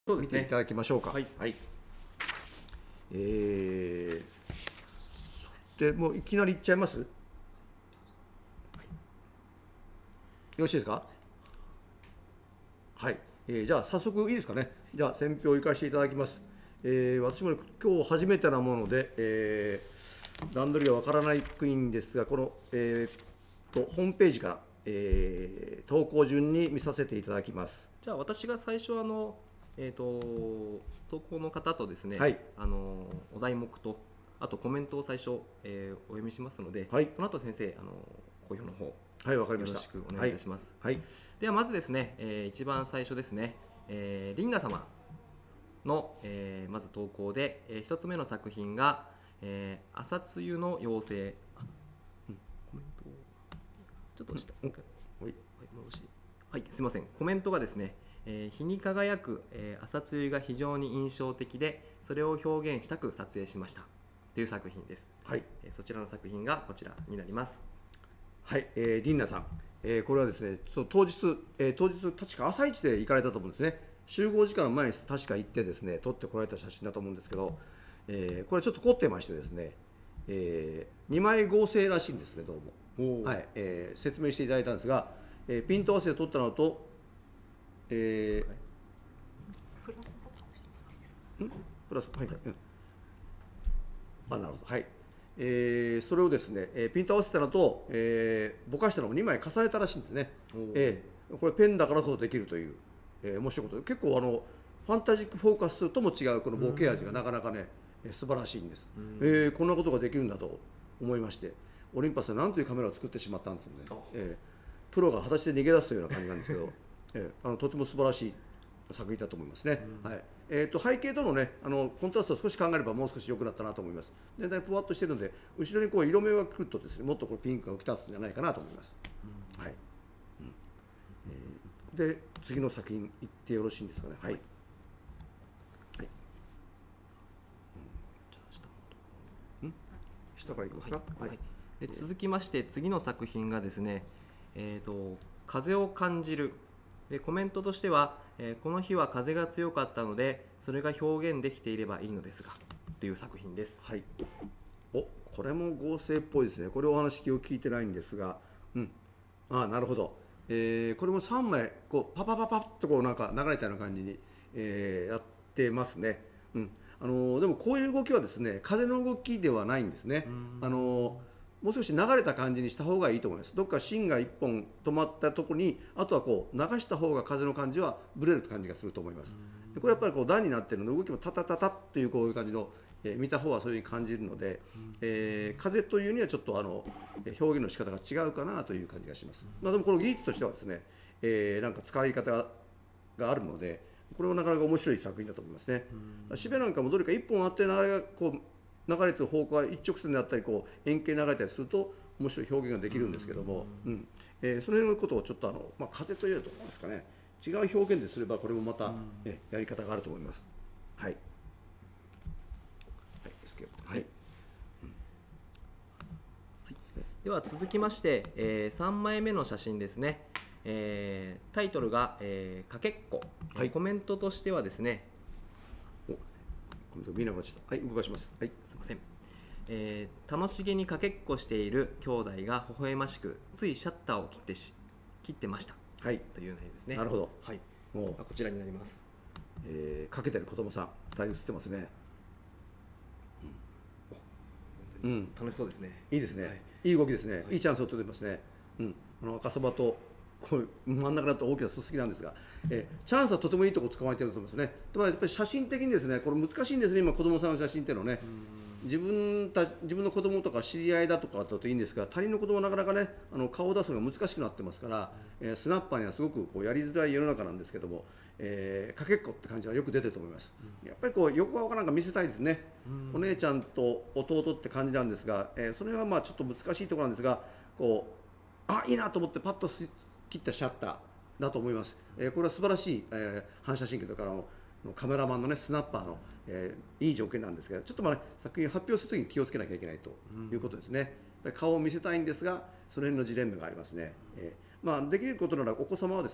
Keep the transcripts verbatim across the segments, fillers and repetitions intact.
そうですね。 見ていただきましょうか。 はい。 はい。えー、でもういきなりいっちゃいます。よろしいですか。はい。えー、じゃあ早速いいですかね。じゃあ選評を行かせていただきます。えー、私も今日初めてなもので、えー、段取りがわからない国んですが、この、えー、とホームページから、えー、投稿順に見させていただきます。 じゃあ私が最初あの、えー、と投稿の方とですね、 はい、 あのお題目とあとコメントを最初、えー、お読みしますので、 はい、 その後先生あの公表の方はい、わかりました。 よろしくお願いいたします。 はい、はい、 ではまずですね、えー、一番最初ですね、えー、リンナ様の、えー、まず投稿で、えー、一つ目の作品が、えー、朝露の妖精。あ、うん、コメントをちょっと押した、 うん、 はい、 はい、 戻しはい、すみません。コメントがですね、えー日に輝く、えー朝露が非常に印象的で、それを表現したく撮影しましたという作品です。 はい、 えーそちらの作品がこちらになります。 はい、えー、リンナさん、えー、これはですね、ちょっと当日、えー当日、確か朝一で行かれたと思うんですね。集合時間の前に確か行ってですね、撮ってこられた写真だと思うんですけど、えーこれちょっと凝ってましてですね、えー、にまい合成らしいんですね、どうも。はい、えー説明していただいたんですが、えーピント合わせで撮ったのと、えーはいプラスボタン押してもらっていいですか。 んプラス、はい、はい、うん、あ、なるほど、はい。えーそれをですね、えーピント合わせたのと、えーぼかしたのをにまい重ねたらしいんですね。 おーえーこれペンだからこそできるという、えー面白いことで、結構あのファンタジックフォーカスとも違うこのボケ味がなかなかね、えー素晴らしいんです。えーこんなことができるんだと思いまして、オリンパスは何というカメラを作ってしまったんだとね、 あえープロが果たして逃げ出すというような感じなんですけど、えーあのとても素晴らしい作品だと思いますね。はい。えー、と背景とのね、あのコントラストを少し考えればもう少し良くなったなと思います。全体ふわっとしているので、後ろにこう色目が来るとですね、もっとこうピンクが浮き立つんじゃないかなと思います。はい。うんえーで次の作品いってよろしいんですかね。はい。はい。 じゃあ下の下からいきますか。 はいはいで続きまして次の作品がですね、えーと風を感じるでコメントとしては、えーこの日は風が強かったのでそれが表現できていればいいのですがという作品です。 はい。お、これも合成っぽいですね。これお話を聞いてないんですが、うん。ああ、なるほど。えーこれもさんまい、こう、パパパパッとこう、なんか流れたような感じに、えーやってますね。うん。あのーでもこういう動きはですね、風の動きではないんですね。あのーもう少し流れた感じにした方がいいと思います。どっか芯がいっぽん止まったところに、あとはこう流した方が風の感じはブレる感じがすると思います。でこれやっぱりこう段になっているので、動きもタタタタというこういう感じの、えー見た方はそういうふうに感じるので、えー風というにはちょっとあのえー表現の仕方が違うかなという感じがします。まあ、でもこの技術としてはですね、えーなんか使い方があるので、これもなかなか面白い作品だと思いますね。締めなんかもどれかいっぽんあって流れがこう流れてる方向が一直線であったりこう円形に流れたりすると面白い表現ができるんですけども、うんえーその辺のことをちょっとあの、まあ、風というとどうですかね、違う表現ですればこれもまた、えやり方があると思います。はい。はい、エスケープ。はい。 では続きまして、えーさんまいめの写真ですね、えータイトルが、えーかけっこ、 はいコメントとしてはですね、 お、これ見ながらちょっとはい動かします。はい。 すいません、えー楽しげにかけっこしている兄弟が微笑ましくついシャッターを切ってし切ってましたはい。 という内容ですね。 なるほど。 はい、 もうあこちらになります。 えーかけてる子供さんふたり映ってますね。うん。 楽しそうですね。 いいですね、 はいい、い動きですね、 はいいいチャンスを取ってますね、うん、あの赤そばとこういう真ん中だと大きなすすきなんですが、えーチャンスはとてもいいところを捕まえていると思いますね。でもやっぱり写真的にですね、これ難しいんですね、今、子供さんの写真っていうのはね、自分た自分の子供とか知り合いだとかだといいんですが、他人の子供はなかなかね、あの顔を出すのが難しくなってますから、えースナッパーにはすごくこうやりづらい世の中なんですけども、えーかけっこって感じはよく出てると思います。やっぱりこう横顔かなんか見せたいですね。お姉ちゃんと弟って感じなんですが、えーそれはまあちょっと難しいところなんですが、こうあいいなと思ってパッと切ったシャッターだと思います。えーこれは素晴らしい、えー反射神経とからのカメラマンのねスナッパーの、えーいい条件なんですけど、ちょっとまあ、ね、作品を発表するときに気をつけなきゃいけないということですね。やっぱり顔を見せたいんですが、その辺のジレンマがありますね。えーまあ、できることならお子様はですね、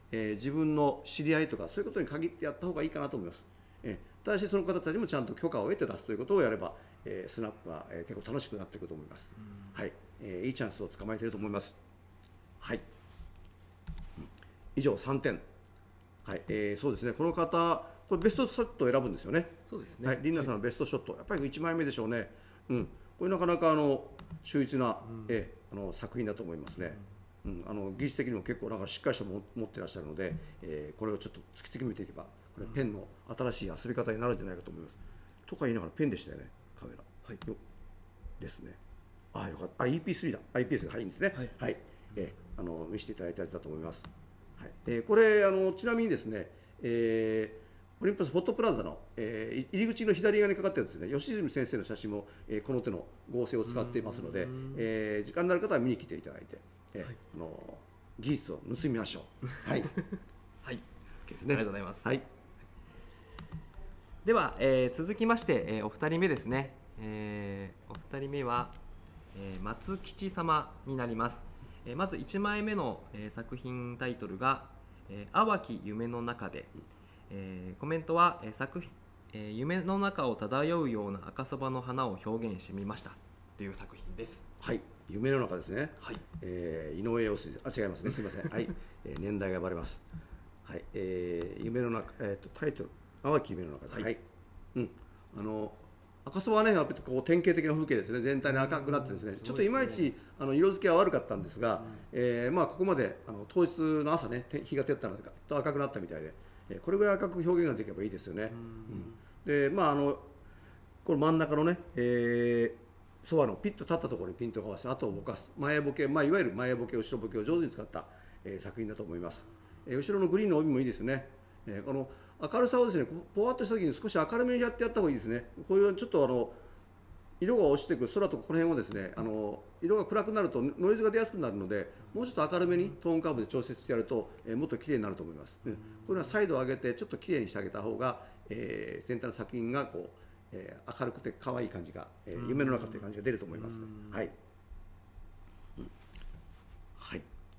えー自分の知り合いとかそういうことに限ってやった方がいいかなと思います。えーただしその方たちもちゃんと許可を得て出すということをやれば、えースナップは、えー結構楽しくなっていくと思います。はい、えーいいチャンスを捕まえていると思います。はい、うん以上さんてん。はい、えーそうですね、この方、これベストショットを選ぶんですよね。 そうですね。 はい、リンナさんのベストショット、やっぱりいちまいめでしょうね。うん、これなかなかあの秀逸な、えーあの作品だと思いますね。うんあの技術的にも結構なんかしっかりしたものを持ってらっしゃるので、えーこれをちょっと突き突き見ていけば、これペンの新しい遊び方になるんじゃないかと思います。とか言いながらペンでしたよね、カメラ。 はいよですね。あ、よかった。あ、イーピースリー だ。アイピーエス がはいいんですね。 はいはい。えーあの見せていただいたやつだと思います。はい。えーこれあのちなみにですね、えーオリンパスフォトプラザの、えー入り口の左側にかかっているですね、吉住先生の写真も、えーこの手の合成を使っていますので、えー時間になる方は見に来ていただいて、えーはいあの技術を盗みましょう。はい。 はい。 ですね。 ありがとうございます。 はい。 では、えー続きまして、えーお二人目ですね、えーお二人目は、えー松吉様になります。えーまずいちまいめの、えー作品タイトルが「えー淡き夢の中で」えーコメントは、えー作品えー夢の中を漂うような赤そばの花を表現してみましたという作品です。 はい。夢の中ですね。 はい。 えー井上陽水あ違いますね、すみません、はい、えー年代がバレます、はいえー夢の中、えー、とタイトル「淡き夢の中で」 はいはいうん、あの赤そばはね、やっぱりこう典型的な風景ですね、全体に赤くなってですね、ちょっといまいちあの色付けは悪かったんですが、えーまあ、ここまであの当日の朝ね、て日が照ったので、と赤くなったみたいで、えーこれぐらい赤く表現ができればいいですよね。うんでまああのこの真ん中のね、えーそばのピッと立ったところにピントを合わせて、あとをぼかす前ボケ、まあ、いわゆる前ボケ、後ろボケを上手に使った、えー作品だと思います。えー後ろのグリーンの帯もいいですね。えーこの明るさをですね、ぽわっとした時に少し明るめにやってやった方がいいですね。こういうちょっとあの色が落ちてくる空とこの辺をですね、あの色が暗くなるとノイズが出やすくなるので、もうちょっと明るめにトーンカーブで調節してやると、えーもっと綺麗になると思います。うんこういうのはサイドを上げてちょっと綺麗にしてあげた方が、えー全体の作品がこう、えー明るくて可愛い感じが、えー夢の中という感じが出ると思います。はい。うんはい。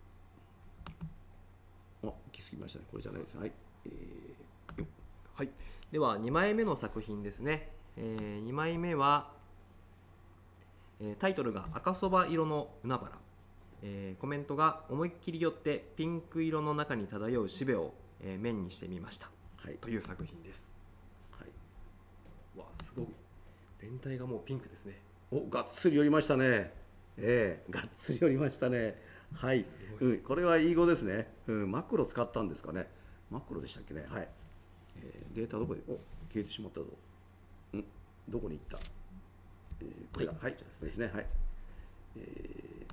あ、気づきましたね。これじゃないです。はい。えーよはい、ではにまいめの作品ですね、えー、にまいめは、えータイトルが赤そば色の海原、えーコメントが思いっきり寄ってピンク色の中に漂うしべを、えー面にしてみましたはい。 という作品です。 はい。 わあすごい、全体がもうピンクですね。 お、がっつり寄りましたね。ええがっつり寄りましたね。はい。うん、これはいい語ですね。うん、マクロ使ったんですかね。マクロでしたっけね。はい。えーデータどこで、お、消えてしまったぞ。うん、どこに行った。えーこれだ。はい。 こちらですねですね。はい。え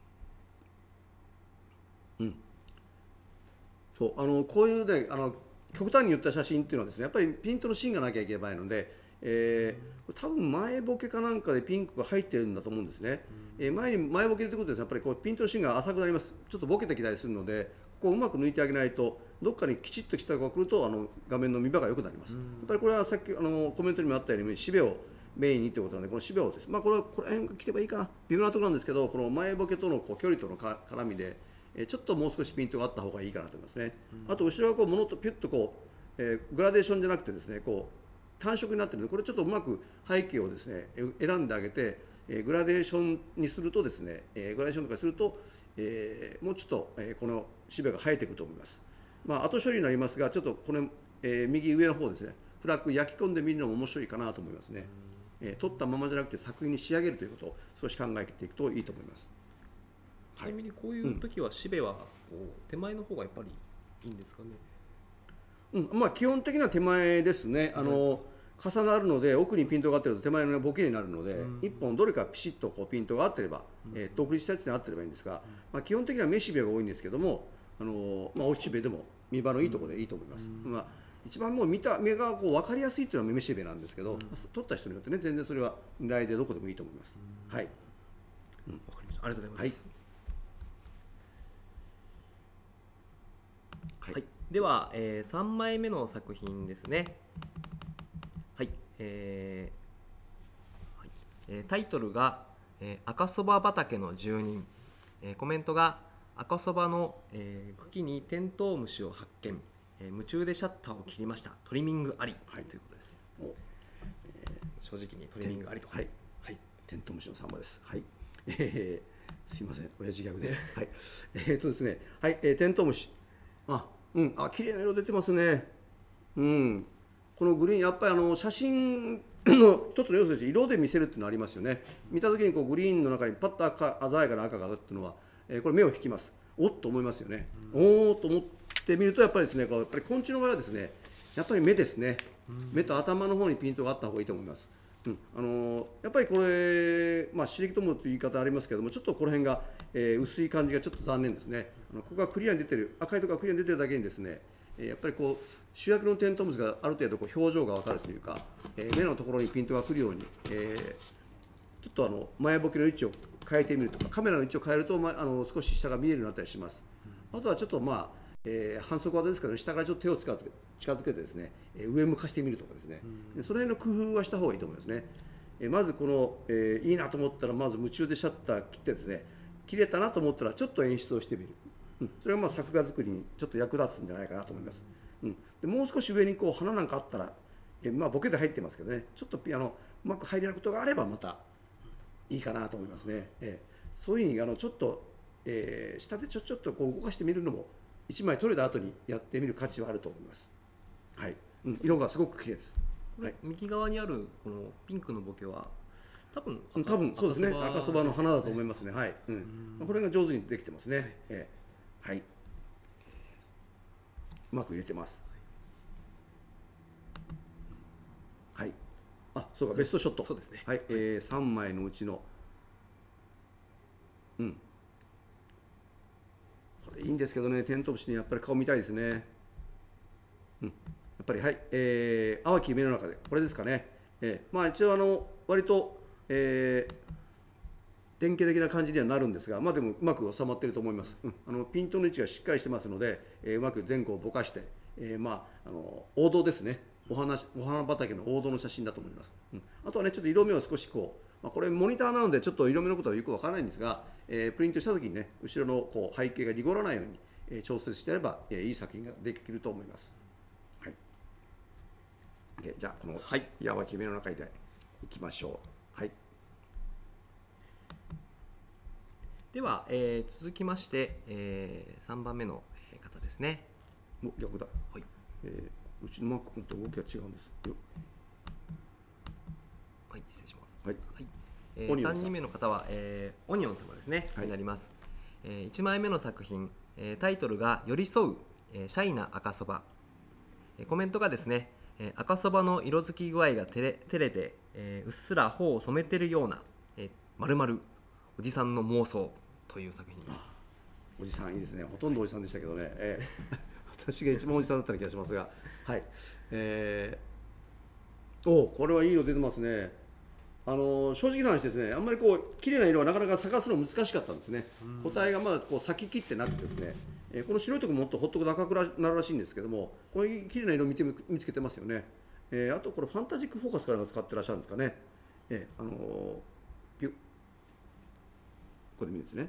ーうん。そう、あのこういうね、あの極端に言った写真っていうのはですね、やっぱりピントの芯がなきゃいけないので、えーこれ多分前ボケかなんかでピンクが入ってるんだと思うんですね。えー前に前ボケ出てくるとですね、やっぱりこうピントの芯が浅くなります。ちょっとボケてきたりするので、ここをうまく抜いてあげないと、どっかにきちっときたが来るとあの画面の見場が良くなります。やっぱりこれはさっきあのコメントにもあったように、しべをメインにということなので、このしべをです、まあこれはこの辺が来てばいいかな、微妙なところなんですけど、この前ボケとのこう距離とのか絡みで、えーちょっともう少しピントがあった方がいいかなと思いますね。あと後ろがこうものとピュッとこう、えーグラデーションじゃなくてですね、こう単色になってるので、これちょっとうまく背景をですねえ選んであげて、えーグラデーションにするとですね、えーグラデーションとかすると、えーもうちょっと、えーこのしべが生えてくると思います。まあ後処理になりますが、ちょっとこの、えー右上の方ですね、フラッグ焼き込んでみるのも面白いかなと思いますね。えー取ったままじゃなくて作品に仕上げるということを少し考えていくといいと思います。 ちなみにこういう時はしべはこう手前の方がやっぱりいいんですかね。 うん、まあ基本的には手前ですね。あの重なるので奥にピントが合ってると手前のボケになるので、いっぽんどれかピシッとこうピントが合ってれば、えー独立したやつに合ってればいいんですが、まあ、基本的には目しべが多いんですけども、あのまあ、おしべでも見場のいいところでいいと思います。まあ、一番もう見た目がこう分かりやすいというのは目しべなんですけど、撮った人によってね全然それは狙いでどこでもいいと思います。はい。 わかりました。ありがとうございます。 はいはい、では、えー、さんまいめの作品ですね。はい、えーはいえータイトルが、えー赤そば畑の住人、えーコメントが赤そばの、えー茎にテントウムシを発見、えー夢中でシャッターを切りました。トリミングあり、 はいということです。 お正直にトリミングありと。 はい、 はい、 テントウムシのサンバです。はい、えー、すいません、親父ギャグです。はい、えー、っとですね、はい、えー、テントウムシ、あ、うん、あ、綺麗な色出てますね。うん、このグリーン、やっぱりあの写真の一つの要素として色で見せるっていうのはありますよね。見たときにこうグリーンの中にパッと赤鮮やかな赤があるっていうのは、えー、これ目を引きます。おっと思いますよね。うん、おおと思ってみるとやっぱりですね、こうやっぱり昆虫の場合はですね、やっぱり目ですね。目と頭の方にピントがあった方がいいと思います。うん、あのー、やっぱりこれ、まあ、刺激ともという言い方ありますけれども、ちょっとこの辺が、えー、薄い感じがちょっと残念ですね。あのここがクリアに出てる、赤いところがクリアに出てるだけにですね、えー、やっぱりこう主役のテントウムシがある程度こう表情が分かるというか、えー、目のところにピントがくるように、えー、ちょっとあの前ボケの位置を変えてみるとか、カメラの位置を変えると、まあ、あの少し下が見えるようになったりします。うん、あとはちょっとまあえー、反則技ですけど、下からちょっと手を近づけ近づけてですね、えー、上向かしてみるとかですね、でその辺の工夫はした方がいいと思いますね。えー、まずこの、えー、いいなと思ったら、まず夢中でシャッター切ってですね、切れたなと思ったらちょっと演出をしてみる、うん、それがまあ作画作りにちょっと役立つんじゃないかなと思います。うん、でもう少し上にこう花なんかあったら、えー、まあボケで入ってますけどね、ちょっとピアノうまく入れないことがあればまたいいかなと思いますね。えー、そういうふうにあのちょっと、えー、下でちょちょっとこう動かしてみるのもいちまい撮れた後にやってみる価値はあると思います。はい、うん、色がすごく綺麗です。 はい、右側にあるこのピンクのボケは多分多分そうですね、赤そばの花だと思いますね。はい、うん、これが上手にできてますね。はい、えーはい、うまく入れてます。はい、あ、そうか、ベストショット。 そうですね。 はい、えー、さんまいのうちの、うん。これいいんですけどね、テントウムシにやっぱり顔見たいですね。うん、やっぱり、はい、えー、淡き目の中で、これですかね。えー、まあ一応あの、割と、えー、典型的な感じにはなるんですが、まあでもうまく収まっていると思います。うん、あのピントの位置がしっかりしてますので、えー、うまく前後をぼかして、えー、まあ、あの王道ですね。お花お花畑の王道の写真だと思います。うん、あとはね、ちょっと色味を少しこう、まあ、これモニターなのでちょっと色味のことはよくわからないんですが、えー、プリントしたときにね、後ろのこう背景が濁らないように、えー、調節してやれば、えー、いい作品ができると思います。はい。Okay、じゃあこのやわき目の中でいきましょう。はい。 では、えー、続きまして、えー、さんばんめの方ですね。 お、逆だ。 はい。 えー、うちのマックと動きが違うんです。 はい、失礼します。 はい。 はい、えー、さんにんめの方は、えー、オニオン様ですね、はい、になります。えー、いちまいめの作品、えー、タイトルが寄り添う、えー、シャイな赤そば。えー、コメントがですね、えー、赤そばの色づき具合が照れ照れて、えー、うっすら頬を染めてるような、えー、丸々おじさんの妄想という作品です。 おじさんいいですね。ほとんどおじさんでしたけどね。えー、私が一番おじさんだったような気がしますが、はい。えー、お、これはいい色出てますね。あの正直な話ですね、あんまりこう綺麗な色はなかなか探すの難しかったんですね。個体がまだこう咲き切ってなくてですね、えー、この白いところもっとほっとくと赤くなるらしいんですけども、こういう綺麗な色を見て見つけてますよね。えー、あとこれファンタジックフォーカスから使ってらっしゃるんですかね。えー、あのー、ピュこれ見るんですね。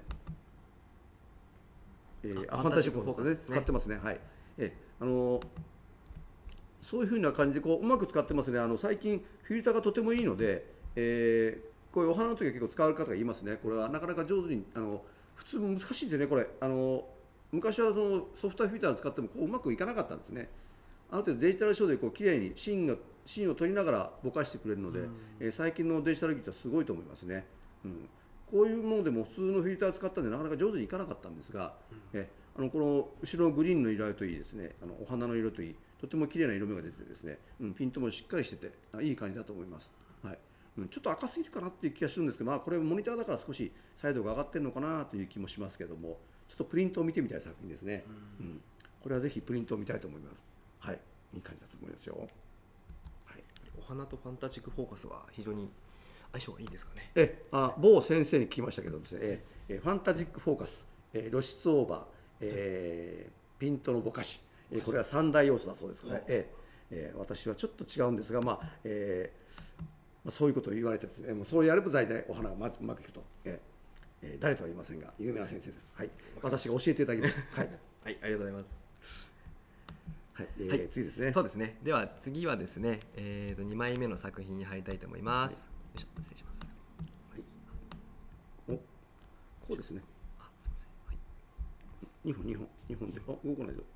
えー、あファンタジックフォーカスね、使ってますね。はい。えー、あのー、そういうふうな感じでこううまく使ってますね。あの最近フィルターがとてもいいので。えー、こういうお花の時は結構使う方がいますね。これはなかなか上手に、あの普通難しいですよね、これ。あの昔はそのソフトフィルターを使ってもこううまくいかなかったんですね。ある程度デジタルショーでこう綺麗にシーンがシーンを撮りながらぼかしてくれるので、えー、最近のデジタル技術はすごいと思いますね。うん、こういうものでも普通のフィルターを使ったんでなかなか上手にいかなかったんですが、うん、えあのこの後ろのグリーンの色合いといいですね、あのお花の色といい、とても綺麗な色味が出てですね、うん、ピントもしっかりしてていい感じだと思います。はい。うん、ちょっと赤すぎるかなっていう気がするんですけど、まあ、これモニターだから少し彩度が上がってるのかなという気もしますけども、ちょっとプリントを見てみたい作品ですね。うん、うん、これはぜひプリントを見たいと思います。はい、いい感じだと思いますよ。はい、 お花とファンタジックフォーカスは非常に相性がいいですかね。 えあ某先生に聞きましたけどですね、ええファンタジックフォーカス、え露出オーバー、えー、ピントのぼかし、えこれは三大要素だそうですね。ええ私はちょっと違うんですが、まあえーまあ、そういうことを言われてですね、もうそうやれば大体お花がうまくいくと。ええー誰とは言いませんが有名な先生です。はい、私が教えていただきました。はい、 はい、ありがとうございます。 はい、えーはい次ですね。 そうですね。では次はですね、えー、とにまいめの作品に入りたいと思います。よいしょ、失礼します。 お、こうですね。 あ、すみません。はい。 にほんにほんにほんで、あ、動かないぞ。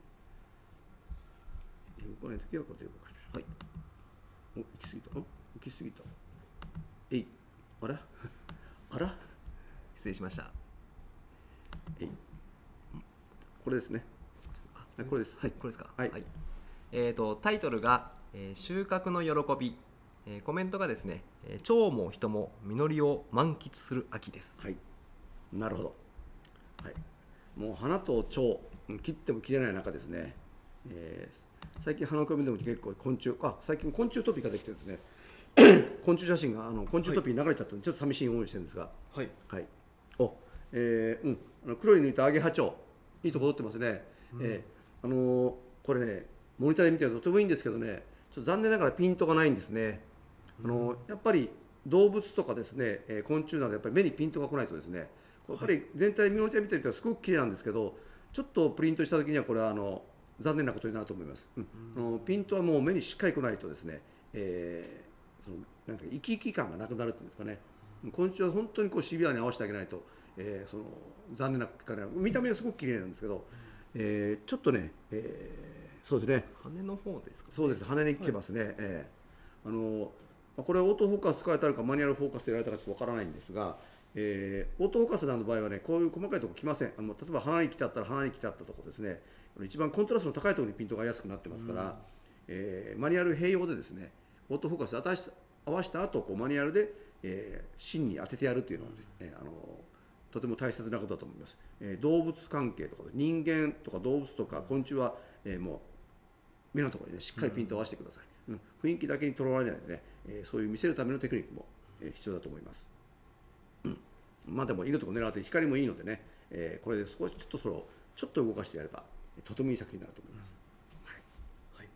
動かないときはこうやって動かしましょう。 はい。 お、行き過ぎた。あ、行き過ぎた。えい、あら、あら、 失礼しました。 えい。これですね。はい、これです。はい、 これですか。 はいえー、とタイトルが、えー収穫の喜び、えーコメントがですね、えー蝶も人も実りを満喫する秋です。 はい、なるほど。はい、もう花と蝶、うん切っても切れない中ですね。えー最近花込みでも結構昆虫、あ、最近昆虫トピができてですね。昆虫写真があの昆虫トピ流れちゃったんで、ちょっと寂しい思いしてるんですが。 はい。 はい。お、えーうん、あの黒い抜いたアゲハチョウ、いいとこ取ってますね。えーあのーこれね、モニターで見てるととてもいいんですけどね、ちょっと残念ながらピントがないんですね。あのーやっぱり動物とかですね、えー昆虫などやっぱり目にピントが来ないとですね、これやっぱり全体モニター見てるとすごく綺麗なんですけど、ちょっとプリントした時にはこれはあの残念なことになると思います。うんあのピントはもう目にしっかり来ないとですね、えーそのなんか生き生き感がなくなるっていうんですかね。昆虫は本当にこうシビアに合わせてあげないと、えーその残念な結果になる。見た目はすごく綺麗なんですけど、えーちょっとね、えーそうですね、 羽の方ですか。 そうです、羽に来てますね。えーあのまあこれはオートフォーカス使われたのかマニュアルフォーカスでやられたかちょっとわからないんですが、えーオートフォーカスの場合はね、こういう細かいところ来ません。あの例えば花に来ちゃったら花に来ちゃったところですね、一番コントラストの高いところにピントが合いやすくなってますから、えーマニュアル併用でですね、オートフォーカスで合わせ合わせた後こうマニュアルで、えー芯に当ててやるというのはですね、あのとても大切なことだと思います。えー動物関係とか人間とか動物とか昆虫は、えーもう目のところにねしっかりピントを合わせてください。うん雰囲気だけにとらわれないでね、えーそういう見せるためのテクニックも、えー必要だと思います。うんまあでもいいのとこ狙って光もいいのでね、えーこれで少しちょっとそれをちょっと動かしてやればとてもいい作品になると思います。 はい。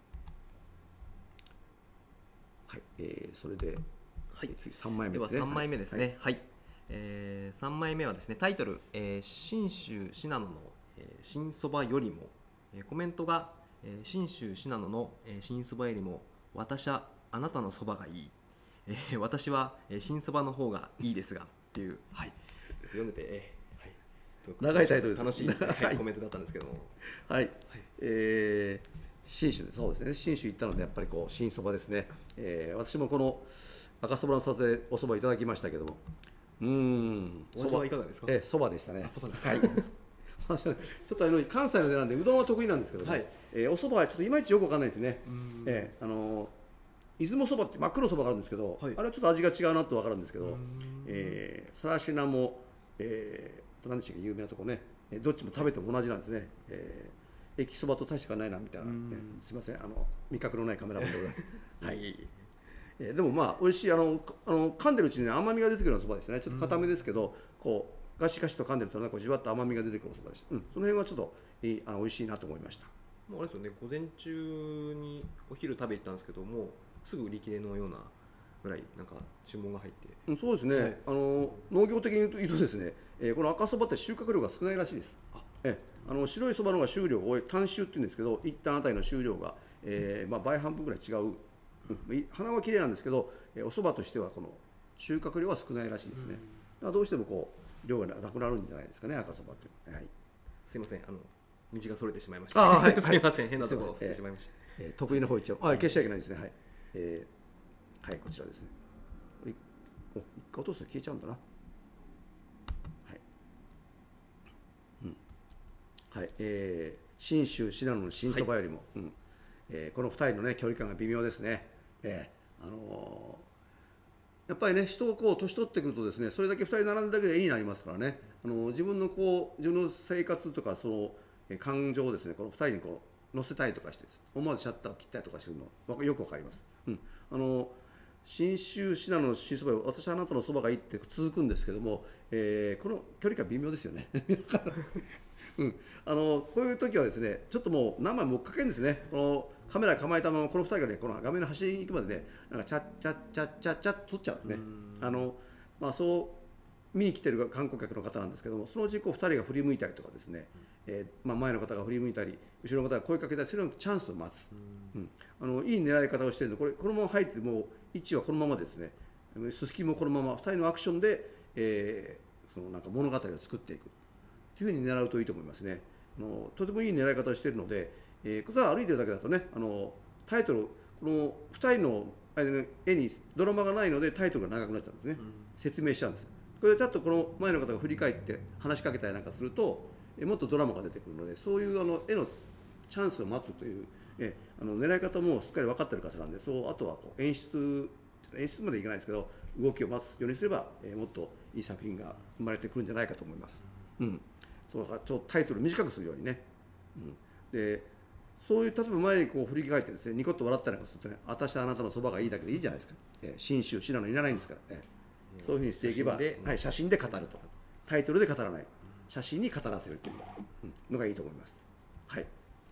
はい、えーそれで、 はいえー次さんまいめではですね。 さんまいめですね。はい。えー、さんまいめはですね、タイトル、えー、信州信濃の、えー新そばよりも、えーコメントが、えー信州信濃の、えー新そばよりも私はあなたのそばがいい、えー私は、えー新そばの方がいいですがっていう、はい、ちょっと読んでて、えーはい、 長いタイトルです楽しい、 はいはい、コメントだったんですけども、 はい、えー信州でそうですね、信州行ったのでやっぱりこう新そばですね、えー私もこの赤そばの里でおそばいただきましたけども、うーん、 お味はいかがですか。 えーそばでしたね。 あそばですかはい。まあちょっとあの関西の出なんでうどんは得意なんですけどね、 はいえーおそばはちょっといまいちよくわかんないですね。えーあのー出雲そばって真っ黒そばがあるんですけど、 はいあれはちょっと味が違うなとわかるんですけど、えー、さらしなも、えー、と何でしたっけ有名なところね、えーどっちも食べても同じなんですね。えー、駅そばと大して変わらないなみたいな、ねすみません、あの味覚のないカメラマンでございます。はいえーでもまあ美味しいあのあの噛んでるうちに、ね、甘みが出てくるようなそばですね。ちょっと固めですけど、こうガシガシと噛んでるとなんかじわっと甘みが出てくるおそばです。うん、その辺はちょっといいあの美味しいなと思いました。 もうあれですよね、午前中にお昼食べ行ったんですけども、すぐ売り切れのようなぐらいなんか注文が入って、 うん、そうですね、 はいあの農業的に言うと言うとですね、えーこの赤そばって収穫量が少ないらしいです。 あえあの白いそばの方が収量が多い、単収って言うんですけど、一旦あたりの収量が、えーまあ、倍半分ぐらい違う、うんい花は綺麗なんですけど、えーおそばとしてはこの収穫量は少ないらしいですね。だからどうしてもこう量がなくなるんじゃないですかね、赤そばっていうのは。はいすいません、あの道がそれてしまいました。 あーはいすいません、変なすいませんところを振ってしまいました。 えー得意な方一応、あ消しちゃいけないですね、はい、えーはい、こちらですね。これお一回落とすと消えちゃうんだな。はい、うんはいえー、信州信濃の新そばよりも、うんえーこのふたりの、ね、距離感が微妙ですね。えーあのーやっぱりね、人がこう年取ってくるとですね、それだけふたり並んだだけで絵になりますからね、あの自分のこう自分の生活とかそのえ感情をですね、このふたりにこう乗せたいとかしてです、思わずシャッターを切ったりとかするのわかよくわかります。うん、あの信州信濃の新そばよ、私はあなたのそばがいいって続くんですけども、えーこの距離感微妙ですよね。うん、あのこういう時はですね、ちょっともう何枚も追っかけるんですね。このカメラ構えたままこのふたりがね、この画面の端に行くまでね、なんかチャッチャッチャッチャッチャッと撮っちゃうんですね。あのまあそう見に来てる観光客の方なんですけども、そのうちこうふたりが振り向いたりとかですね、えーまあ、前の方が振り向いたり後ろの方が声かけたりするようなチャンスを待つ、うんあのいい狙い方をしているので、これこのまま入ってもう位置はこのままですね、すすきもこのままふたりのアクションで、えー、そのなんか物語を作っていくというふうに狙うといいと思いますね。あのとてもいい狙い方をしているので、えー、ことは歩いてるだけだとね、あのタイトルこのふたりの間の絵にドラマがないのでタイトルが長くなっちゃうんですね、うん、説明しちゃうんです。これでちょっとこの前の方が振り返って話しかけたりなんかすると、えもっとドラマが出てくるので、そういうあの絵のチャンスを待つというえあの狙い方もしっかり分かってる方なんで、そうあとはこう演出演出までいかないですけど、動きを待つようにすれば、えもっといい作品が生まれてくるんじゃないかと思います。うん、そうだからちょっとタイトル短くするようにね、うん、でそういう例えば前にこう振り返ってですね、ニコッと笑ったりなんかするとね、私とあなたのそばがいいだけでいいじゃないですか。え信州信濃いらないんですからね。そういうふうにしていけば、写真で、はい、写真で語ると、タイトルで語らない、写真に語らせるというのがいいと思います。はい。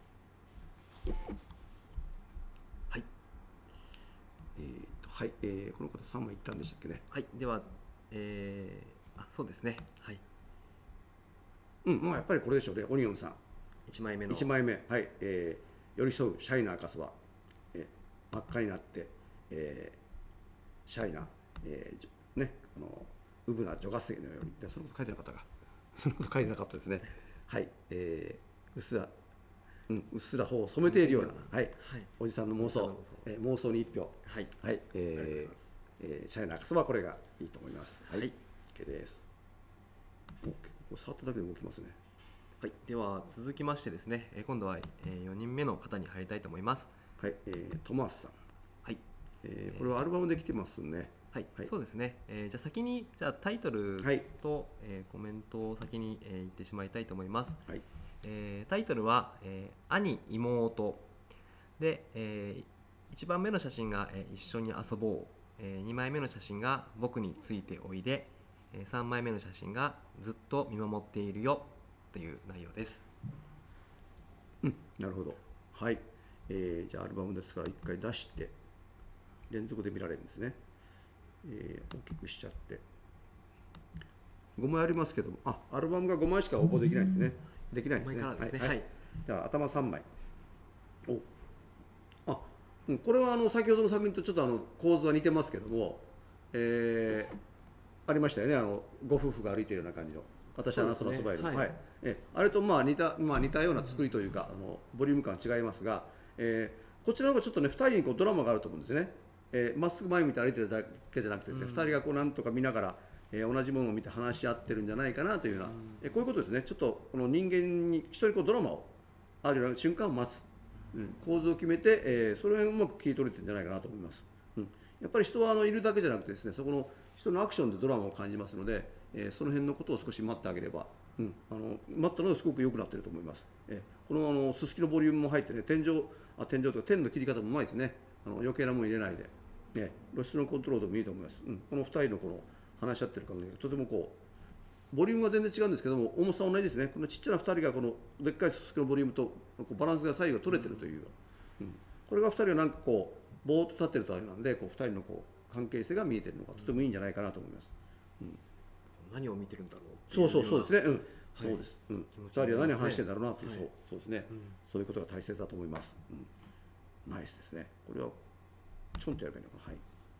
はい。えーとはい、えー、この方さんまいいったんでしたっけね。 はい。では、えー、あ、そうですね。はい。 うん、まあやっぱりこれでしょうね。オニオンさん。 いちまいめの。 いちまいめ、はい、えー、寄り添うシャイな赤そば、えー、真っ赤になって、えー、シャイな、えーね、あのウブな女学生のように、でそのこと書いてなかったか、そのこと書いてなかったですね。はい、えー、うっすら、うん、うっすら頬を染めているような、はい、はい、おじさんの妄想、えー、妄想に一票、はい、はい、えーえー、シャイな赤そば、これがいいと思います。はい、はい、OK です。お結構触っただけで動きますね。 はい、では続きましてですね、えー、今度は、えー、よにんめの方に入りたいと思います。 はい、えー、トマースさん。 はい、 えー、これはアルバムで来てますね。 はい、はい、そうですね。えー、じゃあ先にじゃあタイトルと、はい、えー、コメントを先に、えー、言ってしまいたいと思います。はい、えー、タイトルは、えー、兄妹で、えー、いちばんめの写真が、えー、一緒に遊ぼう、えー、にまいめの写真が僕についておいで、えー、さんまいめの写真がずっと見守っているよという内容です。 うん、なるほど。はい、えー、じゃあアルバムですからいっかい出して連続で見られるんですね。えー、大きくしちゃってごまいありますけども、あ、アルバムがごまいしか応募できないんですね。できないんですね。 ですね、 はい、はい、じゃあ頭さんまい。おあ、うん、これはあの先ほどの作品とちょっとあの構図は似てますけども、えー、ありましたよね、あのご夫婦が歩いているような感じの、私はあなたのそばいる、はい、はい、えあれとまあ似た、まあ、似たような作りというか、あのボリューム感違いますが、えー、こちらの方がちょっとねふたりにこうドラマがあると思うんですね。えー、まっすぐ前見て歩いてるだけじゃなくてですね、うん、ふたりがこうなんとか見ながら、えー、同じものを見て話し合ってるんじゃないかなというような、うん、えー、こういうことですね。ちょっとこの人間に一人こうドラマをあるような瞬間を待つ、うん、構図を決めて、えー、それをうまく切り取れてるんじゃないかなと思います。うん、やっぱり人はあのいるだけじゃなくてですね、そこの人のアクションでドラマを感じますので、えー、その辺のことを少し待ってあげれば、うん、あの待ったのがすごく良くなっていると思います。えー、このあのすすきのボリュームも入ってね、天井あ天井とか天の切り方もうまいですね。あの余計なもの入れないで。ね、露出のコントロールでもいいと思います。うん、このふたりのこの話し合ってる感じがとてもこうボリュームは全然違うんですけども、重さは同じですね。このちっちゃなふたりがこのでっかいすすきのボリュームとこうバランスが左右が取れてるという、うん、これがふたりがなんかこうぼーっと立ってるとあれなんで、こうふたりのこう関係性が見えてるのがとてもいいんじゃないかなと思います。うん、 何を見てるんだろう。 そうそうそうですね。うん、はい、そうです。うん、ふたりは何を話してるんだろうなという、はい、そうそうですね、うん。そういうことが大切だと思います。うん、ナイスですね。これはちょんとやればいいのかな。はい。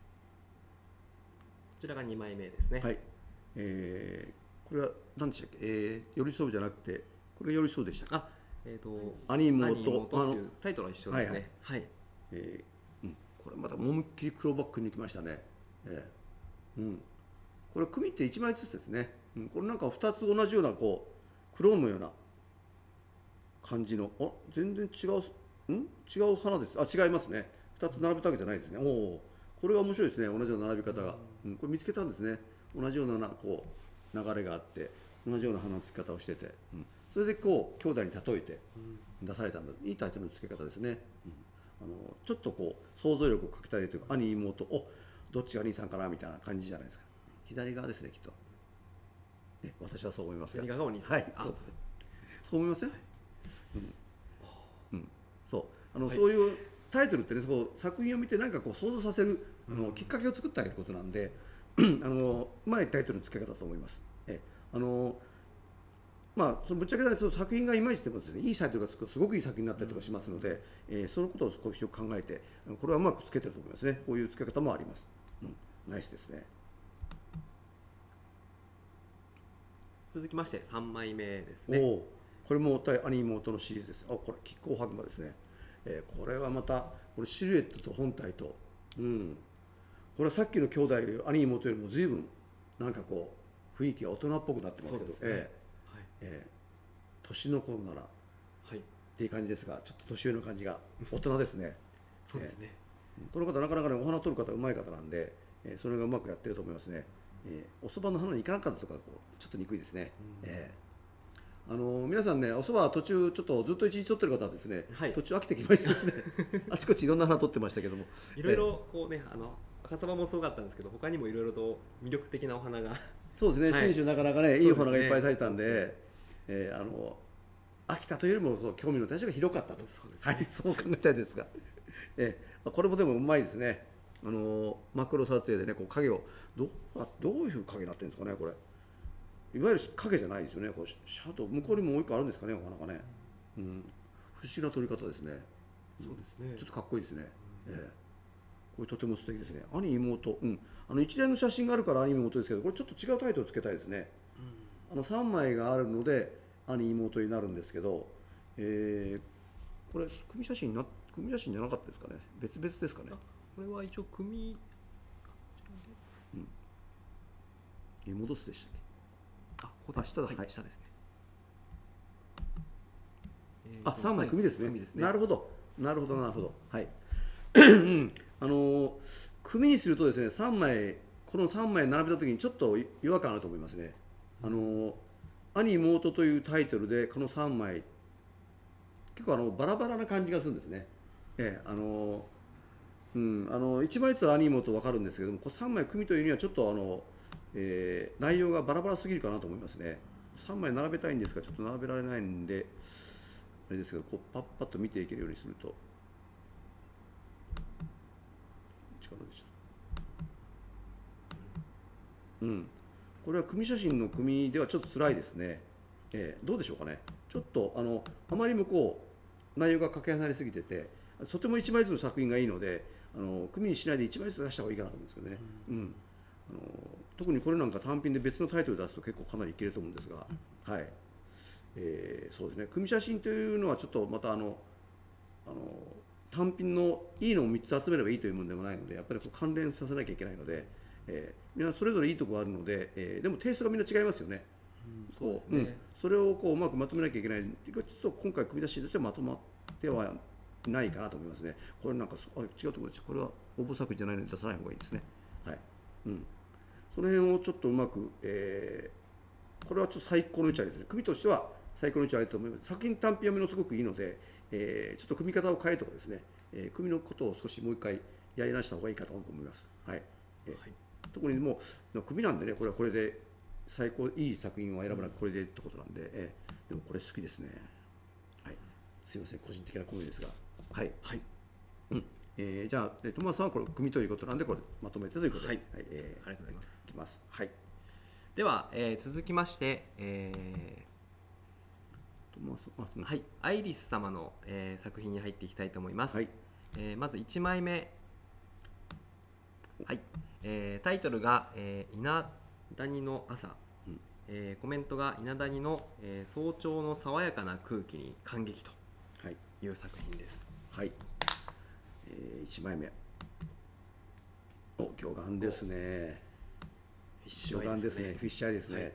こちらがにまいめですね。 はい。えー、これは何でしたっけ、えー、寄り添うじゃなくて、これが寄り添うでしたっけ。 あ、えっ、ー、と、 兄妹というタイトルは一緒ですね。はい、はいはい、 えーうん、これまた思いっきり黒バックに行きましたね。えー、うん。これ組っていちまいずつですね。うん、これなんかふたつ同じようなこうクローンのような感じの、あ、全然違う、ん違う花です。あ、違いますね。ふたつ並べたわけじゃないですね。おお。これは面白いですね、同じような並び方が。うん、これ見つけたんですね。同じようなこう流れがあって、同じような花の付け方をしてて、うん、それでこう兄弟に例えて出されたんだ。いいタイトルの付け方ですね。うん、あのちょっとこう想像力をかけたりというか、兄妹、おどっちが兄さんかなみたいな感じじゃないですか。左側ですね、きっと。ね、私はそう思いますが。 左側がお兄さん。 はい、そうそう思いません？はい、うん、うん、そうあの、はい、そういうタイトルってね、そう作品を見て何かこう想像させるあの、うん、きっかけを作ってあげることなんで、 あのうまいタイトルの付け方だと思います。えあのまあ、そのぶっちゃけたら作品がいまいちでもですね、いいタイトルがつくとすごくいい作品になったりとかしますので、えー、そのことを少しよく考えて、これはうまくつけてると思いますね。こういう付け方もあります。うん、ナイスですね。 続きましてさんまいめですね。 おこれも対兄妹のシリーズです。あ、これ亀甲白馬ですね。えー、これはまたこれシルエットと本体と、うん、これはさっきの兄弟兄妹よりも随分なんかこう雰囲気が大人っぽくなってますけど、 そうですね、 えーはいえー、年の頃なら、 はい、 っていう感じですが、ちょっと年上の感じが大人ですね。 そうですね、 えー、この方なかなかねお花取る方うまい方なんで、えー、それがうまくやってると思いますね。えー、お蕎麦の花に行かなかったとかこうちょっと憎いですね。えーあの皆さんね、お蕎麦途中ちょっとずっと一日取ってる方はですね、はい、途中飽きてきましてですねあちこちいろんな花取ってましたけども、 いろいろこうね、あの赤サバもすごかったんですけど、他にもいろいろと魅力的なお花がそうですね、 はい、 信州なかなかねいいお花がいっぱい咲いたんで、で、えー、あの飽きたというよりもそう興味の対象が広かったと、そうですね、はい、そう考えたいですが、えー、これもでもうまいですね。あのマクロ撮影でね、こう影をどうどういう影になってるんですかね、これ。いわゆる影じゃないですよね。こうシャドウ向こうにももう一個あるんですかね、お花がね。うん、不思議な撮り方ですね。 そうですね。 ちょっとかっこいいですね。うん、えー、これとても素敵ですね。兄妹、うん、あの一連の写真があるから兄妹ですけど、これちょっと違うタイトルつけたいですね。うん、あのさんまいがあるので兄妹になるんですけど、えー、これ組写真な組写真じゃなかったですかね。別々ですかね。 これは一応組、 うん、戻すでしたっけ。 あ、ここで下だ、はい、 下ですね。 あ、さんまい組ですね。 組ですね。 なるほど、なるほど、なるほど。はい。あの組にするとですね、さんまいこのさんまい並べた時にちょっと違和感あると思いますね。あの兄妹というタイトルでこのさんまい結構あのバラバラな感じがするんですね。ええ、あのうんあのいちまいずつ兄妹分かるんですけども、これさんまい組というにはちょっとあの。えー、内容がバラバラすぎるかなと思いますね。さんまい並べたいんですが、ちょっと並べられないんで、あれですけど、こうパッパッと見ていけるようにすると、力でした。うん、これは組写真の組ではちょっと辛いですね。えー、どうでしょうかね。ちょっとあのあまり向こう内容がかけ離れすぎてて、とてもいちまいずつの作品がいいので、あの組にしないでいちまいずつ出した方がいいかなと思うんですけどね。うん、うん、あの特にこれなんか単品で別のタイトル出すと結構かなりいけると思うんですが、はい、えー、そうですね、組写真というのはちょっとまたあのあの単品のいいのをみっつ集めればいいというものでもないので、やっぱりこう関連させなきゃいけないので、えー、みんなそれぞれいいところがあるので、えー、でもテイストがみんな違いますよね。うん、そうですね、うん、それをこううまくまとめなきゃいけない。ちょっと今回組み出しとしてはまとまってはないかなと思いますね。これなんかあ違うところでした。これは応募作品じゃないので出さない方がいいですね。はい、うん、その辺をちょっとうまく、えー、これはちょっと最高の位置ありですね。組としては最高の位置ありと思います。作品単品はものすごくいいので、えー、ちょっと組み方を変えるとかですね、えー、組のことを少しもう一回やり直した方がいいかと思います。はい、えーはい、特にもう組なんでね、これはこれで最高いい作品を選ぶのはこれでってことなんで、えー、でもこれ好きですね。はい、すいません、個人的なコメントですが、はい、はい、うん。えー、じゃあ、えー、友達さんはこれ組ということなんで、これまとめてということで、はい、はい、えー、 ありがとうございます。 いきます。はい。 では、えー、続きまして、えー、 友達さん、あ、うん、 はい、アイリス様の、えー、作品に入っていきたいと思います。はい、えー、まずいちまいめ、はい、えー、タイトルが、えー、稲谷の朝、うん、えー、コメントが稲谷の、えー、早朝の爽やかな空気に感激という作品です。 はい、えー、いちまいめ、お、魚眼ですね。 フィッシュアイですね。魚眼ですね。フィッシュアイですね。はい、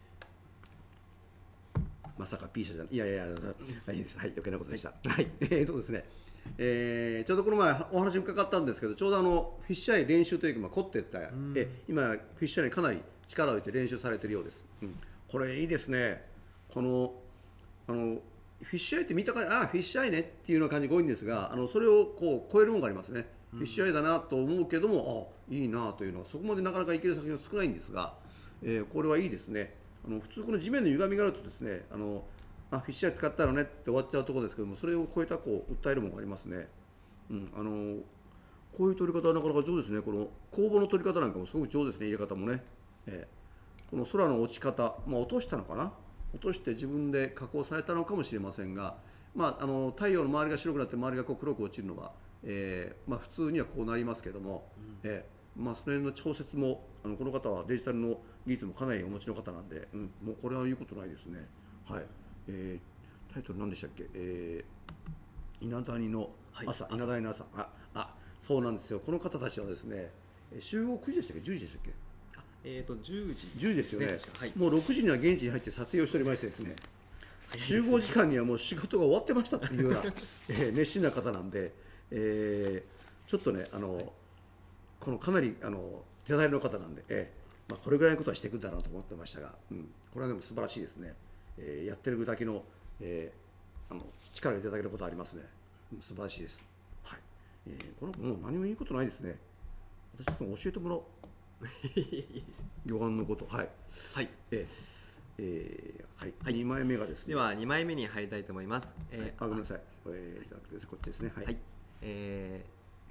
まさか P 社じゃない。いやいやいや、いいです。はい、余計なことでした。はい、はい、えー、そうですね。えー、ちょうどこの前お話伺ったんですけど、ちょうどあのフィッシュアイ練習というか、まあ、凝っていった、え今フィッシュアイにかなり力を入れて練習されているようです。うん、これいいですね。このあのフィッシュアイって見たからあフィッシュアイねっていうような感じが多いんですが、あのそれをこう超えるものがありますね。フィッシュアイだなと思うけども、あいいなというのはそこまでなかなかいける作品は少ないんですが、えー、これはいいですね。あの普通この地面の歪みがあるとですね、あのあフィッシュアイ使ったらねって終わっちゃうところですけども、それを超えたこう訴えるものがありますね。うん、あのこういう取り方はなかなか上手ですね。この工房の取り方なんかもすごく上手ですね、入れ方もね。えー、この空の落ち方、まあ、落としたのかな、落として自分で加工されたのかもしれませんが、まあ、あの太陽の周りが白くなって周りがこう黒く落ちるのは、えーまあ、普通にはこうなりますけども、うん、えーまあ、その辺の調節もあのこの方はデジタルの技術もかなりお持ちの方なんで、うん、もうこれは言うことないですね。はい、えー、タイトル何でしたっけ、えー、稲谷の朝、はい、稲谷の朝、ああそうなんですよ。この方たちはですね、集合くじでしたっけ、じゅうじでしたっけ。 えーとじゅうじじゅうじですよね。 はい、 もうろくじには現地に入って撮影をしておりましてですね、集合時間にはもう仕事が終わってましたっていうような、えー、熱心な方なんで、えー、ちょっとね、あのこのかなりあの手慣れの方なんで、えーまあ、これぐらいのことはしていくんだなと思ってましたが、うん、これはでも素晴らしいですね。えー、やってるだけの、えー、あの力をいただけることありますね。うん、素晴らしいです。はい、えー、このもう何も言うことないですね。私ちょっと教えてもらおう。魚眼のこと、はい、 はい、 えーえーはいはい、にまいめがですね。 ではにまいめに入りたいと思います。 えー、あ、ごめんなさい、えー、じゃなくてこっちですね。はい、はい、 え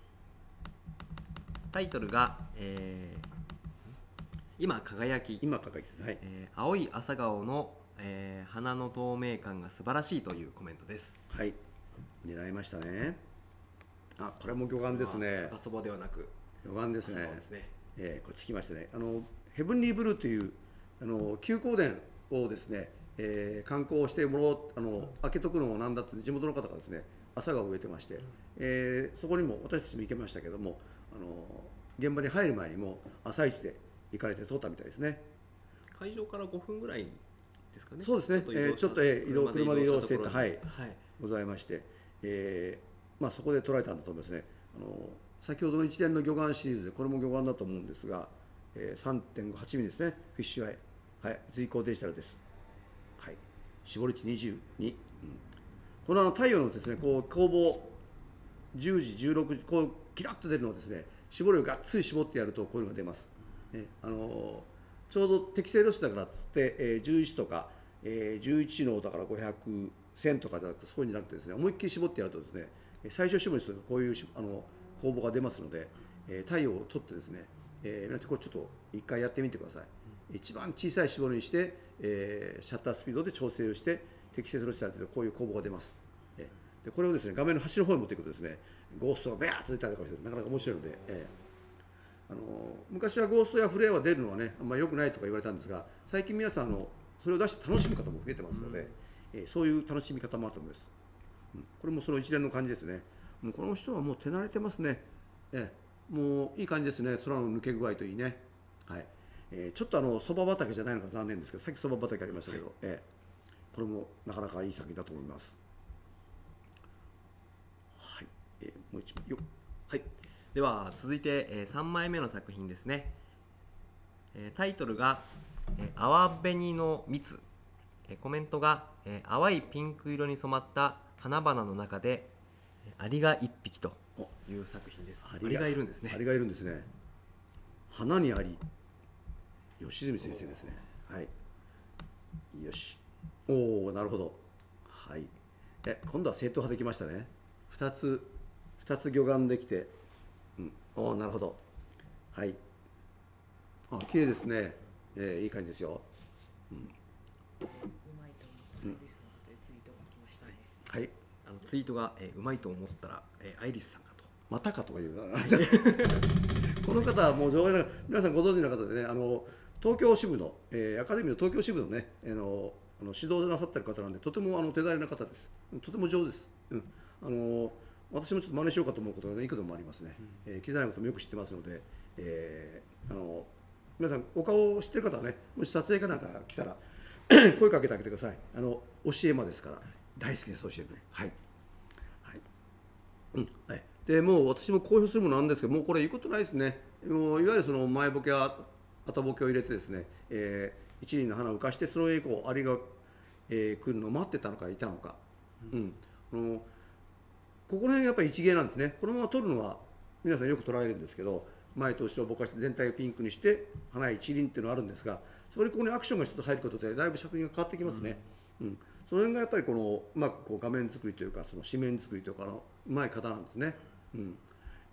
ー、タイトルが、えー、今輝き、 今輝きです、はい、 えー、青い朝顔の、えー、花の透明感が素晴らしいというコメントです。 はい、狙いましたね。あ、これも魚眼ですね。 赤そばではなく魚眼ですね。 ですね。 えー、こっち来ましたね。あのヘブンリーブルーというあの休耕田をですね、えー、観光してもらおう、あの開けとくのもなんだって地元の方がですね、朝顔を植えてまして、えー、そこにも私たちも行けましたけども、あの現場に入る前にも朝一で行かれて撮ったみたいですね。 会場からごふんぐらいですかね。 そうですね。ちょっと、えー、ちょっと、えー、移動車で移動していた、はい、はい、ございまして、えー、まあそこで撮られたんだと思いますね。あの先ほどの一連の魚眼シリーズでこれも魚眼だと思うんですが、えー、さんてんごはちミリですね。フィッシュアイ、はい、随光デジタルです。はい、絞り値にじゅうに、うん、このあの太陽のですね、こう光芒じゅうじじゅうろくじこうキラッと出るのをですね、絞りをがっつり絞ってやるとこういうのが出ます。ね、あのー、ちょうど適正露出だからっつって、えー、じゅういちとか、えー、じゅういちのだからごひゃく、せんとかじゃなくてそういうんじゃなくてですね、思いっきり絞ってやるとですね、最小絞りにするとこういうあの光芒が出ますので、えー、太陽を取ってですね、えー、こうちょっと一回やってみてください。うん、一番小さい絞りにして、えー、シャッタースピードで調整をして適正露出されてこういう光芒が出ます。えー、でこれをですね、画面の端の方に持っていくとですね、ゴーストがベアーッと出たりとかしてなかなか面白いので、えー、あのー、昔はゴーストやフレアは出るのはね、あんまり良くないとか言われたんですが、最近皆さんあのそれを出して楽しむ方も増えてますので、うん、えー、そういう楽しみ方もあると思います。うん、これもその一連の感じですね。もうこの人はもう手慣れてますね。ええ、もういい感じですね。空の抜け具合といいね。はい、えー、ちょっとあのそば畑じゃないのが残念ですけど、さっきそば畑ありましたけど、はい、ええ、これもなかなかいい作品だと思います。はい、えー、もう一枚よ。 はい。では続いて、えー、さんまいめの作品ですね。えー、タイトルが、えー、淡紅の蜜。えー、コメントが、えー、淡いピンク色に染まった花々の中でアリが一匹という作品です。アリがいるんですね。 アリがいるんですね。花にアリ。吉住先生ですね。はい。よし。おお、なるほど。はい。え、今度は正統派できましたね。二つ、二つ魚眼できて。うん。おお、なるほど。はい。あ、綺麗ですね。えー、いい感じですよ。うん。うまいと思ったリスナーというツイートが来ましたね。 はい。 あのツイートが、えー、うまいと思ったら、えー、アイリスさんかと。 またかとかいうこの方はもう上映皆さんご存知の方でね、あの東京支部の、えー、アカデミーの東京支部のね、あのあの指導なさってる方なんで、とてもあの手慣れな方です。とても上手です。うん、あの私もちょっと真似しようかと思うことが、ね、いくつもありますね。うん、えー、機材のこともよく知ってますので、えー、あの皆さんお顔を知ってる方はね、もし撮影かなんか来たら声かけてあげてください。あの教え間ですから大好きです、教える。はい。はい。うん。はい。でもう私も公表するものなんですけど、もうこれ言うことないですね。もういわゆるその前ボケや後ボケを入れてですね、えー、一輪の花を浮かして、その上以降アリが、えー、来るのを待ってたのかいたのか、うん、うん、ここの辺やっぱり一芸なんですね。このまま撮るのは皆さんよく撮られるんですけど、前と後ろをぼかして全体をピンクにして花一輪っていうのがあるんですが、そこにここにアクションが一つ入ることでだいぶ作品が変わってきますね。うん、うん、その辺がやっぱりこのうまくこう画面作りというか、その紙面作りとかのうまい方なんですね。うん、え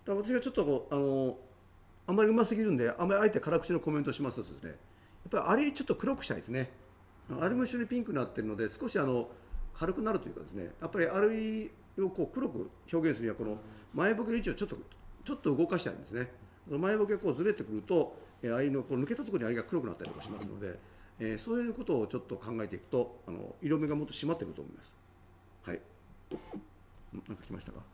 だから私がちょっとこうあのあんまりうますぎるんで、あんまりあえて辛口のコメントをしますとですね、やっぱりあれちょっと黒くしたいですね。あれも一緒にピンクになってるので、少しあの軽くなるというかですね、やっぱりあれをこう黒く表現するには、この前ボケの位置をちょっとちょっと動かしたいんですね。前ボケがこうずれてくると、えー、あれのこう抜けたところにあれが黒くなったりとかしますので、えー、そういうことをちょっと考えていくと、あの色目がもっと締まってくると思います。はい。なんか来ましたか。 こ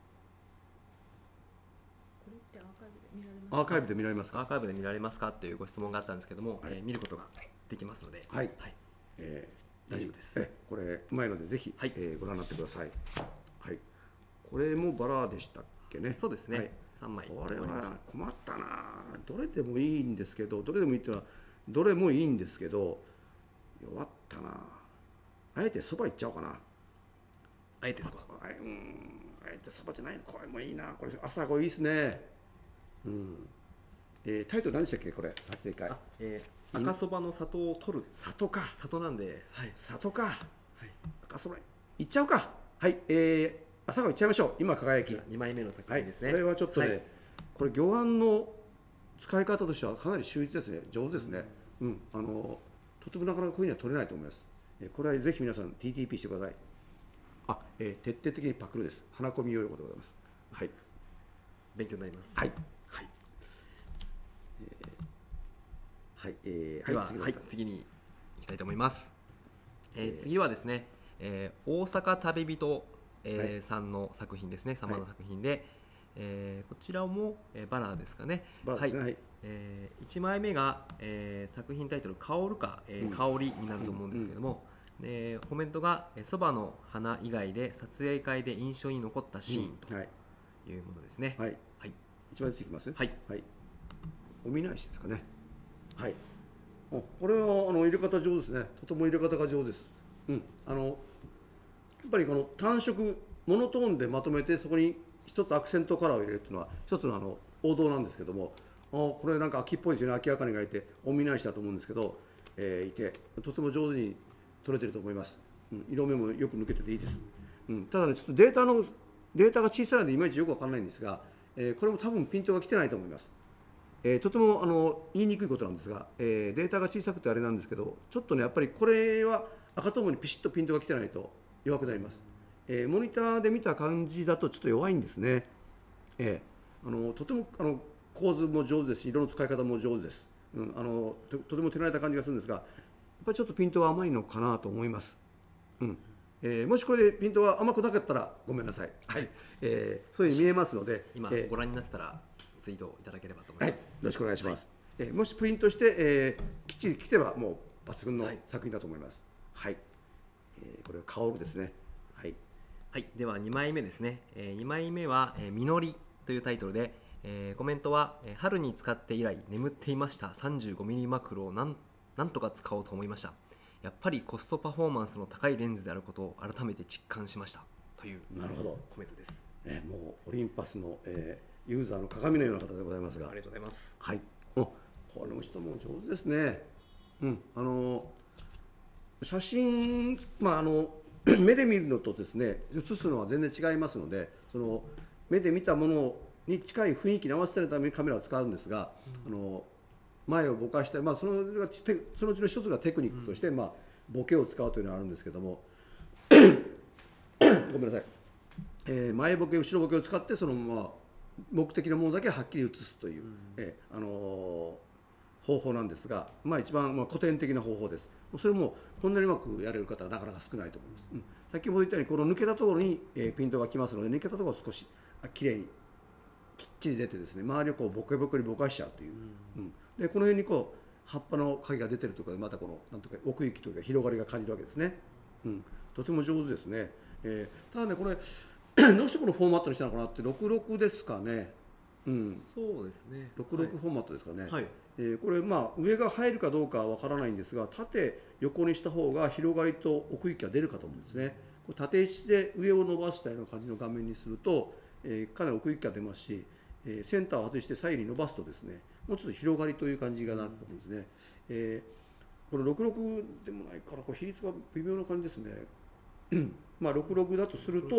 れってアーカイブで見られますか。 アーカイブで見られますか。 アーカイブで見られますかというご質問があったんですけども、 はい、 えー、見ることができますので、 はい、 はい、 えー、 大丈夫です。 えこれうまいのでぜひ、 はい、 えー、ご覧になってください。はい。これもバラでしたっけね。 そうですね。 はい、 さんまい。 これは困ったな。どれでもいいんですけど、どれでもいいっていうのはどれもいいんですけど、弱ったな。あえてそばいっちゃおうかな。 あえてそば。 あえうん。あえてそばじゃないの。これもいいな。これ朝ごいいですね。うん。えー、タイトル何でしたっけこれ撮影会。 あ、えー、赤そばの里を取る。 里か。 里なんで、はい。 里か。はい。赤そばいっちゃおうか。はい。えー朝がいっちゃいましょう。今輝き。 にまいめの作品ですね。 はい、これはちょっとね、はい、これ魚眼の使い方としてはかなり秀逸ですね。上手ですね。うん、あのとてもなかなかこういうのは取れないと思います。えこれはぜひ皆さん ティーティーピー してください。あ、えー、徹底的にパクるです。花込みよいことでございます。はい。 勉強になります。 はい。 はい。 えー、はい。えー、 では、 はい、次, はい、次に行きたいと思います。えー、次はですね、えー、大阪旅人えーはい、さんの作品ですね、様の作品で、はい、えー、こちらも、えー、バラですかね。 バラですね。はい。 えー、いちまいめが、えー、作品タイトル「香るか、えー、香り」になると思うんですけども、うんうん、でコメントが「そばの花以外で撮影会で印象に残ったシーン」というものですね。 はい。はい。一番ずついきます。 はい。 はい。お見ないしですかね。はい。おこれはあの入れ方上手ですね。とても入れ方が上手です。うん。あのやっぱりこの単色モノトーンでまとめてそこに一つアクセントカラーを入れるっていうのは一つのあの王道なんですけども、あこれなんか秋っぽいですよね。秋茜がいてお見ないしだと思うんですけど、えー、いてとても上手に撮れてると思います。うん、色目もよく抜けてていいです。うん、ただねちょっとデータのデータが小さいのでいまいちよくわからないんですが、えー、これも多分ピントが来てないと思います。えー、とてもあの言いにくいことなんですが、えー、データが小さくてあれなんですけど、ちょっとねやっぱりこれは赤ともにピシッとピントが来てないと弱くなります。えー、モニターで見た感じだとちょっと弱いんですね。えー、あのとてもあの構図も上手ですし、色の使い方も上手です。うん、あの と, とても手慣れた感じがするんですが、やっぱりちょっとピントは甘いのかなと思います。うんえー、もしこれでピントが甘くなかったらごめんなさい。はい、えー、そういうふうに見えますので、 今、 えー、 ご覧になってたらツイートいただければと思います。 はい、よろしくお願いします。はい、えー、もしプリントして、えー、きっちり来てばもう抜群の作品だと思います。はい、はい、えー、これは香るですね。はい。 はい、ではにまいめですね、えー、にまいめは「えー、実り」というタイトルで、えー、コメントは、えー「春に使って以来眠っていました さんじゅうごミリ マクロをなんなんとか使おうと思いました。やっぱりコストパフォーマンスの高いレンズであることを改めて実感しました」というなるほどコメントです。 えー、もうオリンパスの、えー、ユーザーの鏡のような方でございますが、 ありがとうございます。 はい、おこの人も上手ですね。うんあの写真まああの目で見るのとですね写すのは全然違いますので、その目で見たものに近い雰囲気に合わせるためにカメラを使うんですが、うん、あの前をぼかして、まあ、そのそのうちの一つがテクニックとして、うん、まあ、ボケを使うというのがあるんですけどもごめんなさい、えー、前ボケ後ろボケを使ってその、まあ、目的のものだけはっきり写すという、うん、えーあのー、方法なんですが、まあ、一番、まあ、古典的な方法です。それもこんなにうまくやれる方はなかなか少ないと思います。うん、先ほど言ったようにこの抜けたところに、えー、ピントがきますので、抜けたところを少しきれいにきっちり出てですね、周りをこうボケボケにぼかしちゃうという、うんうん、でこの辺にこう葉っぱの影が出てるとかでまたこのなんとか奥行きというか広がりが感じるわけですね。うん、とても上手ですね。えー、ただねこれどうしてこのフォーマットにしたのかなって、ろくろくですかね。うん、 そうですね。 ろくろくフォーマットですかね。 はい、 えー、これまあ上が入るかどうかはわからないんですが、縦横にした方が広がりと奥行きが出るかと思うんですね。これ縦位置で上を伸ばしたような感じの画面にすると、えー、かなり奥行きが出ますし、えー、センターを外して左右に伸ばすとですね、もうちょっと広がりという感じがなると思うんですね。えー、これろくろくでもないからこれ比率が微妙な感じですね。まあろくろくだとすると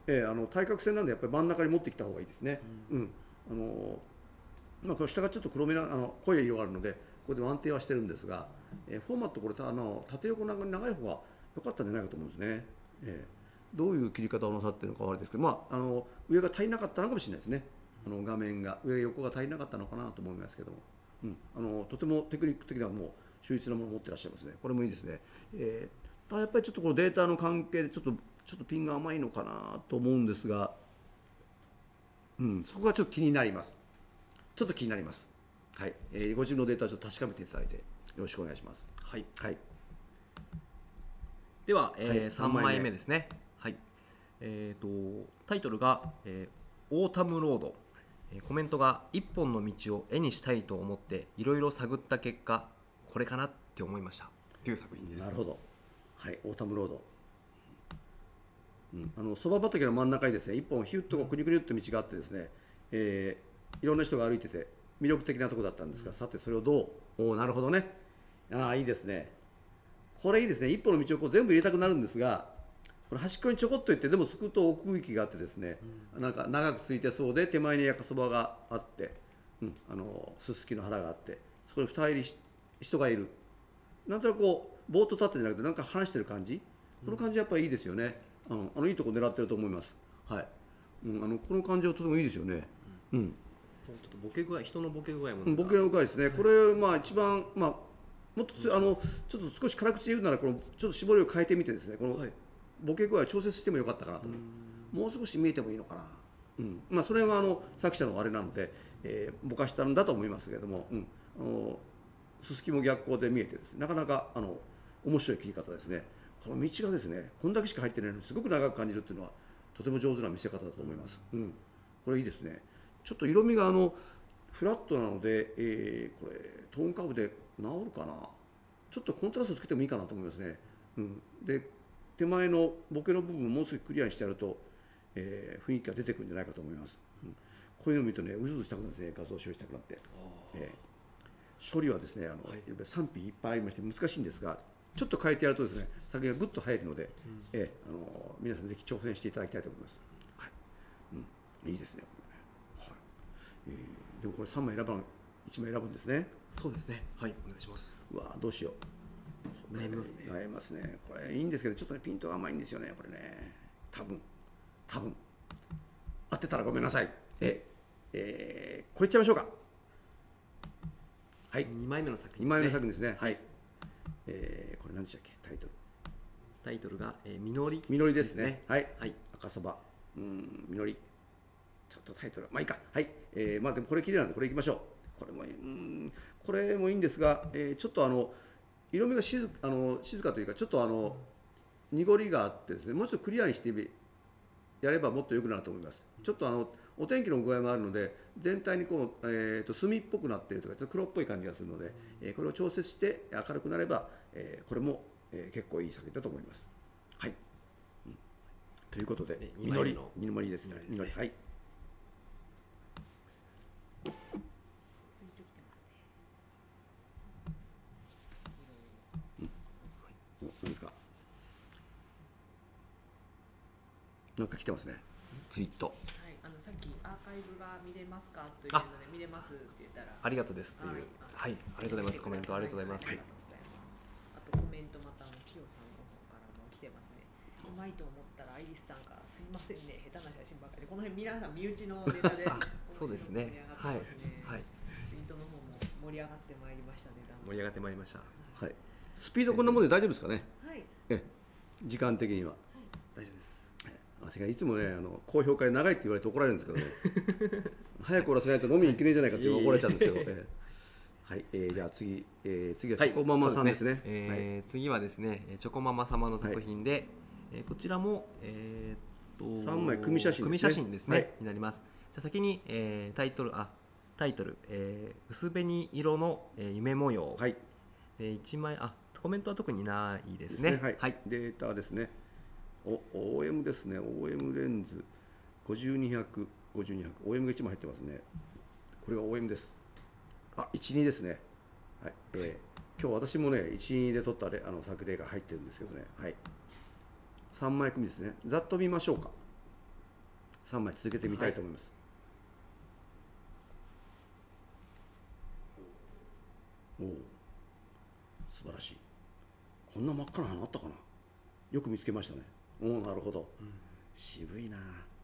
えーあの対角線なんでやっぱり真ん中に持ってきた方がいいですね。うんあのまあ、これ下がちょっと黒めなあの濃い色があるのでここで安定はしてるんですが、えーフォーマットこれあの縦横長に長い方が良かったんじゃないかと思うんですね。えーどういう切り方をなさっているのかはあれですけど、まあ、あの上が足りなかったのかもしれないですね。あの画面が上横が足りなかったのかなと思いますけども、うん、あのとてもテクニック的にはもう秀逸なものを持ってらっしゃいますね。これもいいですね。えー、ただやっぱりちょっとこのデータの関係でちょっとちょっとピンが甘いのかなと思うんですが、うん、そこがちょっと気になります。ちょっと気になります。はい、えーご自分のデータをちょっと確かめていただいてよろしくお願いします。 はい、 はい。 では、えーはいさんまいめですね。はいえー、とタイトルが、えーオータムロード」えーコメントが「一本の道を絵にしたいと思っていろいろ探った結果これかなって思いました」という作品です。 なるほど。はい、オータムロード。うん、あのそば畑の真ん中にですね、一本ヒュッとこうくにくにゅって道があってですね、えーいろんな人が歩いてて魅力的なところだったんですが、さてそれをどう、おーなるほどね。ああいいですね。これいいですね。一本の道をこう全部入れたくなるんですが、これ端っこにちょこっといってでもすくと奥行きがあってですね、なんか長くついてそうで手前に焼かそばがあって、うん、あのすすきの腹があってそこに二人人がいる。なんとなくこうぼーっと立ってじゃなくてなんか話してる感じ、この感じやっぱりいいですよね。あのあのいいとこ狙ってると思います。はい、うん、あのこの感じはとてもいいですよね。うん、 ちょっとボケ具合人のボケ具合もうん、ボケの深いですね。これまあ一番まあもっとつあのちょっと少し辛口で言うならこのちょっと絞りを変えてみてですね、このはいボケ具合を調節してもよかったかなと思う。もう少し見えてもいいのかな。うん、まあそれはあの作者のあれなので、えーぼかしたんだと思いますけれども、うん、あのすすきも逆光で見えてですね、なかなかあの面白い切り方ですね。この道がですね、こんだけしか入ってないのにすごく長く感じるっていうのはとても上手な見せ方だと思います。うん、これいいですね。ちょっと色味があのフラットなので、えーこれトーンカーブで治るかな。ちょっとコントラストつけてもいいかなと思いますね。うん、で手前のボケの部分をもう少しクリアにしてやると、えー雰囲気が出てくるんじゃないかと思います。うん、こういうのを見るとね、うずうずしたくなるんですね、画像処理したくなって。えー処理はですね、あのはいやっぱり賛否いっぱいありまして難しいんですが、ちょっと変えてやるとですね、先がぐっと入るので、えーあの皆さんぜひ挑戦していただきたいと思います。はい、うん、いいですね。これね、はいえーでもこれさんまい選ばん、いちまい選ぶんですね。 そうですね。はいお願いします。 うわどうしよう。 悩みますね悩みますね。これいいんですけど、ちょっとねピントが甘いんですよね。これね、多分多分合ってたらごめんなさい。ええーこれいっちゃいましょうか。はい、 にまいめの作品にまいめのですね。 作品ですね。はい。えーこれ何でしたっけ、タイトル。 タイトルが「えーみのり」 みのりですね。はい。 はい赤そば。うん、みのり。ちょっとタイトル、まあいいか。はい。えーまあでもこれ綺麗なんでこれいきましょう。これもいい、うん、これもいいんですが、えーちょっとあの色味が静あの静かというかちょっとあの濁りがあってですね、もうちょっとクリアにしてやればもっと良くなると思います。ちょっとあのお天気の具合もあるので全体にこう、えー、と墨っぽくなっているとかちょっと黒っぽい感じがするので、えーこれを調節して明るくなれば、えーこれも、えー結構いい作品だと思います。はい。うんということでえみのりにまいめのみのりですね。みのり、はい。 ついてきてますね。 お何ですか。なんか来てますね。ツイート。 はい、あのさっきアーカイブが見れますかというので見れますって言ったら、 ありがとうですというはい、ありがとうございます。コメントありがとうございます。 ありがとうございます。あとコメントまたあのキヨさんの方からも来てますね。うまいと思ったらアイリスさんがすいませんね、下手な写真ばっかりで、この辺皆さん身内のネタであそうですね。はいはいツイートの方も盛り上がってまいりましたね。だんだん盛り上がってまいりました。 はい。スピードこんなもんで大丈夫ですかね。 はい。 え、時間的には。 大丈夫です。 私がいつもね、あの高評価長いって言われて怒られるんですけどね。早く終わらせないと飲みに行けねえじゃないかって怒られちゃうんですけど。ええはい、えー、じゃあ次、えー、次はチョコママさんですね。 そうえー次はですね、えーチョコママ様の作品で、えーこちらもえーっとさんまい組写真ですね組写真ですね、 はいになります。じゃあ先に、えータイトルあタイトル、えー薄紅色の、えー夢模様。 はい。 でいちまいあコメントは特にないですね。 はい、 はい。 データですね。お オーエム ですね。オーエム レンズごじゅうにひゃく、ごじゅうにひゃく、オーエム がいちまい入ってますね。これが オーエム です。あ、いちにですね。はい。えー、今日私もね、いちにで撮ったれあの作例が入ってるんですけどね。はい。さんまい組ですね。ざっと見ましょうか。 さんまい続けてみたいと思います。はい、おお、素晴らしい。こんな真っ赤な花あったかな。よく見つけましたね。おお、なるほど、うん、渋いな。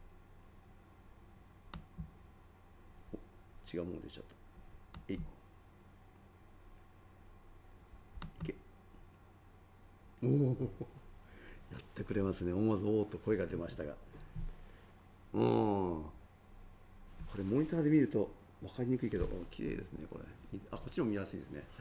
お、違うもの出ちゃった。えい、いけ。おお、やってくれますね。思わずおおと声が出ましたが、うん、これモニターで見ると分かりにくいけど、綺麗ですね。これ、あ、こっちも見やすいですね。はい、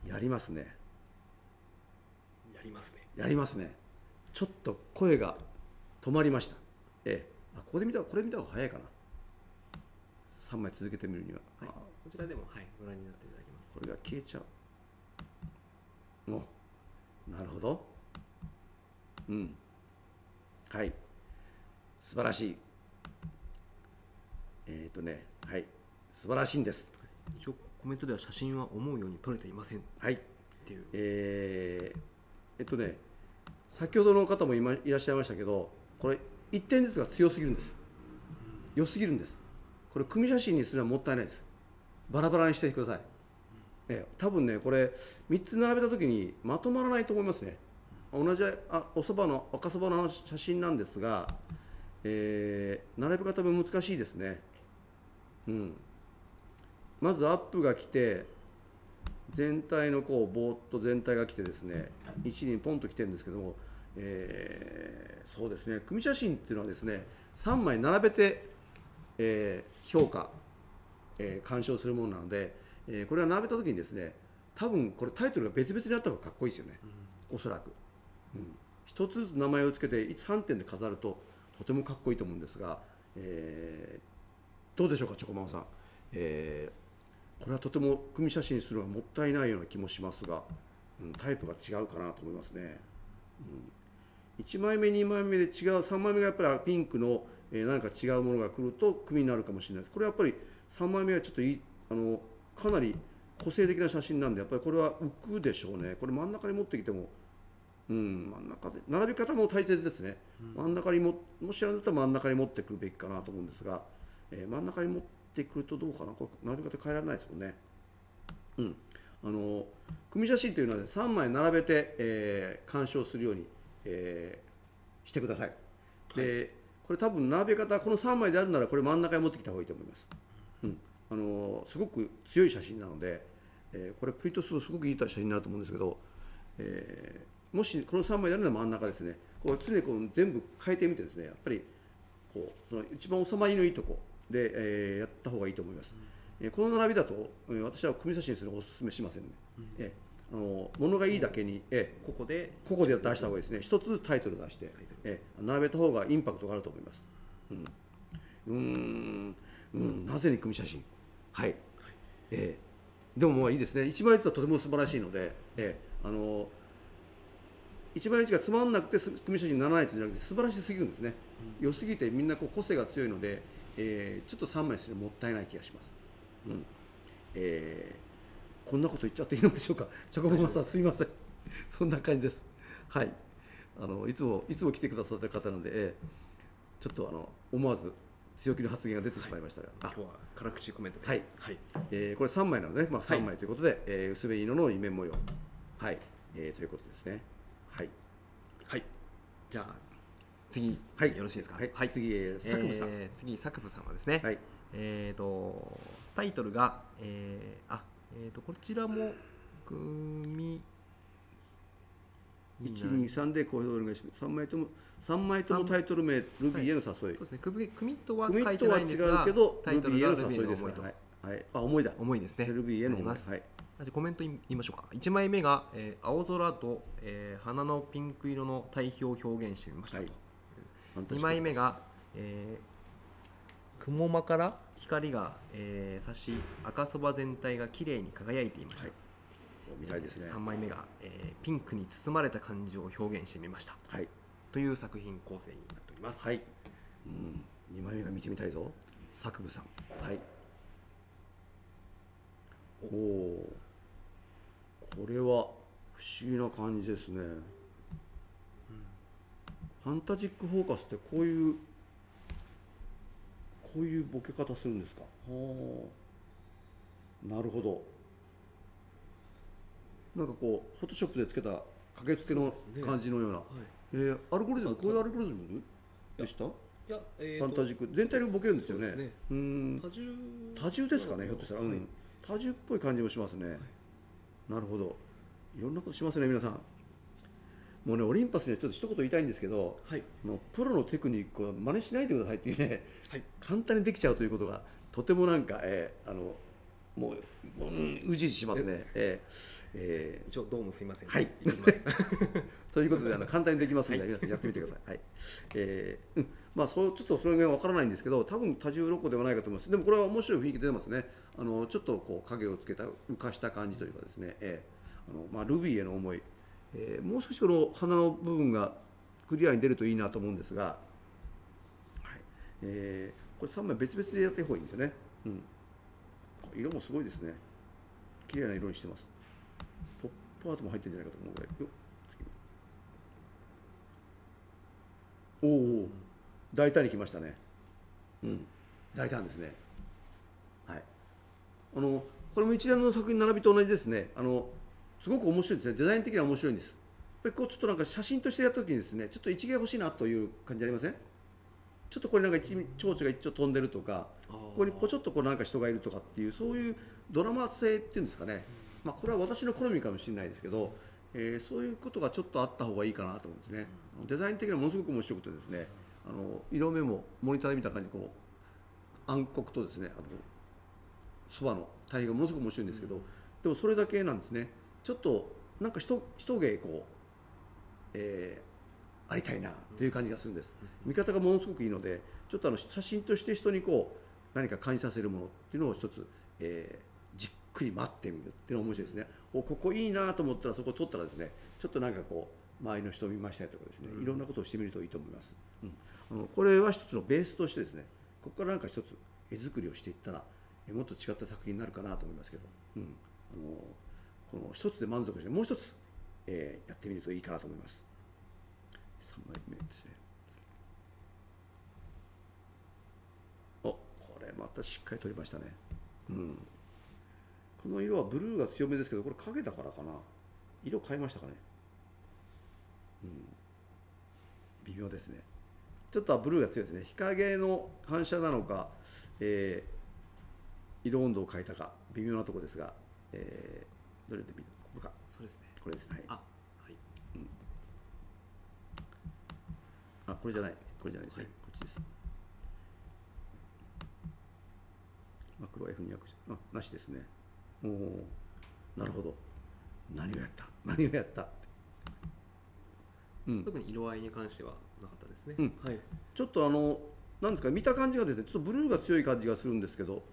やりますね。 やりますね。 やりますね。ちょっと声が止まりました。ええ、あ、ここで見た、これ見た方が早いかな。さんまい続けてみるには、 はい、こちらでも、はい、ご覧になっていただきます。 これが消えちゃう。お、なるほど。うん、はい、素晴らしい。えっ、ー、とね、はい、素晴らしいんです。 一応コメントでは写真は思うように撮れていません。 はい。 っていう。 えー、えっとね、先ほどの方も今いらっしゃいましたけど、これいってんずつが強すぎるんです。良すぎるんです。これ組写真にするのはもったいないです。バラバラにしてください。え多分ね、これみっつ並べた時にまとまらないと思いますね。同じあおそばの赤そばの写真なんですが、えー、並べ方も難しいですね。うん、まずアップが来て、全体のこうぼーっと全体が来てですね、いちにポンと来てるんですけども、えー、そうですね、組写真っていうのはですね、さんまい並べて、えー、評価、えー、鑑賞するものなので、えー、これは並べた時にですね、多分これタイトルが別々にあった方がかっこいいですよね、うん、おそらく、うん、一つずつ名前をつけてさんてんで飾るととてもかっこいいと思うんですが、えー、どうでしょうか、チョコマンさん、えー、これはとても組写真するのはもったいないような気もしますが、うん、タイプが違うかなと思いますね、うん、いちまいめにまいめで違う、さんまいめがやっぱりピンクの、えー、何か違うものが来ると組になるかもしれないです。これはやっぱりさんまいめはちょっといい、あのかなり個性的な写真なんで、やっぱりこれは浮くでしょうね。これ真ん中に持ってきても、うん、真ん中で並び方も大切ですね、うん、真ん中にも、もしあれだったら真ん中に持ってくるべきかなと思うんですが、えー、真ん中に持ってくるとどうかな、これ並び方変えられないですもんね。うん、あの組写真というのは、ね、さんまい並べて、えー、鑑賞するように、えー、してください。で、はい、これ多分並べ方、このさんまいであるならこれ真ん中に持ってきた方がいいと思います。うん、あのすごく強い写真なので、えー、これプリントするとすごくいい写真になると思うんですけど、えー、もしこのさんまいであるなら真ん中ですね、こう常にこう全部変えてみてですね、やっぱりこうその一番収まりのいいとこで、えー、やった方がいいと思います。うん、えー、この並びだと、えー、私は組写真するのをお勧めしませんね。うん、えー、あの物がいいだけに、えー、 ここでここで出した方がいいですね。一つずつタイトル出して、えー、並べた方がインパクトがあると思います。うん、うーん、うん、なぜに組写真、はい、はい、えー、でももういいですね。いちまいずつはとても素晴らしいので、えー、あのいちまいずつがつまんなくて組写真にならないというのじゃなくて、素晴らしすぎるんですね。うん、良すぎてみんなこう個性が強いので、えー、ちょっとさんまいするのもったいない気がします。うん、えー、こんなこと言っちゃっていいのでしょうか。チョコボマさん、すみません。そんな感じです。はい。あのいつもいつも来てくださってる方なので、えー、ちょっとあの思わず強気の発言が出てしまいましたが、 はい、今日は辛口コメントで、 はい、はい、えー、これさんまいなので、まあ、さんまいということで、はい、えー、薄紅色のイメン模様、はい、えー、ということですね。はい、 はい、じゃあ次、 はい、 よろしいですか。 はい、はい、次、えー、サクブさん、 えー、次サクブさんはですね、はい、えーとタイトルが、えー、あ、えーとこちらも組いち、に、さんでこうお願いします。さんまいともさんまいともタイトル名ルビーへの誘い。そうですね。組組とは書いてないんですが、 けどタイトルがルビーへの誘いです。はい。はい。あ、思いだ。 思いですね。 ルビーへの思い。はい。 じゃコメント言いましょうか。いちまいめが、えー、青空と、えー、花のピンク色の対比を表現してみましたと。はい、にまいめが、えー、雲間から光が、えー、差し赤そば全体がきれいに輝いていました。はい、 みたいですね。 さんまいめが、えー、ピンクに包まれた感じを表現してみました、はい、という作品構成になっております。 はい、うん、にまいめが見てみたいぞ、作部さん。はい、おお、これは不思議な感じですね。うん、ファンタジックフォーカスってこういうこういうボケ方するんですか。はあ、なるほど。なんかこうフォトショップでつけた駆けつけの感じのような、 はい、 えー、アルゴリズム、こういうアルゴリズムでした。 いや、えーとファンタジック全体にボケるんですよね。 そうですねうーん、 多重多重ですかね、ひょっとしたら、うんはい、 多重っぽい感じもしますね。なるほど。いろんなことしますね、皆さん。もうね、オリンパスにはちょっと一言言いたいんですけど、 はい、 もうプロのテクニックは真似しないでくださいっていうね、 はい、 簡単にできちゃうということがとてもなんか、えー、あのもう、うん、うじうじしますね。えーえー一応どうもすいません、 はい言いますということであの簡単にできますので、 はい皆さんやってみてください。はい、えーうん、まあそうちょっとそれがわからないんですけど、多分多重録音ではないかと思います。でもこれは面白い雰囲気出てますね。あのちょっとこう影をつけた浮かした感じというかですね、えーあのまあ、ルビーへの思い、えーもう少しこの花の部分がクリアに出るといいなと思うんですが、はい、えーこれさんまい別々でやっていく方がいいんですよね。うん、色もすごいですね。綺麗な色にしてます。ポップアートも入ってるんじゃないかと思うぐらい。よっ、次おお、大胆に来ましたね。うん、大胆ですね。はい。あのこれも一連の作品並びと同じですね。あのすごく面白いですね。デザイン的には面白いんです。やっぱりこうちょっとなんか写真としてやった時にですね、ちょっと一芸欲しいなという感じありません？ちょっとこれなんか一蝶々が一丁飛んでるとか、ここにポチョっとこうなんか人がいるとかっていうそういうドラマ性っていうんですかね。まあこれは私の好みかもしれないですけど、えー、そういうことがちょっとあった方がいいかなと思うんですね。デザイン的にはものすごく面白くてですね、あの色目もモニターで見た感じこう暗黒とですね、あのそばの対比がものすごく面白いんですけど、でもそれだけなんですね。ちょっとなんか一一芸こう、えーありたいなという感じがするんです。見方がものすごくいいので、ちょっとあの写真として人にこう何か感じさせるものっていうのを一つ、えー、じっくり待ってみるっていうのが面白いですね。おここいいなと思ったらそこを撮ったらですね、ちょっとなんかこう周りの人を見ましたりとかですね、いろんなことをしてみるといいと思います。うん、あのこれは一つのベースとしてですね、ここからなんか一つ絵作りをしていったらもっと違った作品になるかなと思いますけど、うん、あのこの一つで満足してもう一つ、えー、やってみるといいかなと思います。さんまいめですね。お、これまたしっかり取りましたね。うん。この色はブルーが強めですけど、これ影だからかな。色変えましたかね。うん。微妙ですね。ちょっとブルーが強いですね。日陰の反射なのか、えー、色温度を変えたか微妙なところですが、えー、どれで見る？ここか。 そうですね。 これですね。 あ、はい。 うん。あ、これじゃない、これじゃないですね、 はい、 こっちです。マクロ エフにひゃく、あ、なしですね。おお、なるほど。何をやった、何をやった。うん、 特に色合いに関してはなかったですね。 うん、 はい。 ちょっとあの、なんですか、見た感じが出て、ちょっとブルーが強い感じがするんですけど。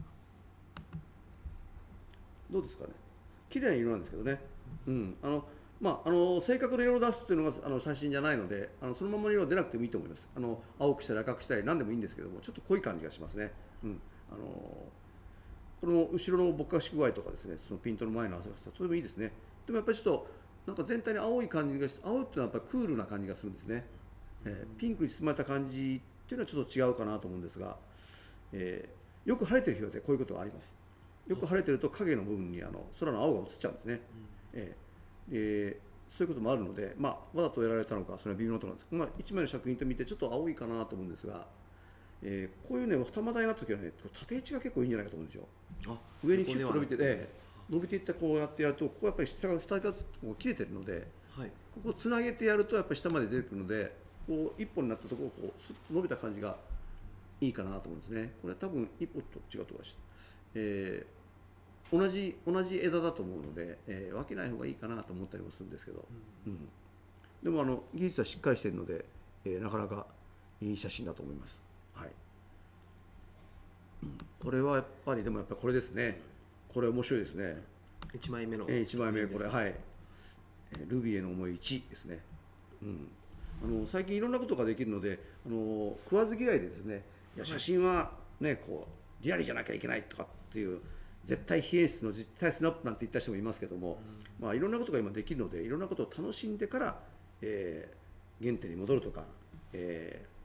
どうですかね。綺麗な色なんですけどね。うん、あの。まあ、あの正確な色を出すっていうのがあの写真じゃないので、あのそのままの色は出なくてもいいと思います。あの青くしたり赤くしたり何でもいいんですけども、ちょっと濃い感じがしますね。うん、あのこの後ろのぼかし具合とかですね、そのピントの前の汗がとてもいいですね。でもやっぱりちょっとなんか全体に青い感じがし、青っていうのはやっぱりクールな感じがするんですね。えー、ピンクに包まれた感じっていうのはちょっと違うかなと思うんですが、えー、よく晴れてる日はこういうことがあります。よく晴れてると影の部分にあの空の青が映っちゃうんですね。えーでそういうこともあるので、まあ、わざとやられたのかそれは微妙なところなんですけど、まあ、いちまいの作品と見てちょっと青いかなと思うんですが、えー、こういうね二股台になった時はね縦位置が結構いいんじゃないかと思うんですよ。あ、上にシュッと伸びてて、伸びていったこうやってやるとここやっぱり下が下がこう切れてるので、はい、ここをつなげてやるとやっぱり下まで出てくるので、こう一本になったところをこうスッと伸びた感じがいいかなと思うんですね。これは多分一本と違うところだし、えー同じ同じ枝だと思うので、えー、分けない方がいいかなと思ったりもするんですけど、うんうん、でもあの技術はしっかりしているので、えー、なかなかいい写真だと思います。はい、うん、これはやっぱりでもやっぱりこれですね。これ面白いですね。 いちまいめの、 えー、いちまいめこれはい、えー、ルビーへの思いいちですね。うん、あの最近いろんなことができるので、あの食わず嫌いでですね、いや写真はねこうリアルじゃなきゃいけないとかっていう。絶対非演出の絶対スナップなんて言った人もいますけども、うん、まあいろんなことが今できるのでいろんなことを楽しんでから、えー、原点に戻るとか、え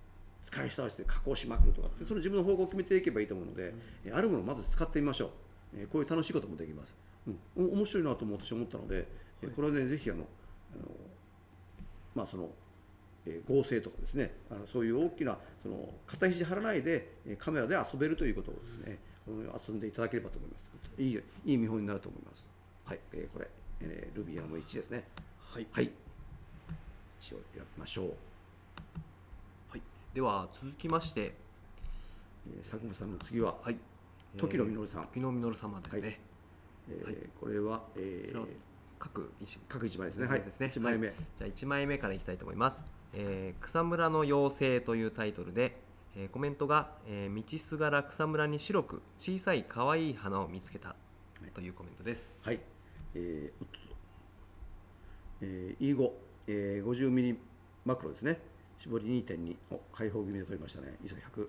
使い回して加工しまくるとかって、その自分の方向を決めていけばいいと思うので、えあるものをまず使ってみましょう。えこういう楽しいこともできます。うん、お面白いなと思私思ったので、えこれはねぜひあのあのまあその、えー合成とかですね、あのそういう大きなその肩肘張らないでえーカメラで遊べるということをですね、うん遊んでいただければと思います。いいいい見本になると思います。はい、えーこれ、えー、ルビーのいちですね。 はい、 はい、いちを選びましょう。 はい、では続きまして、 えー佐久間さんの次は、 はい、 時野実さん。 時野実様ですね、 はいえーはいこれは、えーこれは各一各一枚ですね。はい、 ですねいちまいめ。 はいじゃあいちまいめからいきたいと思います、えー草むらの妖精というタイトルで、えーコメントが、えー道すがら草むらに白く小さい可愛い花を見つけたというコメントです。 はい、えー、おっとえー、イーご、えー、ごじゅうミリマクロですね。絞り にてんに、お開放気味で取りましたね。イーソひゃく。はい。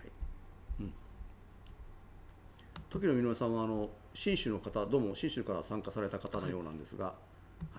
うん。時野実さんはあの信州の方、どうも信州から参加された方のようなんですが、はい、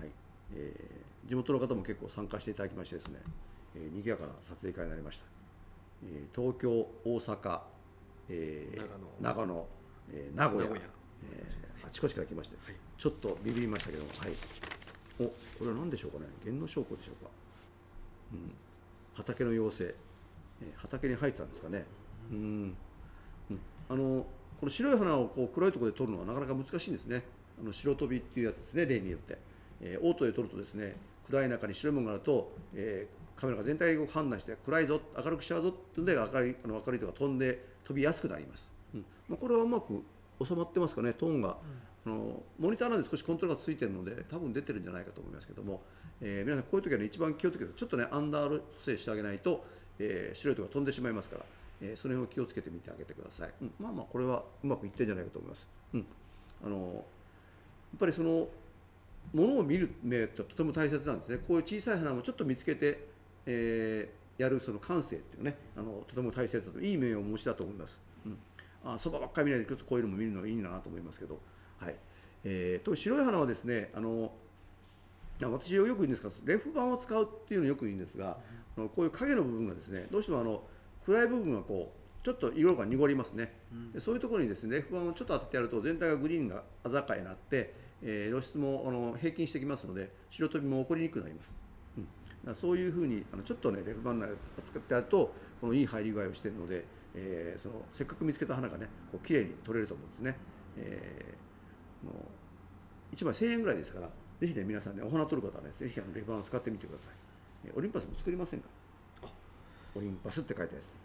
えー地元の方も結構参加していただきましてですね、えー、賑やかな撮影会になりました。えー東京、大阪、えー長野長野、えー名古屋、 名古屋えーあちこちから来まして、ちょっとビビりましたけども、はい。お、これは何でしょうかね、源の証拠でしょうか。うん、畑の妖精、えー畑に入ってたんですかね。うん、うん、あのこの白い花をこう黒いところで撮るのはなかなか難しいんですね。あの白飛びっていうやつですね、例によって。えー、オートで撮るとですね、暗い中に白いものがあると、えーカメラが全体を判断して暗いぞ、明るくしちゃうぞっていうんで明るいあの明るいとか飛んで飛びやすくなります。うんまあ、これはうまく収まってますかね、トーンが、あのモニターなんで少しコントロールがついてるので多分出てるんじゃないかと思いますけども、えー皆さんこういう時は、ね、一番気をつけてちょっとねアンダー補正してあげないと、えー白いところが飛んでしまいますから、えーその辺を気をつけてみてあげてください。うん、まあまあこれはうまくいってるんじゃないかと思います。うんあのやっぱりそのものを見る目ってとても大切なんですね。こういう小さい花もちょっと見つけて、えーやるその感性っていうね、あのとても大切だと、いい面をお持ちだと思います。うん、あそばばっかり見ないでちょっとこういうのも見るのがいいなと思いますけど、はいえー、と白い花はですね、あの私よく言うんですが、レフ板を使うっていうのをよく言うんですが、あのこういう影の部分がですね、どうしてもあの暗い部分がこうちょっと色が濁りますね。でそういうところにですね、レフ板をちょっと当ててやると全体がグリーンが鮮やかになって、えー露出もあの平均してきますので、白飛びも起こりにくくなります。うん、だからそういうふうにあのちょっとねレフ板を使ってやるとこのいい入り具合をしているので、えーそのせっかく見つけた花がねこう綺麗に撮れると思うんですね。えー、のいちまいせんえんぐらいですから、ぜひね皆さんねお花撮る方はねぜひあのレフ板を使ってみてください。えーオリンパスも作りませんか。オリンパスって書いたやつ。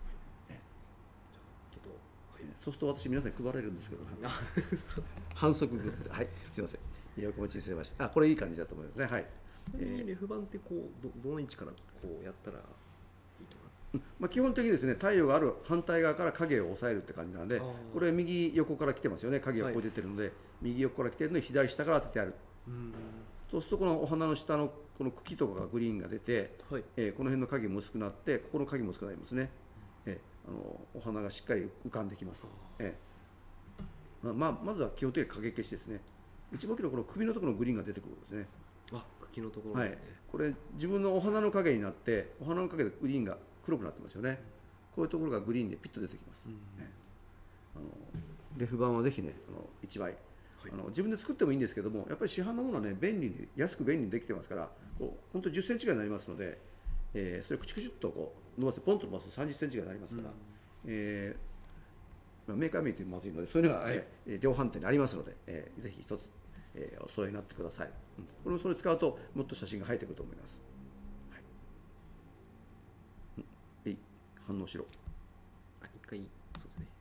ちょっとそうすると私皆さんに配られるんですけど、反則グッズで、はい、すいません、よくお持ちにされました。あ、これいい感じだと思いますね。はい。 ちなみにレフ板ってこうどどの位置からこうやったらいいとか。 うんまあ、基本的にですね、太陽がある反対側から影を抑えるって感じなんで、 あーこれ右横から来てますよね。影がこう出てるので、右横から来てるので左下から当ててある。 うんそうするとこのお花の下のこの茎とかがグリーンが出て、 はいえーこの辺の影も薄くなって、ここの影も薄くなりますね。えーあのお花がしっかり浮かんできます。えーまあ、まあまずは基本的に影消しですね。一番大きなこの首のところのグリーンが出てくるんですね。 あ茎のところはいですね。、 これ自分のお花の影になってお花の影でグリーンが黒くなってますよね。こういうところがグリーンでピッと出てきます。 うんねあのレフ板はぜひねあのいちまい、 はいあの自分で作ってもいいんですけども、やっぱり市販のものはね便利に安く便利にできてますから、こう本当じゅっセンチぐらいになりますので、えーそれをクチクチっとこう伸ばしてポンと伸ばすとさんじゅっセンチぐらいになりますから、えーまあ、メーカー名というまずいのでそういうのが、 はいえー量販店にありますので、えーぜひ一つ、えーお揃いになってください。うんこれをそれ使うともっと写真が入ってくると思います。はいうんえい反応しろ。 あ一回そうですね。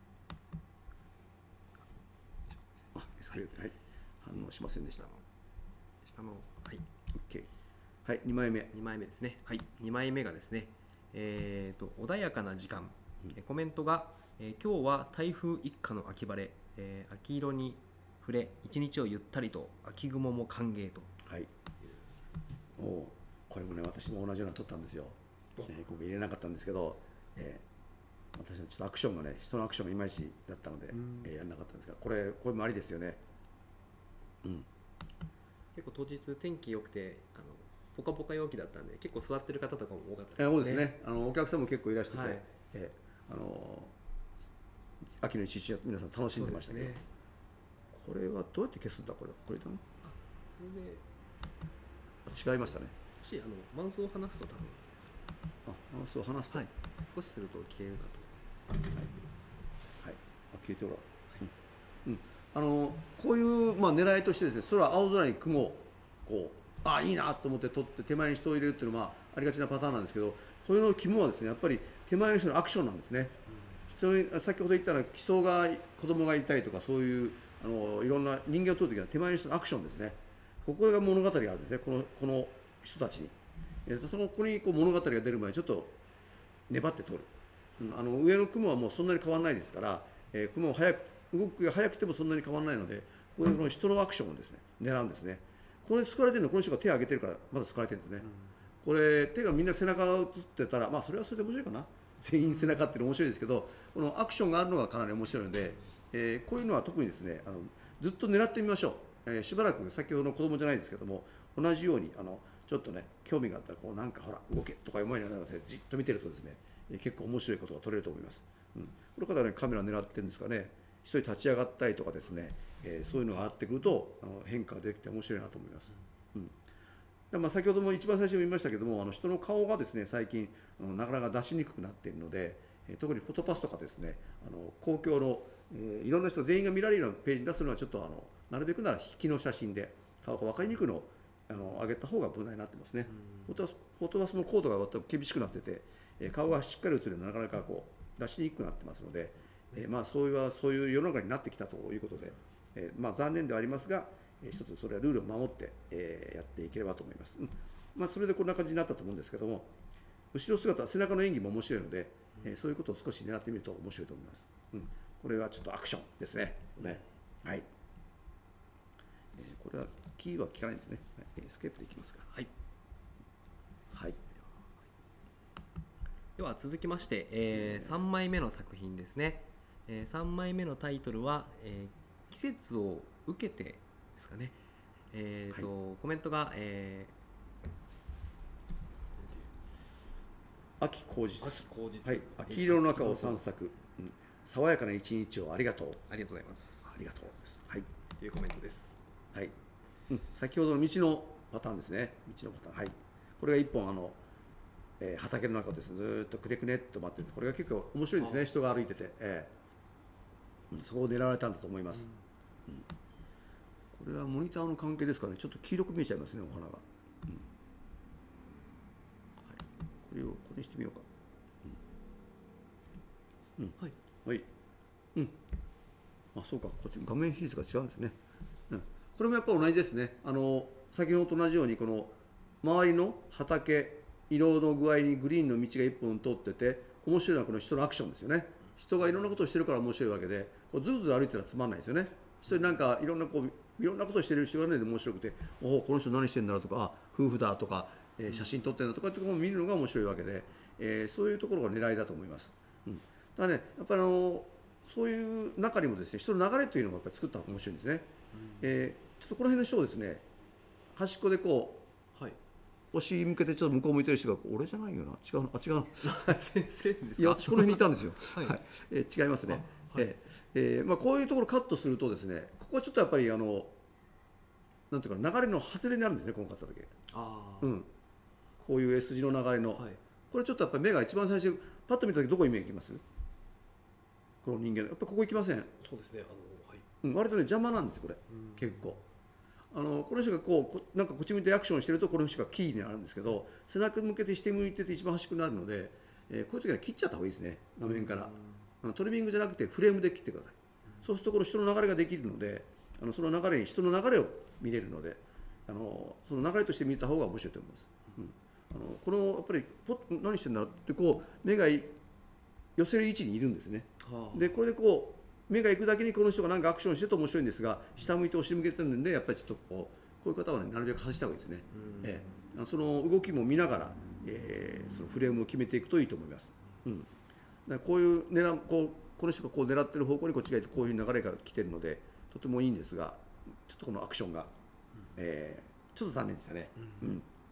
あ、はいはい、反応しませんでした。 下のはい OK。はい、にまいめ。 にまいめですね。はい、にまいめがですね、えー、と穏やかな時間、えコメントが、えー今日は台風一過の秋晴れ、えー秋色に触れ、一日をゆったりと、秋雲も歓迎と。 はい。おお、これもね、私も同じようなの撮ったんですよ。えー、今回入れなかったんですけど、えー私のちょっとアクションがね、人のアクションがいまいちだったので、 うんえーやらなかったんですが、これ、これもありですよね。うん。 結構当日天気良くて、あのポカポカ陽気だったんで結構座ってる方とかも多かったえそうですね、あのお客さんも結構いらしてて、 はい、 えあの秋の一日は皆さん楽しんでましたけど、ね、これはどうやって消すんだこれこれだなあそれで違いましたね。 少しあのマウスを離すと多分あマウスを離すと、 はい、少しすると消えるかと。 はい、はい、あ消えておら、うんうん、あのこういう、まあ、狙いとしてですね、空青空に雲をこうあいいなと思って取って手前に人を入れるっていうのは、まあ、ありがちなパターンなんですけど、これの肝はですねやっぱり手前の人のアクションなんですね。人に先ほど言ったのは人が子供がいたりとかそういうあのいろんな人間を撮るときは手前の人のアクションですね。ここが物語があるんですね、このこの人たちに。えそのここにこう物語が出る前にちょっと粘って撮る、うん、あの上の雲はもうそんなに変わらないですから、えー、雲を早く動きが速くてもそんなに変わらないので、ここでこの人のアクションをですね狙うんですね。これ救われてるのはこの人が手を挙げてるからまだ救われてるんですね、うん、これ手がみんな背中が映ってたら、まあ、それはそれで面白いかな、全員背中っていうの面白いですけど、このアクションがあるのがかなり面白いので、えー、こういうのは特にですねあのずっと狙ってみましょう、えー、しばらく先ほどの子供じゃないですけども同じようにあのちょっとね興味があったらこうなんかほら動けとか思いながらじっと見てるとですね、えー、結構面白いことが撮れると思います、うん、この方はねカメラ狙ってるんですかね、一人立ち上がったりとかですね、えー、そういうのがあってくるとあの変化ができて面白いなと思います、うん、でまあ先ほども一番最初に言いましたけども、あの人の顔がですね最近あのなかなか出しにくくなっているので、えー、特にフォトパスとかですねあの公共の、えー、いろんな人全員が見られるようなページに出すのはちょっとあのなるべくなら引きの写真で顔が分かりにくいのをあの上げた方が無難になってますね。フォトフォトパスもコードが厳しくなってて、えー、顔がしっかり映るのはなかなかこう出しにくくなってますので、えー、まあそういうそういう世の中になってきたということで、えー、まあ残念ではありますが、えー、一つそれはルールを守って、えー、やっていければと思います。うん、まあそれでこんな感じになったと思うんですけども、後ろ姿背中の演技も面白いので、えー、そういうことを少し狙ってみると面白いと思います。うん、これはちょっとアクションですね。ね、はい。えー、これはキーは効かないんですね。はい、エスケープできますか。 はい。 はい。 では続きまして、えー、さんまいめの作品ですね。えー、さんまいめのタイトルは、えー、季節を受けてですかね。えーと、はい、コメントが、えー、秋口実。 秋口実。 はい。秋色の中を散策。うん、爽やかな一日をありがとう。 ありがとうございます。 ありがとうです。はい。 というコメントです。 はい。うん、先ほどの道のパターンですね。道のパターン。はい。これが一本あの、えー、畑の中をですね、ずっとくねくねっと待ってて、これが結構面白いですね。人が歩いてて、えーうん、そこを狙われたんだと思います。うんうん、これはモニターの関係ですかね。ちょっと黄色く見えちゃいますね、お花が。うん、はい。これをこれにしてみようか。うん。うん、はい。はい。うん。あ、そうか。こっち画面比率が違うんですね。うん。これもやっぱり同じですね。あの先ほどと同じようにこの周りの畑色の具合にグリーンの道が一本通ってて、面白いのはこの人のアクションですよね。人がいろんなことをしてるから面白いわけで、こうずるずる歩いてたらつまんないですよね。人になんかいろんなこういろんなことをしてる人がね面白くて、おおこの人何してんだろうとか、あ夫婦だとか、えー、写真撮ってるんだとかってことを見るのが面白いわけで、えー、そういうところが狙いだと思います。うん。だねやっぱりあのそういう中にもですね人の流れというのがやっぱり作った方が面白いんですね。うん、えーちょっとこの辺の人をですね、端っこでこう、はい、押し向けてちょっと向こう向いてる人が、俺じゃないよな、違うの、あ、違うの。 先生ですか。 いや、私この辺にいたんですよ。 はい、 はい、えー、違いますね。はい、えーえーまあ、こういうところカットするとですね、ここはちょっとやっぱりあの、なんていうか流れの外れになるんですね、この方だけ。あうん。こういう S 字の流れの、はい、これちょっとやっぱり目が一番最初、パッと見たときどこに目が行きます？この人間、やっぱここ行きません。 そうですね。あのはい。 うん、割とね邪魔なんですこれ、結構。あのこの人がこうこなんかこっち向いてアクションしてるとこの人がキーになるんですけど、背中向けて下向いてて一番端っこになるので、えー、こういう時は切っちゃった方がいいですね、画面から。あのトリミングじゃなくてフレームで切ってください。そうするとこの人の流れができるので、あのその流れに人の流れを見れるので、あのその流れとして見た方が面白いと思います。うん、あのこのやっぱりポッ何してんだろうってこう目が寄せる位置にいるんですね。はあ、でこれでこう目が行くだけにこの人が何かアクションしてると面白いんですが、下向いて押し向けてるんでやっぱりちょっとこうこういう方は、ね、なるべく外した方がいいですね。ええ、その動きも見ながら、えー、そのフレームを決めていくといいと思います。うん、だからこういう狙こうこの人がこう狙ってる方向にこっちがいてこういう流れが来てるのでとてもいいんですが、ちょっとこのアクションが、えー、ちょっと残念でしたね。うん、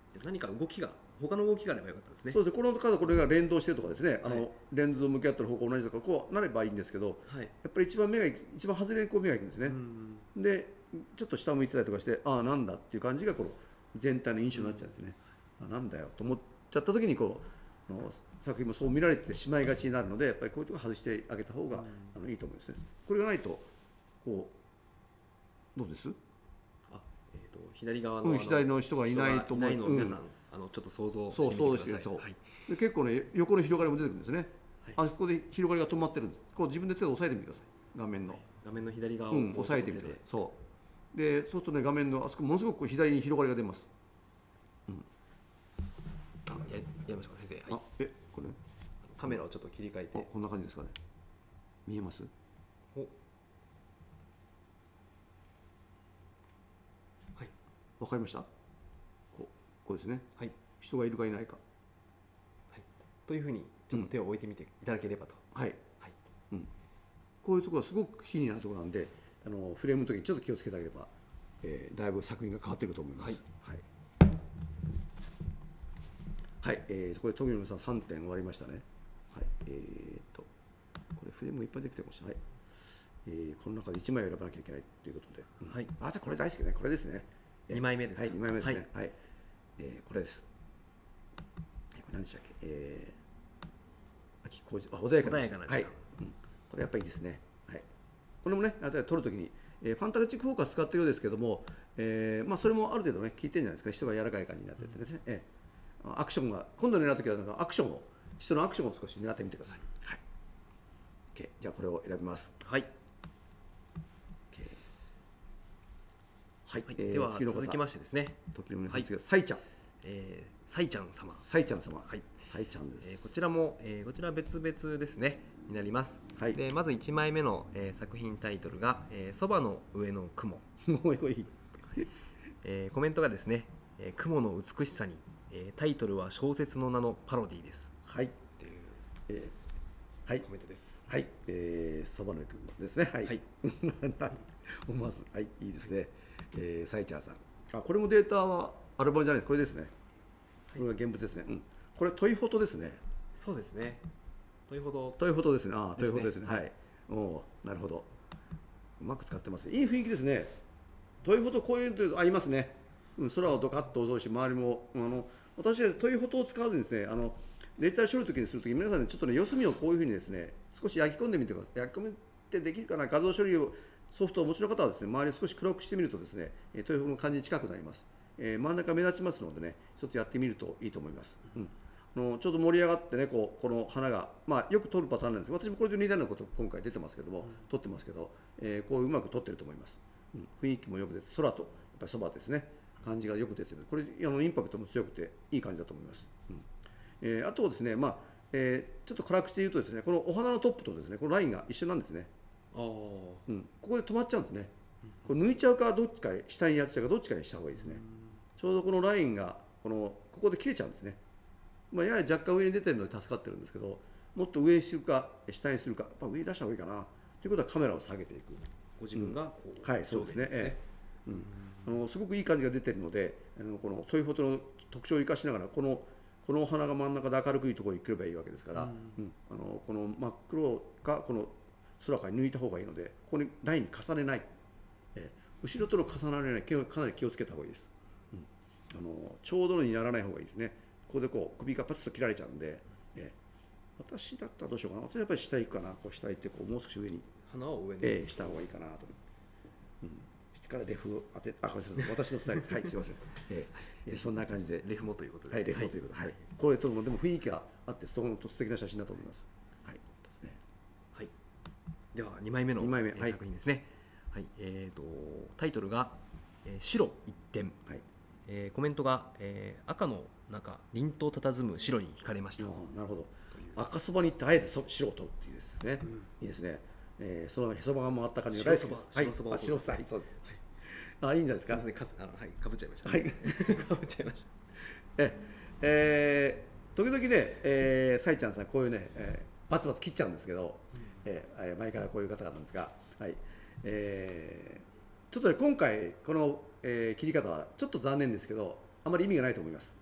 何か動きが他の動きがあればよかったですね。 そうですね、このカードこれが連動してるとかですね、あのはいレンズの向き合ってる方向同じとかこうなればいいんですけど、 はい。 やっぱり一番目が行く一番外れにこう目が行くんですね。 うんでちょっと下向いてたりとかしてああなんだっていう感じがこの全体の印象になっちゃうんですね、あなんだよと思っちゃった時にこうあの作品もそう見られてしまいがちになるのでやっぱりこういうところ外してあげた方が、あのいいと思うんですね。これがないとこうどうです、 あ、えー、と左側の、 うん、左の人がいないと思う人がいないのを皆さん、 うんあのちょっと想像そうしてみてください。 そうですよそうはいで結構ね横の広がりも出てくるんですね、 はいあそこで広がりが止まってるんです。こう自分で手で押さえてみてください画面の、 画面の左側をうん、 こう押さえてみて手でそうでそうするとね画面のあそこものすごくこう左に広がりが出ます、 あややりましょうか先生。はあい、 えこれカメラをちょっと切り替えて。 あこんな感じですかね、見えます、 おはいわかりました、こうこうですね、 はい人がいるかいないか、 はいというふうにちょっと手を置いてみていただければと。 はい、 はいうん、こういうところはすごくキーになるところなんであのフレームの時にちょっと気をつけてあげれば、えーだいぶ作品が変わっていくと思います。 はいはいはいえー、これ富野さんさんてん終わりましたね。はいえー、とこれフレームがいっぱいできてました、はいえー、この中でいちまい選ばなきゃいけないということで、うんはいあじゃあこれ大好きね、これですね、えーにまいめですか。 はい、にまいめですね、 はいはいえーこれです。えーこれ何でしたっけ、えー、秋工事あ穏やかな穏やかな時間はいうん、これやっぱりいいですね、はい、これもねあとで撮るときに、えーファンタジックフォーカス使ってるようですけども、えーまあ、それもある程度ね効いてるんじゃないですか、人が柔らかい感じになっててですね、えーアクションが今度狙うときはなんかアクションを人のアクションを少し狙ってみてください。はい。OK じゃあこれを選びます。 はい、 OK はい。 はいえーでは次の方続きましてですね、 時の皆さん、 はい次はサイちゃん。 えー、サイちゃん様、 サイちゃん様。 はいサイちゃんです。 えーこちらも、えーこちら別々ですねになります。 はいでまずいちまいめの、えー作品タイトルが「えーそばの上の雲」 もういい。 えーコメントがですね「えー雲の美しさに、えータイトルは小説の名のパロディです」 はい。 っていうえーはいコ。メントです。 はい。えー、そばの君ですね。はい。 はい思わず、はい、いいですね。えー、サイちゃんさん。あ、これもデータはアルバムじゃない、これですね。これが現物ですね。うん。これトイフォトですね。 そうですね。というほどトイフォトですね。ああ、トイフォトですね。 ですねはい。おお、なるほど。うまく使ってます。いい雰囲気ですね。トイフォトこういうの合いますね。うん、空をドカッと落として周りもあの私はトイフォトを使わずにですね、あのデジタル処理の時にするとき皆さんねちょっとね四隅をこういうふうにですね少し焼き込んでみてください。焼き込めてできるかな、画像処理をソフトをお持ちの方はですね周りを少し黒くしてみるとですねえートイフォトの感じに近くなります。えー真ん中目立ちますのでね一つやってみるといいと思います。うん。あのちょうど盛り上がってねこうこの花が、まあ、よく撮るパターンなんですが私もこれで似たようなこと今回出てますけども、撮ってますけど、えーこううまく撮ってると思います。うん、雰囲気もよく出て空とやっぱりそばですね感じがよく出てる。これあのインパクトも強くていい感じだと思います。うんえーあとはですね、まあえーちょっと辛くして言うとですねこのお花のトップとですねこのラインが一緒なんですね。 ああうん、ここで止まっちゃうんですね。これ抜いちゃうかどっちかへ下にやっちゃうかどっちかにした方がいいですね。ちょうどこのラインがこのここで切れちゃうんですね。まあ、やや若干上に出てるので助かってるんですけどもっと上にするか下にするかやっぱ上に出した方がいいかなということはカメラを下げていく。 ご自分がこう、 はい、そうですね。 上下にええうん、あのすごくいい感じが出てるので、あのこのトイフォトの特徴を生かしながらこのこのお花が真ん中で明るくいいところに来ればいいわけですから、うんあのこの真っ黒かこの空から抜いた方がいいので、ここにラインに重ねない、ええ後ろとの重ならない気をかなり気をつけた方がいいです。うん、あのちょうどのにならない方がいいですね。ここでこう首がパツッと切られちゃうんで、ええ私だったらどうしようかな。私はやっぱり下行くかな。こう下行ってこうもう少し上に。 花を上に、 ええした方がいいかなと。うん、下からレフを当て、あ、これすみません私のスタイルです。はい、すみません。ええええそんな感じで、 レフもということで、 はい、レフということで、はい、これともでも雰囲気があって、と素敵な写真だと思います。はい、ですね。 はい、ではにまいめのにまいめえーはい作品ですね。はい、えー、とタイトルが、えー白一点、 はい。 えーコメントが、えー赤の中凛と佇む白に惹かれました。 ああ、なるほど。赤そばに行ってあえてそ白を取るっていうですね。いいですね。えー、そのへそばが回った感じが大好きです。 白そばはい、あ白そば白そば、はい、そうです。あ、いいんじゃないですかすみま。せん、かすあのはい、かぶっちゃいました、 はいかぶっちゃいました。 ええー時々ね、えー、さいちゃんさん、こういうね、えーバツバツ切っちゃうんですけど、えーえー前からこういう方々なんですが、はいえーちょっとね、今回、この、えー切り方はちょっと残念ですけど、あまり意味がないと思います。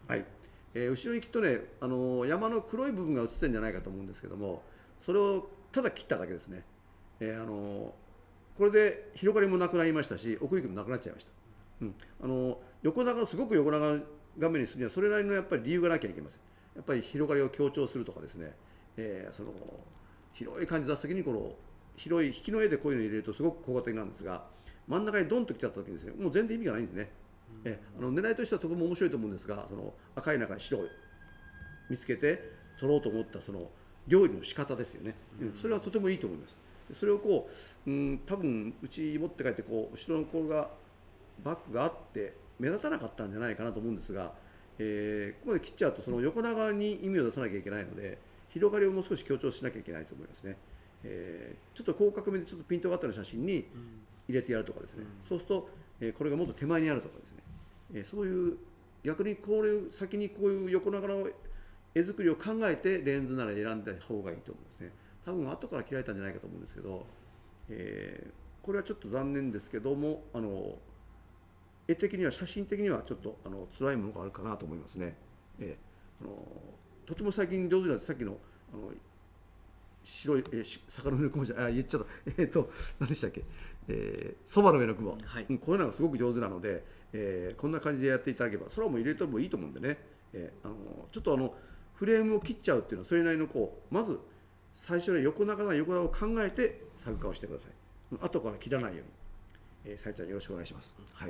はい、えー後ろにきっとね、あのー山の黒い部分が映ってるんじゃないかと思うんですけども、それをただ切っただけですね。えーあのーこれで広がりもなくなりましたし、奥行きもなくなっちゃいました。うんあのー横長のすごく横長画面にするにはそれなりのやっぱり理由がなきゃいけません。やっぱり広がりを強調するとかですね、えーその広い感じ出すときにこの広い引きの絵でこういうのを入れるとすごく効果的なんですが、真ん中にドンと来ちゃったときにですね、もう全然意味がないんですね。えあの狙いとしてはとても面白いと思うんですが、その赤い中に白を見つけて取ろうと思ったその料理の仕方ですよね、うんそれはとてもいいと思います。それをこう、うん、多分うち持って帰ってこう後ろのこれがバッグがあって目立たなかったんじゃないかなと思うんですが、えーここまで切っちゃうとその横長に意味を出さなきゃいけないので、広がりをもう少し強調しなきゃいけないと思いますね。えーちょっと広角目でちょっとピントがあったような写真に入れてやるとかですね、そうすると、えーこれがもっと手前にあるとかですね、えーそういう逆にこれ先にこういう横長の絵作りを考えてレンズなら選んだ方がいいと思いますね。多分後から切られたんじゃないかと思うんですけど、えーこれはちょっと残念ですけども、あの絵的には写真的にはちょっとあの辛いものがあるかなと思いますね。えーあのとても最近上手になって、さっきのあの白い、えーし魚の上の雲じゃあ言っちゃった、えっ、と何でしたっけ、えーそばの上の雲、 はいうんこういうのがすごく上手なので、えーこんな感じでやっていただければ、それはもう入れてもいいと思うんでね、えーあのちょっとあのフレームを切っちゃうっていうのはそれなりのこうまず最初に横長な横長を考えて作画をしてください。後から切らないように、えー、さえちゃんよろしくお願いします。はい。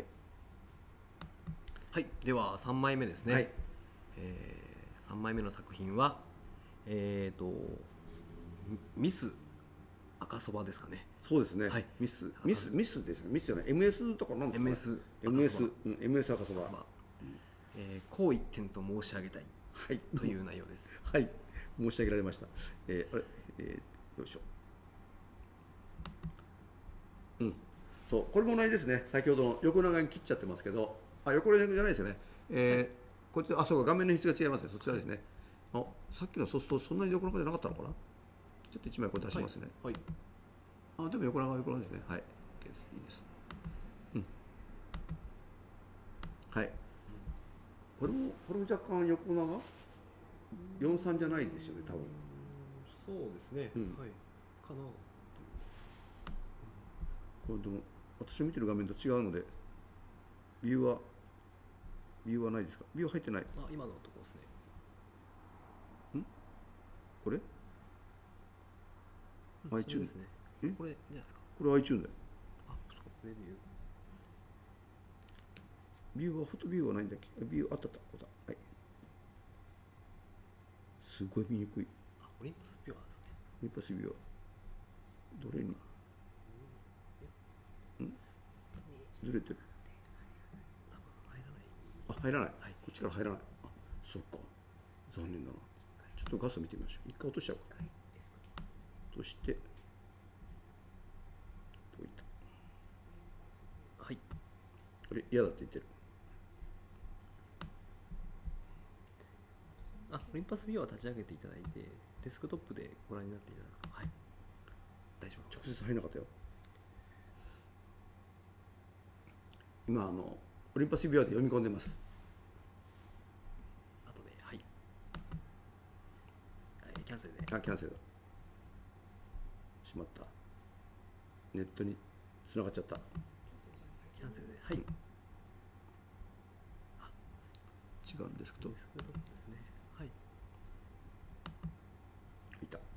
はい、ではさんまいめですね、 はいえー、さんまいめの作品はえーとミス赤そばですかね。 そうですね。 はいミスミスミスですね。ミスじゃない。エムエス とかなんですか、ね。 エムエスエムエス赤そばうん エムエス 赤そば。 赤そばえーこう一点と申し上げたいはい。 という内容です。 はい。申し上げられました。えー、あれ、えー、よいしょ。うん。そう、これも同じですね。先ほどの横長に切っちゃってますけど、あ、横長じゃないですよね。えー、こっち、あ、そうか、画面の質が違いますね。そちらですね。あ、さっきのそうするとそんなに横長じゃなかったのかな。ちょっと一枚これ出しますね。 はい、 あ、でも横長は横長ですね。はい。OK です。いいです。うん。はい。これも、これも若干横長よんさんじゃないですよね、多分。 そうですね、 うんはいかな。 これでも、私の見てる画面と違うので、ビューは、ビューはないですか？ビュー入ってない。 あ、今のところですね。 これうん iTunes そうですね。 えこれじゃないですか。 これ iTunes だよ。 あ、そうか、レビュー。 ビューは、フォトビューはないんだっけ？ビューあったあった。ここだ。はい。すごい見にくい。 あ、オリンパスピュアですね。 リパスビューは。どれにずれてる。 多分入らない。 あ、入らない。 はいこっちから入らない。あ、そっか。残念だな。ちょっと画素見てみましょう。一回落としちゃおうか。 デスクトップ落として、どういった。 はい。 これ嫌だって言ってる。 あ、オリンパスビューは立ち上げていただいて、デスクトップでご覧になっていただくと、はい。大丈夫。 直接入らなかったよ。今あのオリンパスビュアで読み込んでます。 あとで、はい。はいキャンセルで。 あ、キャンセルだ。しまった。ネットに繋がっちゃった。 キャンセルで。はい。 違うんですけど、 デスクトップですね。はい。 いた。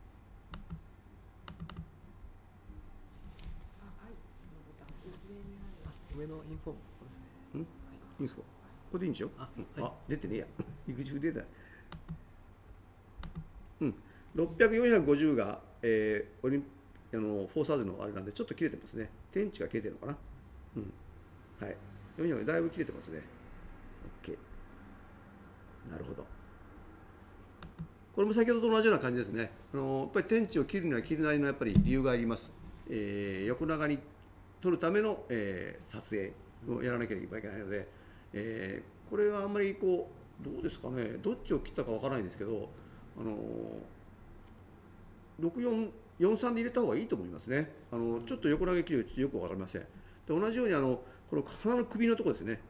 あ、はいのボタン上にあるあ、上のインフォーム、ここですね。 ん？いいですか？これでいいんでしょ？ あうんはいあ、出てねえや。育児出た。うん。ろっぴゃく、よんひゃくごじゅうが、えー、オリンあのフォーサーズのあれなんでちょっと切れてますね。天地が切れてるのかな。うん。はい。よんひゃくだいぶ切れてますね。OK。なるほど。これも先ほどと同じような感じですね。あのやっぱり天地を切るには切るなりのやっぱり理由があります。えー、横長に撮るための、えー、撮影をやらなければいけないので、えー、これはあんまりこうどうですかね、どっちを切ったかわからないんですけど、あのろくよん、よんさんで入れた方がいいと思いますね。あのちょっと横長切るよりちょっとよくわかりません。で同じようにあのこの鼻の首のところですね。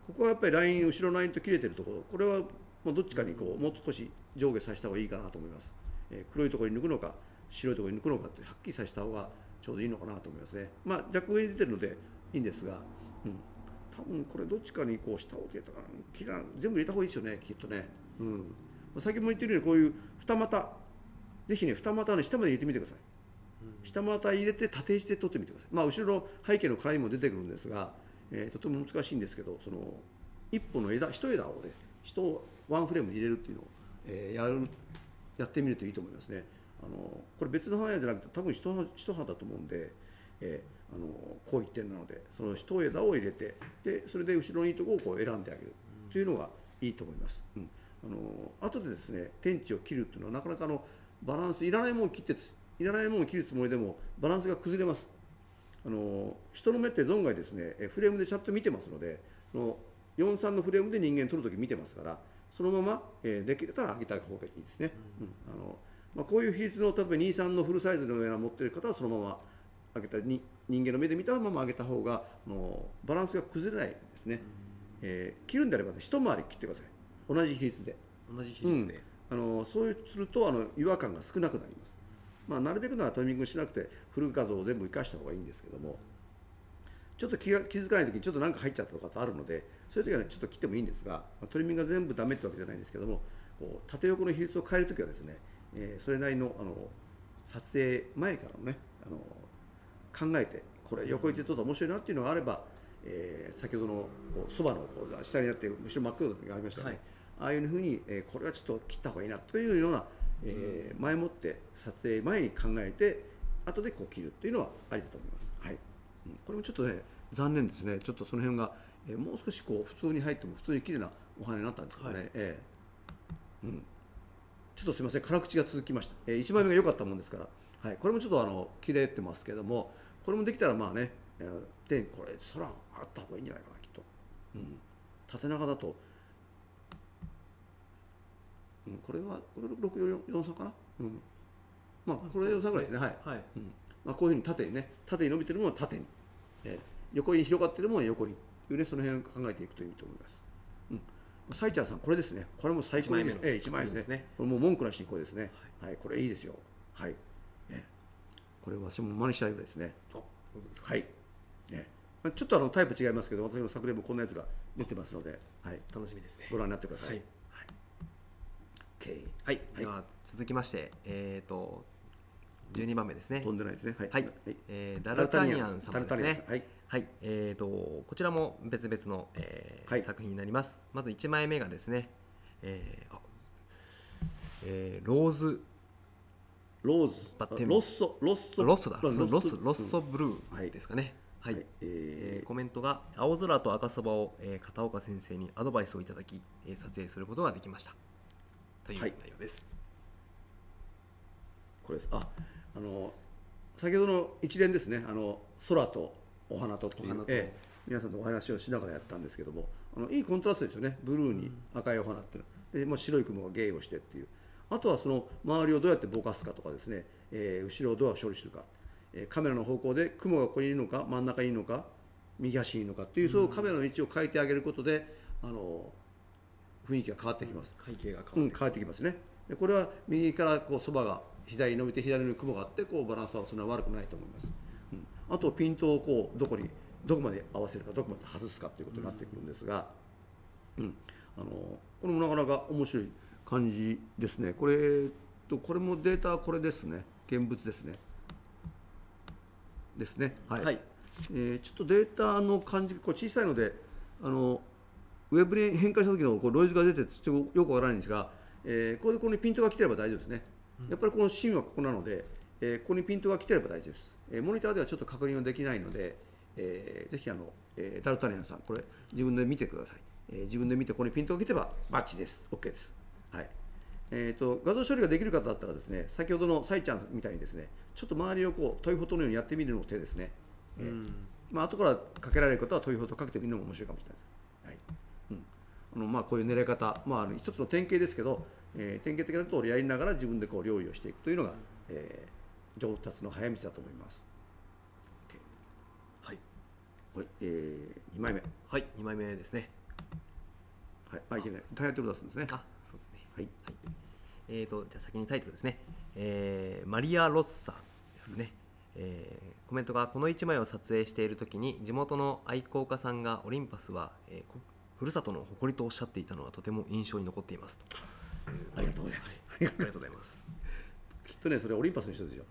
ここはやっぱりライン後ろのラインと切れてるところ、これはもうどっちかにこうもう少し上下させた方がいいかなと思います。えー黒いところに抜くのか白いところに抜くのかってはっきりさせた方がちょうどいいのかなと思いますね。まあ若干上に出てるのでいいんですが、うん、多分これどっちかにこう下を切れたかな、切ら全部入れた方がいいですよね、きっとね。うん、先ほども言ってるようにこういう二股、ぜひね二股の下まで入れてみてください。下股入れて縦位置で取ってみてください。まあ後ろの背景の絡みも出てくるんですが、えーとても難しいんですけど、その一本の枝一枝をね一ワンフレームに入れるっていうのを、えー、やるやってみるといいと思いますね。あのこれ別の花屋じゃなくて多分一花一花だと思うんで、えー、あのこう一点なのでその一枝を入れて、でそれで後ろのいいところをこう選んであげるというのがいいと思います。うん、あの後でですね天地を切るっていうのはなかなかあのバランスいらないものを切っていらないものを切るつもりでもバランスが崩れます。あの人の目って存外ですねフレームでちゃんと見てますので、そのよんさんのフレームで人間撮るとき見てますから、そのまま、えー、できたら上げた方がいいですね。うん、あのまあ、こういう比率の例えばにさんのフルサイズのような持っている方はそのまま上げたに人間の目で見たまま上げた方があのバランスが崩れないですね。えー、切るんであれば、ね、一回り切ってください。同じ比率で。 同じ比率で、 うん、あのそうするとあの違和感が少なくなります。まあ、なるべくならトリミングしなくてフル画像を全部生かした方がいいんですけども、ちょっと気が気づかないときにちょっと何か入っちゃったとかってあるので、そういう時は、ね、ちょっと切ってもいいんですが、トリミングが全部ダメってわけじゃないんですけども、こう縦横の比率を変えるときはですね、えー、それなりのあの撮影前からもねあの考えて、これ横位置で撮ったら面白いなっていうのがあれば、えー、先ほどのそばのこう下になって後ろ真っ黒の時がありましたよね、はい、ああいうふうに、えー、これはちょっと切った方がいいなというような、えー、前もって撮影前に考えて後でこう切るっていうのはありだと思います。はい、うん、これもちょっとね残念ですね。ちょっとその辺が、えー、もう少しこう普通に入っても普通に綺麗なお花になったんですけどね、はい、えーうん、ちょっとすみません、辛口が続きました。えー、いちまいめが良かったもんですから、はい、これもちょっとあの切れてますけども、これもできたらまあね、えー、でこれ空あった方がいいんじゃないかな、きっと。うん、縦長だと、うん、これはこれろくよんさんかな、うん、まあこれよんさんぐらいですね。はい、はい、うん、まあ、こういうふうに縦にね、縦に伸びてるものは縦に、えー、横に広がってるものは横にというね、その辺を考えていくといいと思います。うん、サイチャーさん、これですね。これも最高です。ええ、いちまいめですね。これもう文句なしにこれですね。はい、はい、これいいですよ。はい。ね、これ私も真似したいぐらいですね。 あ、そうですか。 はい。ね、ちょっとあのタイプ違いますけど、私の作例もこんなやつが出てますので、はい。 楽しみですね。 ご覧になってください。はい。 はい。 OK。 はい。では続きまして、えっとじゅうにばんめですね。 飛んでないですね。はい。 はい。えー、ダルタニアン様ですね。 はい。 はい、えーとこちらも別々の、えーはい、作品になります。まずいちまいめがですね、えーあえー、ローズローズバッテンロッソロッソロッソだロッソロッソブルーですかね。はい、はい、えー、コメントが青空と赤そばを、えー、片岡先生にアドバイスをいただき、えー、撮影することができましたという内容です。 はい、これです。あ、あの先ほどの一連ですね、あの空とお花とという、ええ、皆さんとお話をしながらやったんですけども、あのいいコントラストですよね。ブルーに赤いお花っていうので、まあ、白い雲が芸をしてっていう、あとはその周りをどうやってぼかすかとかですね、えー、後ろをどう処理するか、えー、カメラの方向で雲がここにいるのか真ん中にいるのか右端にいるのかっていう、そういうカメラの位置を変えてあげることで、あの雰囲気が変わってきます。 背景が変わって、 うん、変わってきますね。でこれは右からこうそばが左に伸びて左に雲があって、こうバランスはそんな悪くないと思います。うん、あとピントをこうどこにどこまで合わせるかどこまで外すかということになってくるんですが、うん、あのこれもなかなか面白い感じですね。これとこれもデータはこれですね。現物ですね。ですね。はい。はい、えー、ちょっとデータの感じがこう小さいので、あのウェブに変換した時のこうノイズが出てちょっとよくわからないんですが、えー、これでここにピントが来てれば大丈夫ですね。やっぱりこの芯はここなので、えー、ここにピントが来てれば大丈夫です。えー、モニターではちょっと確認はできないので、えー、ぜひあの、えー、ダルタニアンさん、これ自分で見てください。えー、自分で見てここにピントが来てばバッチです。OK です。はい。えーと、画像処理ができる方だったらですね、先ほどのサイちゃんみたいにですね、ちょっと周りをこうトイフォトのようにやってみるのも手ですね。えーまあ後からかけられる方はトイフォトかけてみるのも面白いかもしれないです。はい。うん、あのまあこういう狙い方、まあ一つの典型ですけど、えー、典型的なことをやりながら自分でこう料理をしていくというのが、えー、上達の早道だと思います。 はい。 はい、えー、にまいめ。 はい、にまいめですね。 はい、あいけないタイトル出すんですね。 あ、そうですね。 はい、 えーとじゃあ先にタイトルですね。えーマリア・ロッサですかね。えーコメントが、このいちまいを撮影しているときに地元の愛好家さんがオリンパスは、えーこふるさとの誇りとおっしゃっていたのはとても印象に残っていますと。 ありがとうございます。 ありがとうございますきっとねそれオリンパスの人ですよ。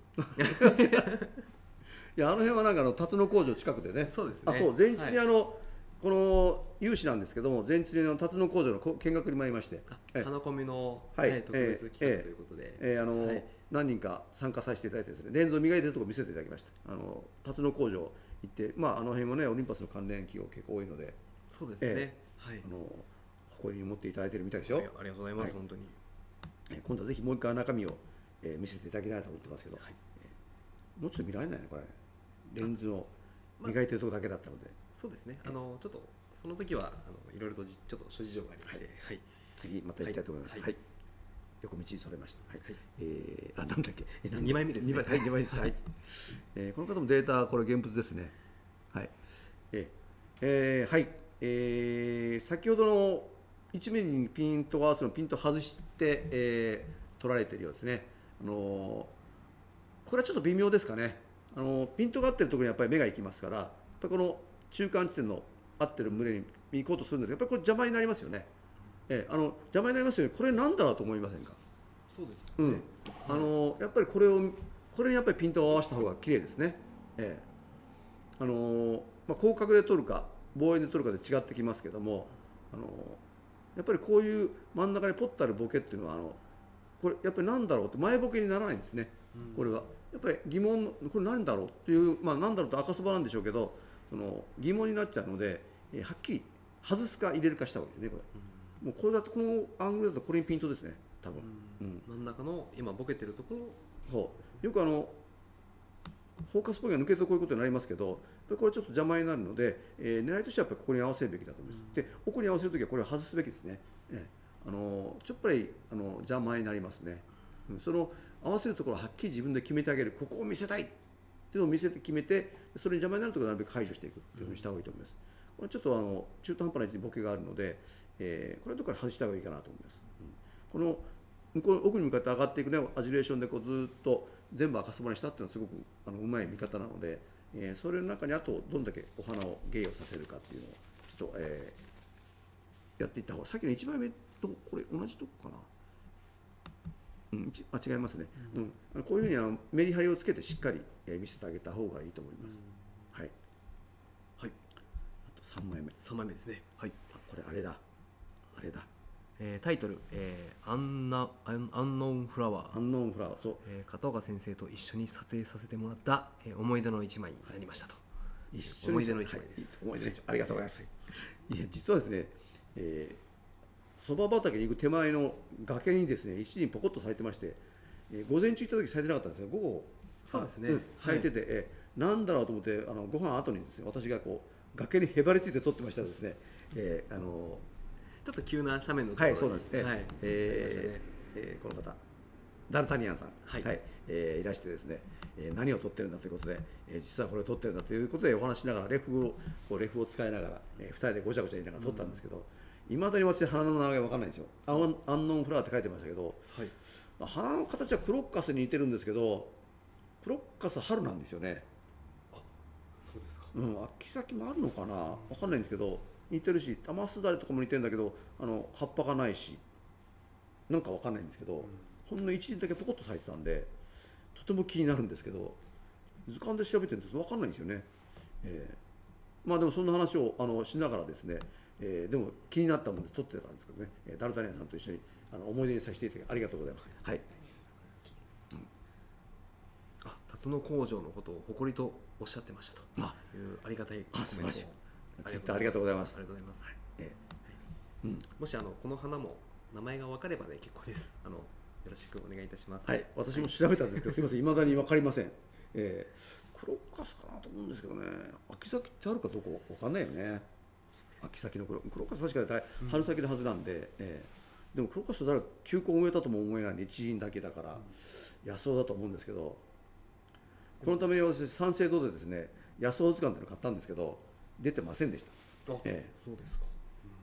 いやあの辺はなんかあの辰野工場近くでね。 そうですね。 あそう前日にはいあの、この有志なんですけども前日にあの辰野工場のこ見学に参りまして、え花込みの、 はいはい、特別企画ということで、 えーあのはい何人か参加させていただいてですねレンズを磨いてるところを見せていただきました。あの辰野工場行って、まあ、あの辺もねオリンパスの関連企業結構多いので、 そうですね、 えはいあの誇りに持っていただいているみたいですよ。 ありありがとうございます、 はい本当に。 えー今度はぜひもう一回中身を、えー見せていただきたいと思ってますけど、 はいえーもうちょっと見られないねこれレンズを磨いてるところだけだったので、 そうですね、あのちょっとその時はあのいろいろとじちょっと諸事情がありまして、はい次また行きたいと思います。 はいはい、横道にそれました。はい。 はいえーあ、なんだっけ。えなんだにまいめですね二枚はい、二枚です。はい。えーこの方もデータこれ現物ですね。はい。えーえーはい。えー先ほどの一面にピントが合わせのピント外して、えー、取られているようですね。あのーこれはちょっと微妙ですかね。あのーピントが合ってるところにやっぱり目が行きますから、やっぱりこの中間地点の合ってる胸に行こうとするんですが、やっぱりこれ邪魔になりますよね。えーあの邪魔になりますよね。これなんだろうと思いませんか。 そうです、 うん、あのやっぱりこれをこれにやっぱりピントを合わせた方が綺麗ですね。ええあのまあ、広角で撮るか望遠で撮るかで違ってきますけども、あのやっぱりこういう真ん中にポッとあるボケっていうのはあのこれやっぱりなんだろうって前ボケにならないんですね。これはやっぱり疑問これなんだろうっていう、まあ、なんだろうと赤そばなんでしょうけどその疑問になっちゃうので、えーはっきり外すか入れるかした方がいいですねこれ。もうこれだとこのアングルだとこれにピントですね多分。うん真ん中の今ボケてるところ、 そうよくあのフォーカスポイントが抜けるとこういうことになりますけど、これちょっと邪魔になるので、えー狙いとしてはやっぱりここに合わせるべきだと思います。で奥に合わせるときはこれを外すべきですね。えーあのちょっとやっぱりあの邪魔になりますね。うん、その合わせるところをはっきり自分で決めてあげる、ここを見せたいっていうのを見せて決めて、それに邪魔になるところはなるべく排除していくっていうふうにした方がいいと思います。これちょっとあの中途半端な位置にボケがあるので、えーこれはどこから外した方がいいかなと思います。うん、この向こう奥に向かって上がっていくねアジュレーションでこうずっと全部赤そばにしたっていうのはすごくあのうまい見方なので、えーそれの中にあとどんだけお花を芸をさせるかっていうのをちょっと、えーやっていった方が、さっきのいちまいめとこれ同じとこかな、うん、一あ違いますね、うんあのこういうふうにあのメリハリをつけてしっかり、えー見せてあげた方がいいと思います。はい、 はい、 あとさんまいめ、 さんまいめですね。はい、 あこれあれだあれだえータイトル、えーアンナアンアンノーンフラワー、 アンノーンフラワー、そうえー片岡先生と一緒に撮影させてもらった、えー思い出の一枚になりましたと。 一緒に思い出の一枚です。 はい、思い出の一枚ありがとうございます。いや実はですね、えーそば畑に行く手前の崖にですね一輪ポコッと咲いてまして、えー午前中行った時咲いてなかったんですが午後そうですねあん咲いてて、えーなんだろうと思ってあのご飯後にですね私がこう崖にへばりついて撮ってましたらですね、えーあのちょっと急な斜面のところに、 はいそうなんですね、 はい、 えーありましたね。 えーこの方ダルタニアンさん、 はいえーいらしてですね、えー何を撮ってるんだということで、えー実はこれを撮ってるんだということでお話しながらレフをこうレフを使いながら、えー、ふたりでごちゃごちゃ言いながら撮ったんですけど、いま、だに私花の名前が分かんないんですよ。アンアンノンフラワーって書いてましたけど、 はい、 花の形はクロッカスに似てるんですけどクロッカスは春なんですよね。 そうですか。 うん、秋先もあるのかな分かんないんですけど似てるし玉すだれとかも似てるんだけどあの葉っぱがないしなんか分かんないんですけど、ほんの一輪だけポコッと咲いてたんでとても気になるんですけど図鑑で調べてるんですけど分かんないんですよね。えーまあでもそんな話をあのしながらですね、えーでも気になったもので撮ってたんですけどね、えーダルタニアンさんと一緒にあの思い出にさせていただきありがとうございます。はい、 あ、辰野工場のことを誇りとおっしゃってましたとあいうありがたいコあメントを素晴らしいツイッターありがとうございますありがとうございます。 えーうんもしあのこの花も名前が分かればね結構です。あのよろしくお願いいたします。 はい、私も調べたんですけど、すみません、いまだに分かりません。えー、クロッカスかなと思うんですけどね、秋先ってあるかどうか分かんないよね。秋先のクロクロッカス確かに大春先のはずなんで、えーでもクロッカスと誰か球根を植えたとも思えないんで一輪だけだから野草だと思うんですけど、このために私三省堂でですね野草図鑑っていうのを買ったんですけど出てませんでした。 あ、 えそうですか。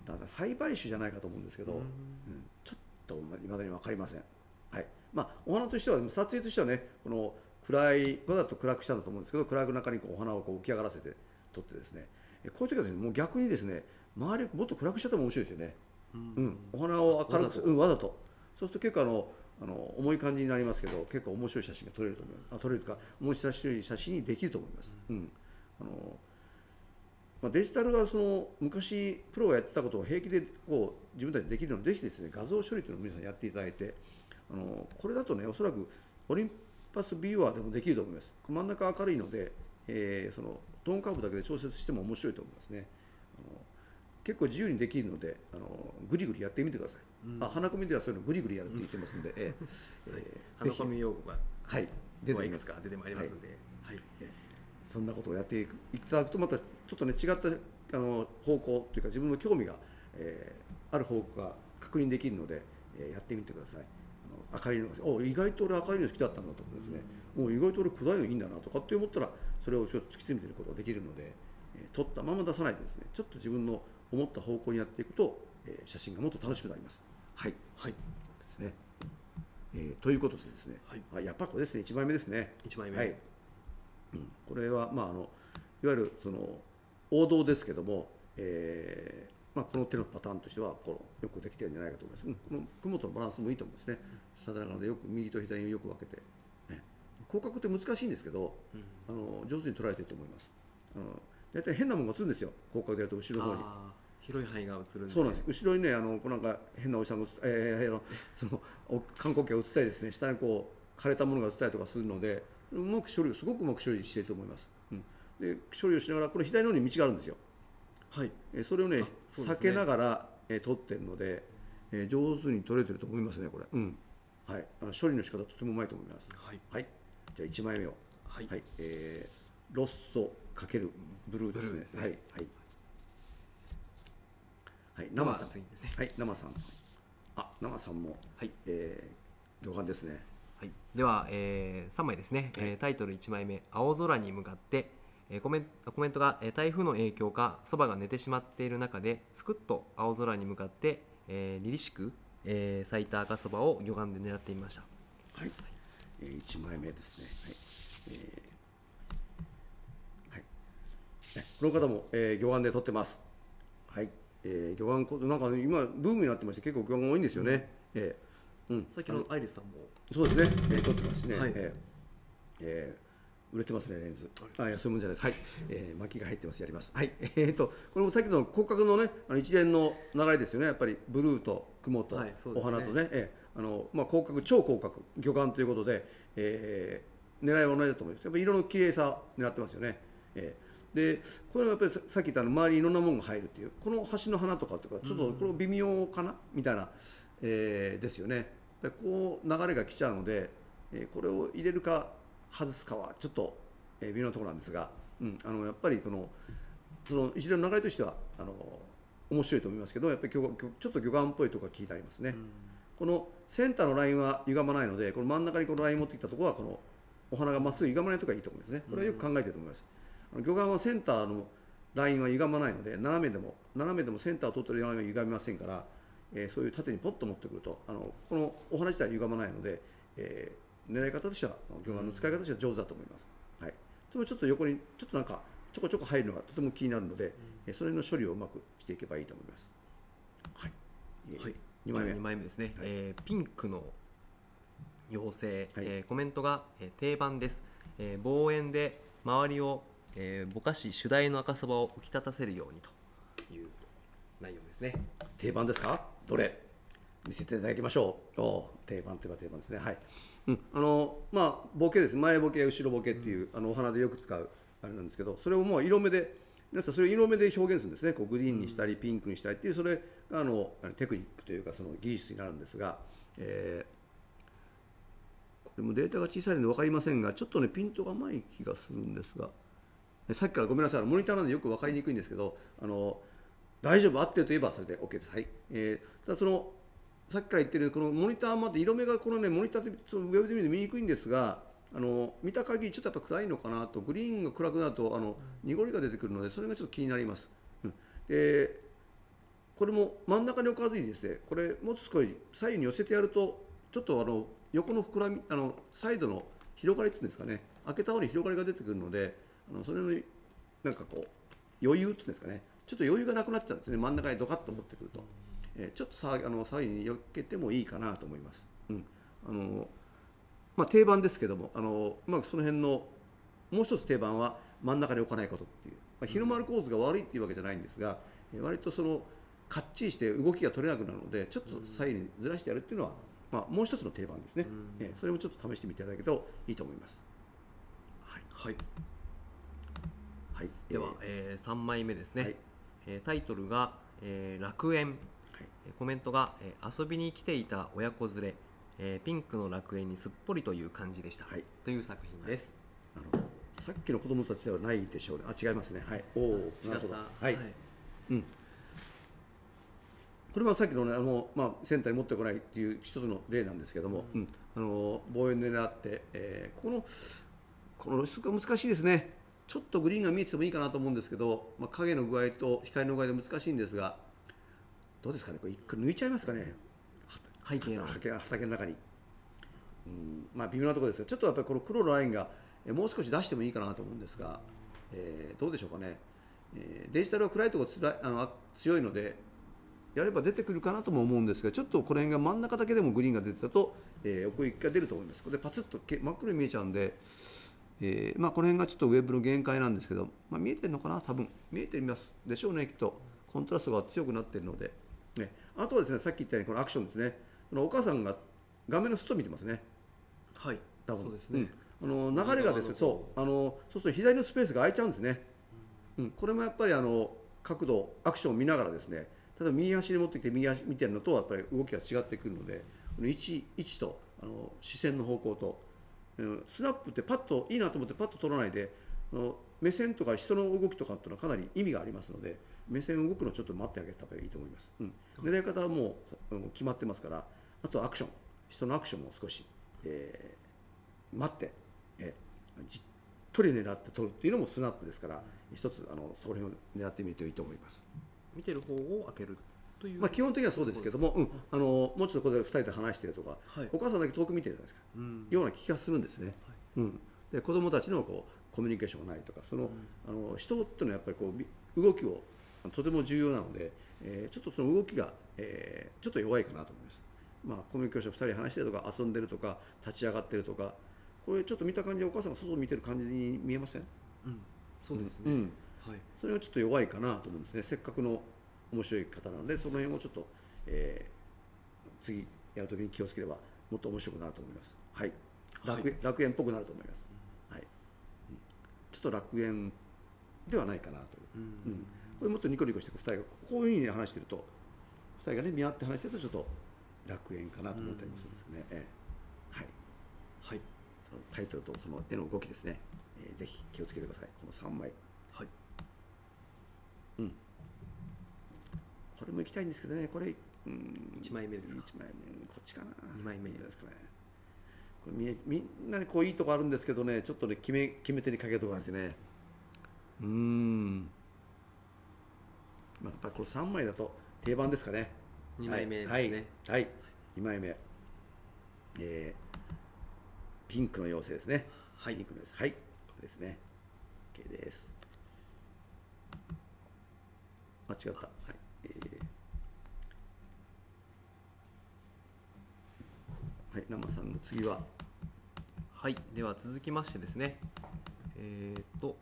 だから栽培種じゃないかと思うんですけど、 うんうんちょっといまだに分かりません。はいまあ、お花としては撮影としてはねこの暗いわざと暗くしたんだと思うんですけど、暗く中にこうお花をこう浮き上がらせて撮ってですね、えこういう時はですねもう逆にですね周りもっと暗くしちゃっても面白いですよね。 ううんん、お花を明るくわざとうん、わざとそうすると結構あのあの重い感じになりますけど、結構面白い写真が撮れると思います。あ撮れるとか面白い写真にできると思います。うんあのまあ、デジタルはその昔プロがやってたことを平気でこう自分たちでできるので、ぜひですね画像処理というのを皆さんやっていただいて、あのこれだとねおそらくオリンパスビューアーでもできると思います。真ん中明るいので、えーそのトーンカーブだけで調節しても面白いと思いますね。あの結構自由にできるので、あのグリグリやってみてください。 うんあ花込みではそういうのグリグリやるって言ってますんで、えーえー花込み用語がはい出ていきますくつか出てまいりますので、はいえーそんなことをやっていくいただくとまたちょっとね違ったあの方向というか自分の興味が、えーある方向が確認できるので、えーやってみてください。あの明るいのがお意外と俺明るいの好きだったんだとかですね、もう意外と俺暗いのいいんだなとかって思ったらそれをちょっと突き詰めてることができるので、えー撮ったまま出さないでですねちょっと自分の思った方向にやっていくと、えー写真がもっと楽しくなります。はいはいですね。えーということでですね、 はいあやっぱこれですねいちまいめですね。 いちまいめ、 はいうん、これは、まあ、あのいわゆるその王道ですけども、えーまあ、この手のパターンとしてはこうよくできてるんじゃないかと思います。うん、この雲とのバランスもいいと思うんですね。定かなのでよく右と左によく分けて、ね、広角って難しいんですけど、 うんあの上手に捉えていると思います。あの大体変なものが映るんですよ、広角でやると後ろの方に。 あー広い範囲が映るんでそうなんです。後ろにね、あのこうなんか変なおじさんが映っえー、あのそのお観光客が映ったりですね、下にこう枯れたものが映ったりとかするので、うまく処理をすごくうまく処理していると思います。うん、で処理をしながらこれ左の方に道があるんですよ。 はいえーそれをねあそうですね避けながら、えー撮ってるので、えー上手に撮れてると思いますねこれ。うんはい。あの処理の仕方とてもうまいと思います。 はいはい。じゃあいちまいめを。 はいはい。えーロストかけるブルーですね。 ブルーですねはいはい。はい。 では生さん。 次ですねはい。生さん。あ、生さんも、 はいえー、魚眼ですね。 はい、では、えー、さんまいですね、えータイトルいちまいめ「青空に向かって」えーコメンコメントが、えー台風の影響かそばが寝てしまっている中ですくっと青空に向かって、えー、凛々しく、えー咲いた赤そばを魚眼で狙ってみました。 はい。えー、いちまいめですね。はい。えーはいね、この方も、えー、魚眼で撮ってます。はい。えー、魚眼こなんか、ね、今ブームになってまして結構魚眼多いんですよね。えーうん。 さっきのアイリスさんもそうですね。えー、撮ってますね。 はいえーえー売れてますねレンズ。あいやそういうもんじゃないです。はい。えー、巻きが入ってますやります。はい。えー、とこれもさっきの広角のねあの一連の流れですよね。やっぱりブルーと雲とはいそうですねお花とね。えーあのまあ広角超広角魚眼ということで、えー、狙いは同じだと思います。やっぱり色の綺麗さ狙ってますよね。えーでこれはやっぱりささっき言ったあの周りにいろんなものが入るっていうこの橋の花とかっていうかちょっとこれ微妙かなみたいな、えーですよね。やっぱりこう流れが来ちゃうので、えーこれを入れるか外すかはちょっと、えー微妙なところなんですが、うん、あのやっぱりこのその一連の流れとしてはあの面白いと思いますけどやっぱり魚魚ちょっと魚眼っぽいところが聞いてありますね。このセンターのラインは歪まないのでこの真ん中にこのライン持ってきたところはこのお花がまっすぐ歪まないところがいいと思いますね。これはよく考えていると思います。あの魚眼はセンターのラインは歪まないので斜めでも斜めでもセンターを取っているラインは歪みませんから、えーそういう縦にポッと持ってくるとあのこのお花自体は歪まないので、えー狙い方としては魚眼の使い方としては上手だと思います。はい、でもちょっと横にちょっとなんかちょこちょこ入るのがとても気になるので、えーそれの処理をうまくしていけばいいと思います。はい。えーはい、 にまいめにまいめですね、 はいえーピンクの妖精、 はいえーコメントが、えー定番です、えー望遠で周りを、えーぼかし主題の赤そばを浮き立たせるようにという内容ですね。 定番ですか？どれ見せていただきましょう。お定番といえば定番ですね。はい。うん、あのまあボケです。前ボケ後ろボケっていう、うん、あのお花でよく使うあれなんですけど、それをもう色目で皆さんそれを色目で表現するんですね。こうグリーンにしたりピンクにしたりっていうそれがあのテクニックというかその技術になるんですが、えー、これもデータが小さいので分かりませんが、ちょっとねピントが甘い気がするんですが、さっきからごめんなさい。モニターなんでよく分かりにくいんですけど、あの大丈夫合ってるといえばそれで OK です。はい。えー、ただそのさっきから言ってるこのモニターまで色目がこのねモニターでそのウェブで見ると見にくいんですが、あの見た限りちょっとやっぱ暗いのかなと、グリーンが暗くなるとあの濁りが出てくるのでそれがちょっと気になります。うん、でここれも真ん中に置かずにですね、これもう少し左右に寄せてやると、ちょっとあの横の膨らみ、あのサイドの広がりっていうんですかね、開けた方に広がりが出てくるので、あのそれのなんかこう余裕っていうんですかね、ちょっと余裕がなくなっちゃうんですね、真ん中にドカッと持ってくると、えー、ちょっとさあの左右に寄っけてもいいかなと思います。うん、あのまあ、定番ですけども、あのうまくその辺のもう一つ定番は真ん中に置かないことっていう、まあ、日の丸構図が悪いっていうわけじゃないんですが、えー、割とそのかっちりして動きが取れなくなるので、ちょっと左右にずらしてやるっていうのは、まあ、もう一つの定番ですね、えー、それもちょっと試してみていただけるといいと思います。 はい、はいはい、 では、えー、さんまいめですね、 はい、 えータイトルが、えー楽園、 はい、 コメントが、えー遊びに来ていた親子連れ、えーピンクの楽園にすっぽりという感じでした、 はい、 という作品です。 なるほど。さっきの子供たちではないでしょうね。あ、違いますね。はい。おお、 違っなるほど。 た。 はい。うん。これはさっきのね、あのまあセンターに持ってこないっていう一つの例なんですけども、うん、あの望遠で狙って、えーこのこの露出が難しいですね。ちょっとグリーンが見えててもいいかなと思うんですけど、まあ、影の具合と光の具合で難しいんですが、どうですかね。これ一回抜いちゃいますかね。 背景の畑畑の中に。うん、まあ微妙なところですが、ちょっとやっぱりこの黒のラインがえもう少し出してもいいかなと思うんですが、えーどうでしょうかね。えーデジタルは暗いところつらいあのあ強いので、やれば出てくるかなとも思うんですが、ちょっとこの辺が真ん中だけでもグリーンが出てたと、えー奥行きが出ると思います。これでパツッとけ真っ黒に見えちゃうんで、えーまあ、この辺がちょっとウェブの限界なんですけど、まあ、見えてるのかな、多分見えてますでしょうね、きっと。コントラストが強くなっているので、ね、あとはですね、さっき言ったようにこのアクションですね、このお母さんが画面の外見てますね。 はい、 多分そうですね、 うん、あの流れがですね、そうあのそうすると左のスペースが空いちゃうんですね。うん、これもやっぱりあの角度、アクションを見ながらですね、例えば右足に持ってきて右足見てるのとやっぱり動きが違ってくるので、この位置位置とあの視線の方向と、うん、スナップってパッといいなと思ってパッと取らないで、あの目線とか人の動きとかっていうのはかなり意味がありますので、目線動くのをちょっと待ってあげた方がいいと思います。うん、狙い方はもうあの決まってますから、あとはアクション、人のアクションも少し、えー待って、えーじっとり狙って取るっていうのもスナップですから、一つあのそこら辺を狙ってみるといいと思います。 見てる方を開けるという、 まあ、基本的にはそうですけども、うん、あのもうちょっとここでふたりで話してるとか、 はい、 お母さんだけ遠く見てるじゃないですか、 うん、 ような気がするんですね。 はい、 うん、で子どもたちのこうコミュニケーションがないとか、その、 うん、 あの人っていうのはやっぱりこう動きをとても重要なので、えーちょっとその動きが、えーちょっと弱いかなと思います。まあ、コミュニケーションふたりで話してるとか、遊んでるとか、立ち上がってるとか、これちょっと見た感じでお母さんが外を見てる感じに見えません？ うん、そうですね、 うん、 はい、 それはちょっと弱いかなと思うんですね。せっかくの面白い方なので、その辺をちょっと、えー次やるときに気をつければもっと面白くなると思います。はい、楽園、楽園っぽくなると思います。はい、うんちょっと楽園ではないかなという、 うんうんこれもっとニコニコしてふたりがこういうふうに話してると、ふたりがね見合って話してるとちょっと楽園かなと思ったりもするんですね。えーはい、 はい、 そのタイトルとその絵の動きですね、えーぜひ気をつけてください。このさんまい、 はい、 うん、これも行きたいんですけどね、これ、うん、 いちまいめですか。 いちまいめ、こっちかな。 にまいめですかね。これみえみんなにこういいとこあるんですけどね、ちょっとね決め決め手にかけるところなんですね。うーん。まあ、やっぱりこれさんまいだと定番ですかね。 にまいめですね。 はい。はいはい、にまいめ、えー、ピンクの妖精ですね。 はい、 ピンクの妖精。はい。これですね。OK です。あ、違った。はい。えー、はい、生さんの次は、 はい、では続きましてですね、えーっと、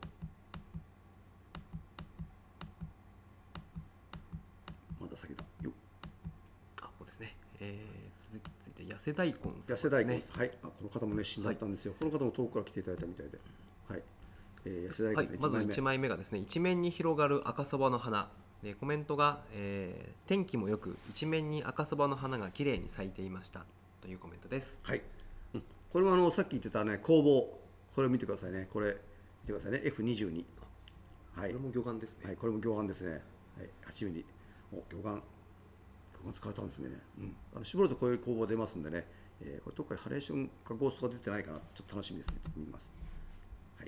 まだ先だ。よあ、ここですね、えー、続きついて、痩せ大根様ですね。 痩せ大根、はい、あこの方も熱心だったんですよ、この方も遠くから来ていただいたみたいで、はいえー、痩せ大根、 はい、まずいちまいめがですね、一面に広がる赤そばの花で、コメントが、えー天気もよく一面に赤そばの花がきれいに咲いていましたというコメントです。 はい、うん、これもあのさっき言ってたね工房、これを見てくださいね、これ見てくださいね、 エフにじゅうに、はい、 これも魚眼ですね。 はい、これも魚眼ですね、はい、はちミリ、お魚眼、魚眼使われたんですね、うん、あの絞るとこういう工房出ますんでね、えーこれどっかにハレーションかゴーストが出てないかな、ちょっと楽しみですね、見ます。はい、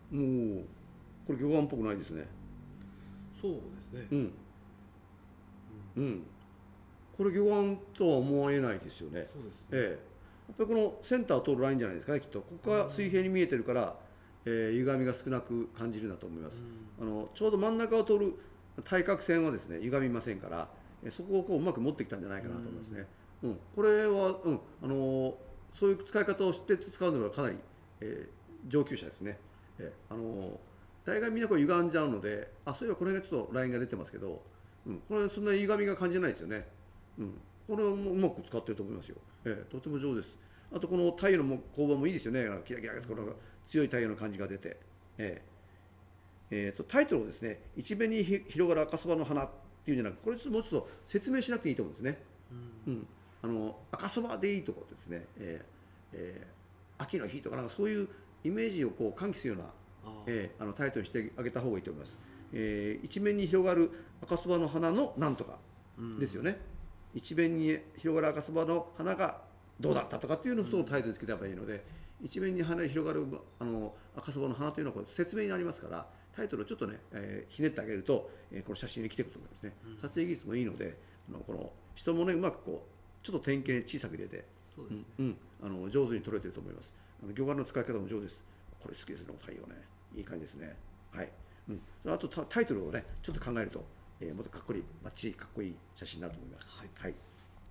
もうこれ魚眼っぽくないですね。 そうですね。 うんうんこれ魚眼とは思えないですよね。 そうですね。 ええやっぱりこのセンターを通るラインじゃないですかね、きっと。ここが水平に見えてるから、えー、歪みが少なく感じるんだと思います。あのちょうど真ん中を通る対角線はですね歪みませんから、えそこをこううまく持ってきたんじゃないかなと思いますね。うん、これは、うんあのーそういう使い方を知って使うのはかなり、えー上級者ですね。えーあのー大概みんなこう歪んじゃうので、あそういえばこれがちょっとラインが出てますけど、うん、これそんな歪みが感じないですよね。うん、これはもううまく使ってると思いますよ。えーとても上手です。あとこの太陽のも光板もいいですよね。キラキラとこの強い太陽の感じが出て、えーえーとタイトルをですね、一面にひ広がる赤そばの花っていうんじゃなくて、これちょっともうちょっと説明しなくていいと思うんですね。うんあの赤そばでいいところですね、えーえー秋の日とかなんかそういうイメージをこう喚起するような、えーあのタイトルにしてあげた方がいいと思います。えー一面に広がる赤そばの花のなんとかですよね。一面に広がる赤そばの花がどうだったとかっていうのをそのタイトルにつけた方がいいので、一面に花に広がるあの赤そばの花というのはこれ説明になりますから、タイトルをちょっとね、えーひねってあげると、えーこの写真に来てくると思いますね。撮影技術もいいので、あのこの人もねうまくこうちょっと点検小さく入れて、 そうですね。 うんうんあの上手に撮れてると思います。あの魚眼の使い方も上手です。これ好きですね、太陽ね。いい感じですね。はい。うん、あとタタイトルをね、ちょっと考えると、えーもっとかっこいい、バッチリかっこいい写真になると思います。 はいはい。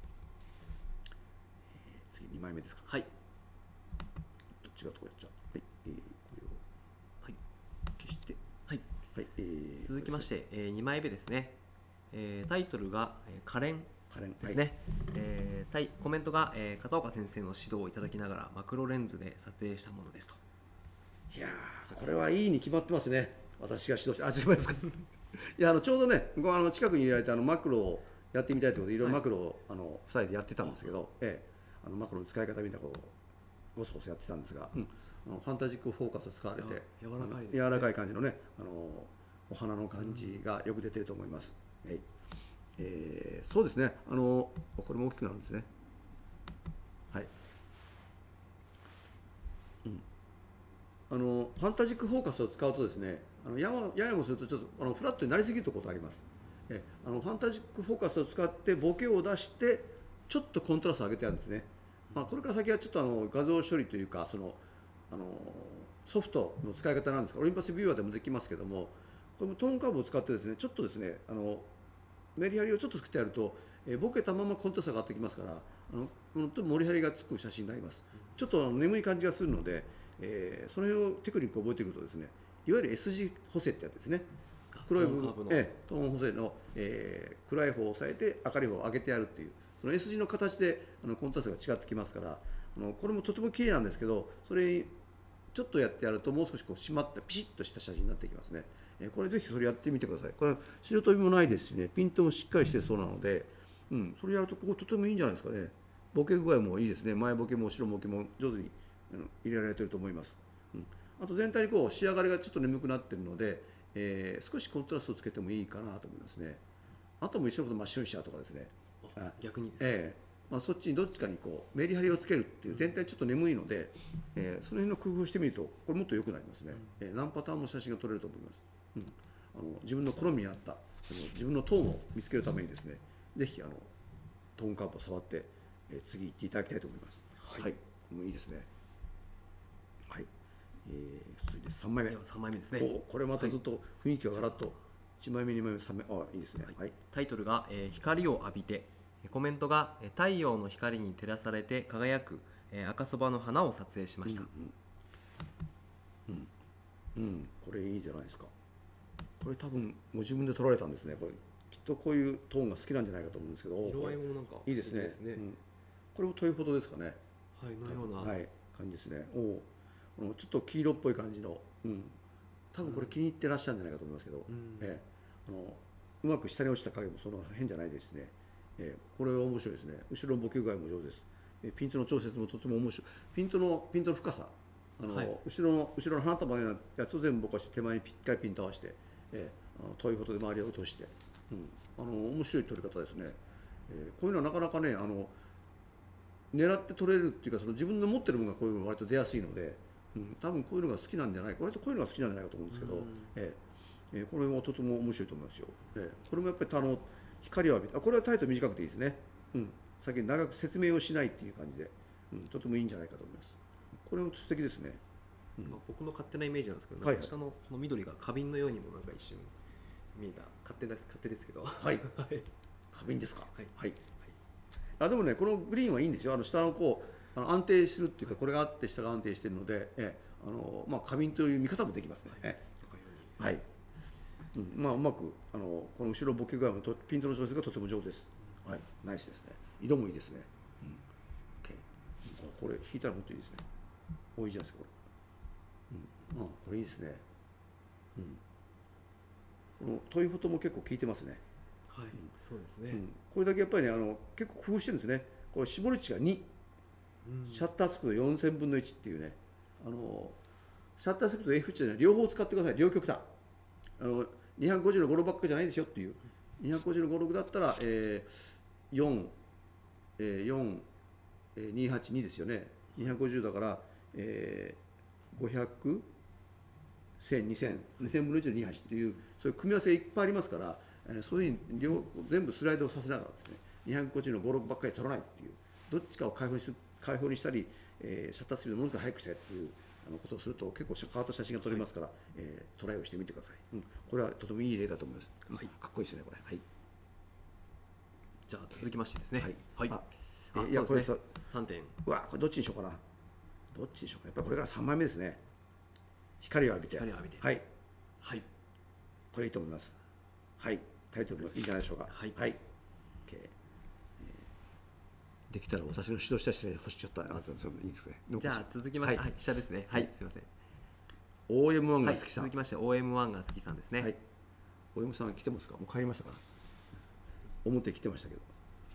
えー次にまいめですか。 はい。 どっちがとこやっちゃう。はい。えーこれをはい。 消して、 はい。 はい。えー続きまして、えー、にまいめですね。えータイトルが、えー、可憐カレンですね。えータイコメントが、えー片岡先生の指導をいただきながらマクロレンズで撮影したものですと。 いやーこれはいいに決まってますね。私が指導して、あ、違いますか。いやあのちょうどね、僕あの近くにいられたあのマクロをやってみたいということで、いろいろマクロを、あのふたりでやってたんですけど、ええ、あのマクロの使い方みたいなこうごそごそやってたんですが、うん、あのファンタジックフォーカスを使われて、 や柔らかいですね柔らかい感じのね、あのお花の感じがよく出てると思います。はいえーそうですね、あのこれも大きくなるんですね。はい。あのファンタジックフォーカスを使うとですね、あのややややもするとちょっとあのフラットになりすぎることがあります。えあのファンタジックフォーカスを使ってボケを出してちょっとコントラストを上げてあるんですね。まあ、これから先はちょっとあの画像処理というかそのあのソフトの使い方なんですが、オリンパスビューアーでもできますけども、これもトーンカーブを使ってですね、ちょっとですねあのメリハリをちょっと作ってやると、えーボケたままコントラストが上がってきますから、あの本当に盛り張りがつく写真になります。ちょっとあの眠い感じがするので、えーその辺をテクニックを覚えていくとですね、いわゆる エス 字補正ってやつですね。黒い部分トーンカーブのええトーン補正の、えー暗い方を抑えて明るい方を上げてやるっていう、その エス 字の形であのコントラストが違ってきますから、あのこれもとても綺麗なんですけど、それちょっとやってやるともう少しこう締まったピシッとした写真になってきますね。えーこれぜひそれやってみてください。これ白飛びもないですしね、ピントもしっかりしてそうなので、うん、それやるとこことてもいいんじゃないですかね。ボケ具合もいいですね。前ボケも後ろボケも上手にあの入れられてると思います。うん、あと全体にこう仕上がりがちょっと眠くなってるので、えー少しコントラストをつけてもいいかなと思いますね。あとも一緒のこと真っ白にしちゃうとかですね。あ逆にですね。 ええまあ、そっちにどっちかにこうメリハリをつけるっていう、全体ちょっと眠いので、えーその辺の工夫をしてみるとこれもっと良くなりますね。えー何パターンも写真が撮れると思います。うん、あの自分の好みに合ったあの自分のトーンを見つけるためにですね、ぜひあのトーンカーブを触って、えー次行っていただきたいと思います。はい、もういいですね。はい、えー、続いてさんまいめ。 ではさんまいめですね。 おこれまたずっと雰囲気がガラッといちまいめにまいめさんまいめ、あいいですね。はい、 タイトルが、えー光を浴びて、コメントが、えー太陽の光に照らされて輝く、えー赤そばの花を撮影しました。 うん、これいいじゃないですか。これ多分ご自分で撮られたんですね。これきっとこういうトーンが好きなんじゃないかと思うんですけど、 色合いもなんかいいですね。 素敵ですねうん、これもトイフォトですかね。 はい、のような、 はい、感じですね。おお、このちょっと黄色っぽい感じの、うん、多分これ気に入ってらっしゃるんじゃないかと思いますけど、 うんええあのうまく下に落ちた影もその変じゃないですね。ええこれは面白いですね。後ろのボケ具合も上手です。えピントの調節もとても面白い。ピントのピントの深さ、あの、はい、後ろの後ろの花束のようなやつを全部ぼかして手前にぴったりピント合わせて、ええあの遠いことで周りを落として、うん、あの面白い撮り方ですね。えーこういうのはなかなかね、あの狙って撮れるっていうか、その自分の持ってるものがこういうの割と出やすいので、 うん、多分こういうのが好きなんじゃないか、割とこういうのが好きなんじゃないかと思うんですけど、 うんえええーこれもとても面白いと思いますよ。ええこれもやっぱりあの光を浴びて、あこれはタイトル短くていいですね。うん、先に長く説明をしないっていう感じで、うん、とてもいいんじゃないかと思います。これも素敵ですね。うんまあ、僕の勝手なイメージなんですけど、 はいなんか下のこの緑が花瓶のようにもなんか一瞬見えた、勝手です勝手ですけど、 はいはい花瓶ですか。 はいはい。あでもね、このグリーンはいいんですよ。あの下のこうあの安定するっていうか、これがあって下が安定しているので、ええあのまあ花瓶という見方もできますね。ええはい。うん、まあうまくあのこの後ろボケ具合もとピントの調整がとても上手です。はい、ナイスですね。色もいいですね。うん、OK。これ引いたらもっといいですね。おいいじゃないですかこれ。うん、あこれいいですね。うん。このトイフォトも結構効いてますね。 はい、そうですね、 うん、これだけやっぱりねあの結構工夫してるんですね。これ絞り値がに、 うんシャッタースピードよんせんぶんのいちっていうね、あのシャッタースピード エフ 値で、ね、両方使ってください。両極端。あのにひゃくごじゅうのごろくばっかじゃないですよっていう。にひゃくごじゅうのごろくだったら、えー、よん、えー、よん、えー、にひゃくはちじゅうにですよね。にひゃくごじゅうだから、えー、ごひゃく、せん、にせん、にせんぶんのいちのにひゃくはちっていう、そういう組み合わせいっぱいありますから、えーそういうふうに両全部スライドをさせながらですね、にひゃくごじゅうのごろくばっかり取らないっていう、どっちかを開放にし開放にしたり、えーシャッタースピードをものすごく速くしたりっていうあのことをすると、結構変わった写真が撮れますから、えートライをしてみてください。うん、これはとてもいい例だと思います。 はいかっこいいですね、これ。はい。 じゃあ続きましてですね、 はいはい、 ああえいやそうですねこれさんてん、 うわ、これどっちにしようかな。どっちにしようかな。やっぱりこれからさんまいめですね。光を浴びて。 光を浴びてはい。 はい、 これいいと思います。はい。タイトルもいいんじゃないでしょうか。 はいはい。OK えーできたら私の指導した人に欲しちゃったなと、それいいですね。 じゃあ続きまして、 ははいい、下ですね、はい、すみません、 オーエムワンはい、 が好きさん。 続きまして オーエムワン が好きさんですね、 はい。オーエムさん来てますか。もう帰りましたから。表来てましたけど。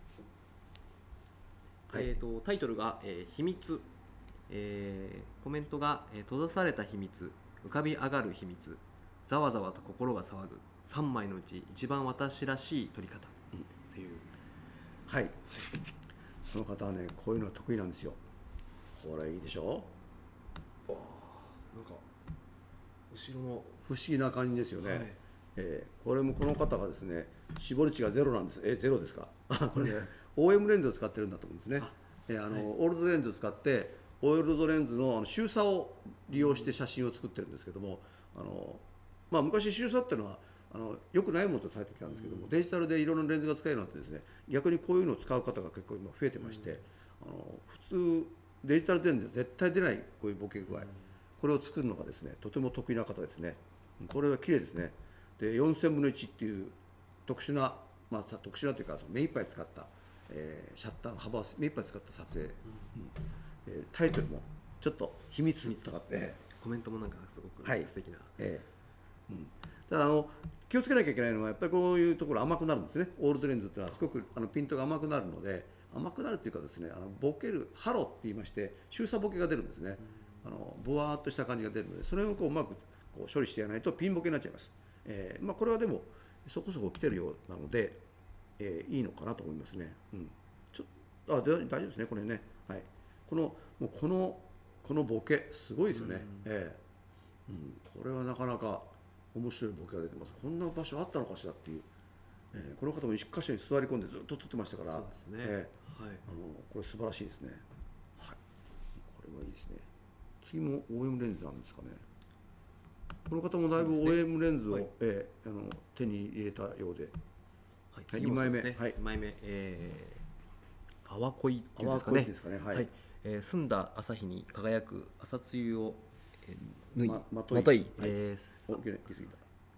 はいえー、とタイトルが、えー秘密、えーコメントが、えー閉ざされた秘密、浮かび上がる秘密、ざわざわと心が騒ぐ、さんまいのうち一番私らしい撮り方、という、 はい。その方はね、こういうのは得意なんですよ。これいいでしょ。 なんか後ろの、 不思議な感じですよね。 はいえーこれもこの方がですね、絞り値がゼロなんです。え、ゼロですか。あこれね、オーエム レンズを使ってるんだと思うんですね。 あえーあのはいオールドレンズを使って、オールドレンズのあの周差を利用して写真を作ってるんですけども、あのまあ、昔周差っていうのはあのよくないものとされてきたんですけども、デジタルでいろんなレンズが使えるようになってですね、逆にこういうのを使う方が結構今増えてまして、あの普通デジタルレンズで絶対出ないこういうボケ具合、これを作るのがですね、とても得意な方ですね。これは綺麗ですね。でよんせんぶんのいちっていう特殊な、まあ、さ特殊なというかその目いっぱい使った、えーシャッターの幅を目いっぱい使った撮影、うんえータイトルもちょっと秘密とかって、えコメントもなんかすごくはい素敵な、 えーうん、ただあの気をつけなきゃいけないのはやっぱりこういうところ甘くなるんですね。オールドレンズっていうのはすごくあのピントが甘くなるので、甘くなるっていうかですね、あのボケるハロって言いまして周差ボケが出るんですね。あのボワーっとした感じが出るので、それをこううまくこう処理してやらないとピンボケになっちゃいます。えーまあ、これはでもそこそこ来てるようなので、えーいいのかなと思いますね。うん、ちょあで大丈夫ですねこれね。はい。このもうこのこのボケすごいですよね。えーうん、これはなかなか面白いボケが出てます。こんな場所あったのかしらっていう。えーこの方も一箇所に座り込んでずっと撮ってましたから。 そうですね、 えーはい、 あのこれ素晴らしいですね。はい。これはいいですね。次も オーエム レンズなんですかね。この方もだいぶ オーエム レンズを、 はいえーあの手に入れたようで。 はい、 はい次もそうですねにまいめはいにまいめ、えー、淡恋っていうんですかね。 淡恋ですかねはいえー澄んだ朝日に輝く朝露を、えー縫い、 まままとい、 といはいえーお、きれい気づいた。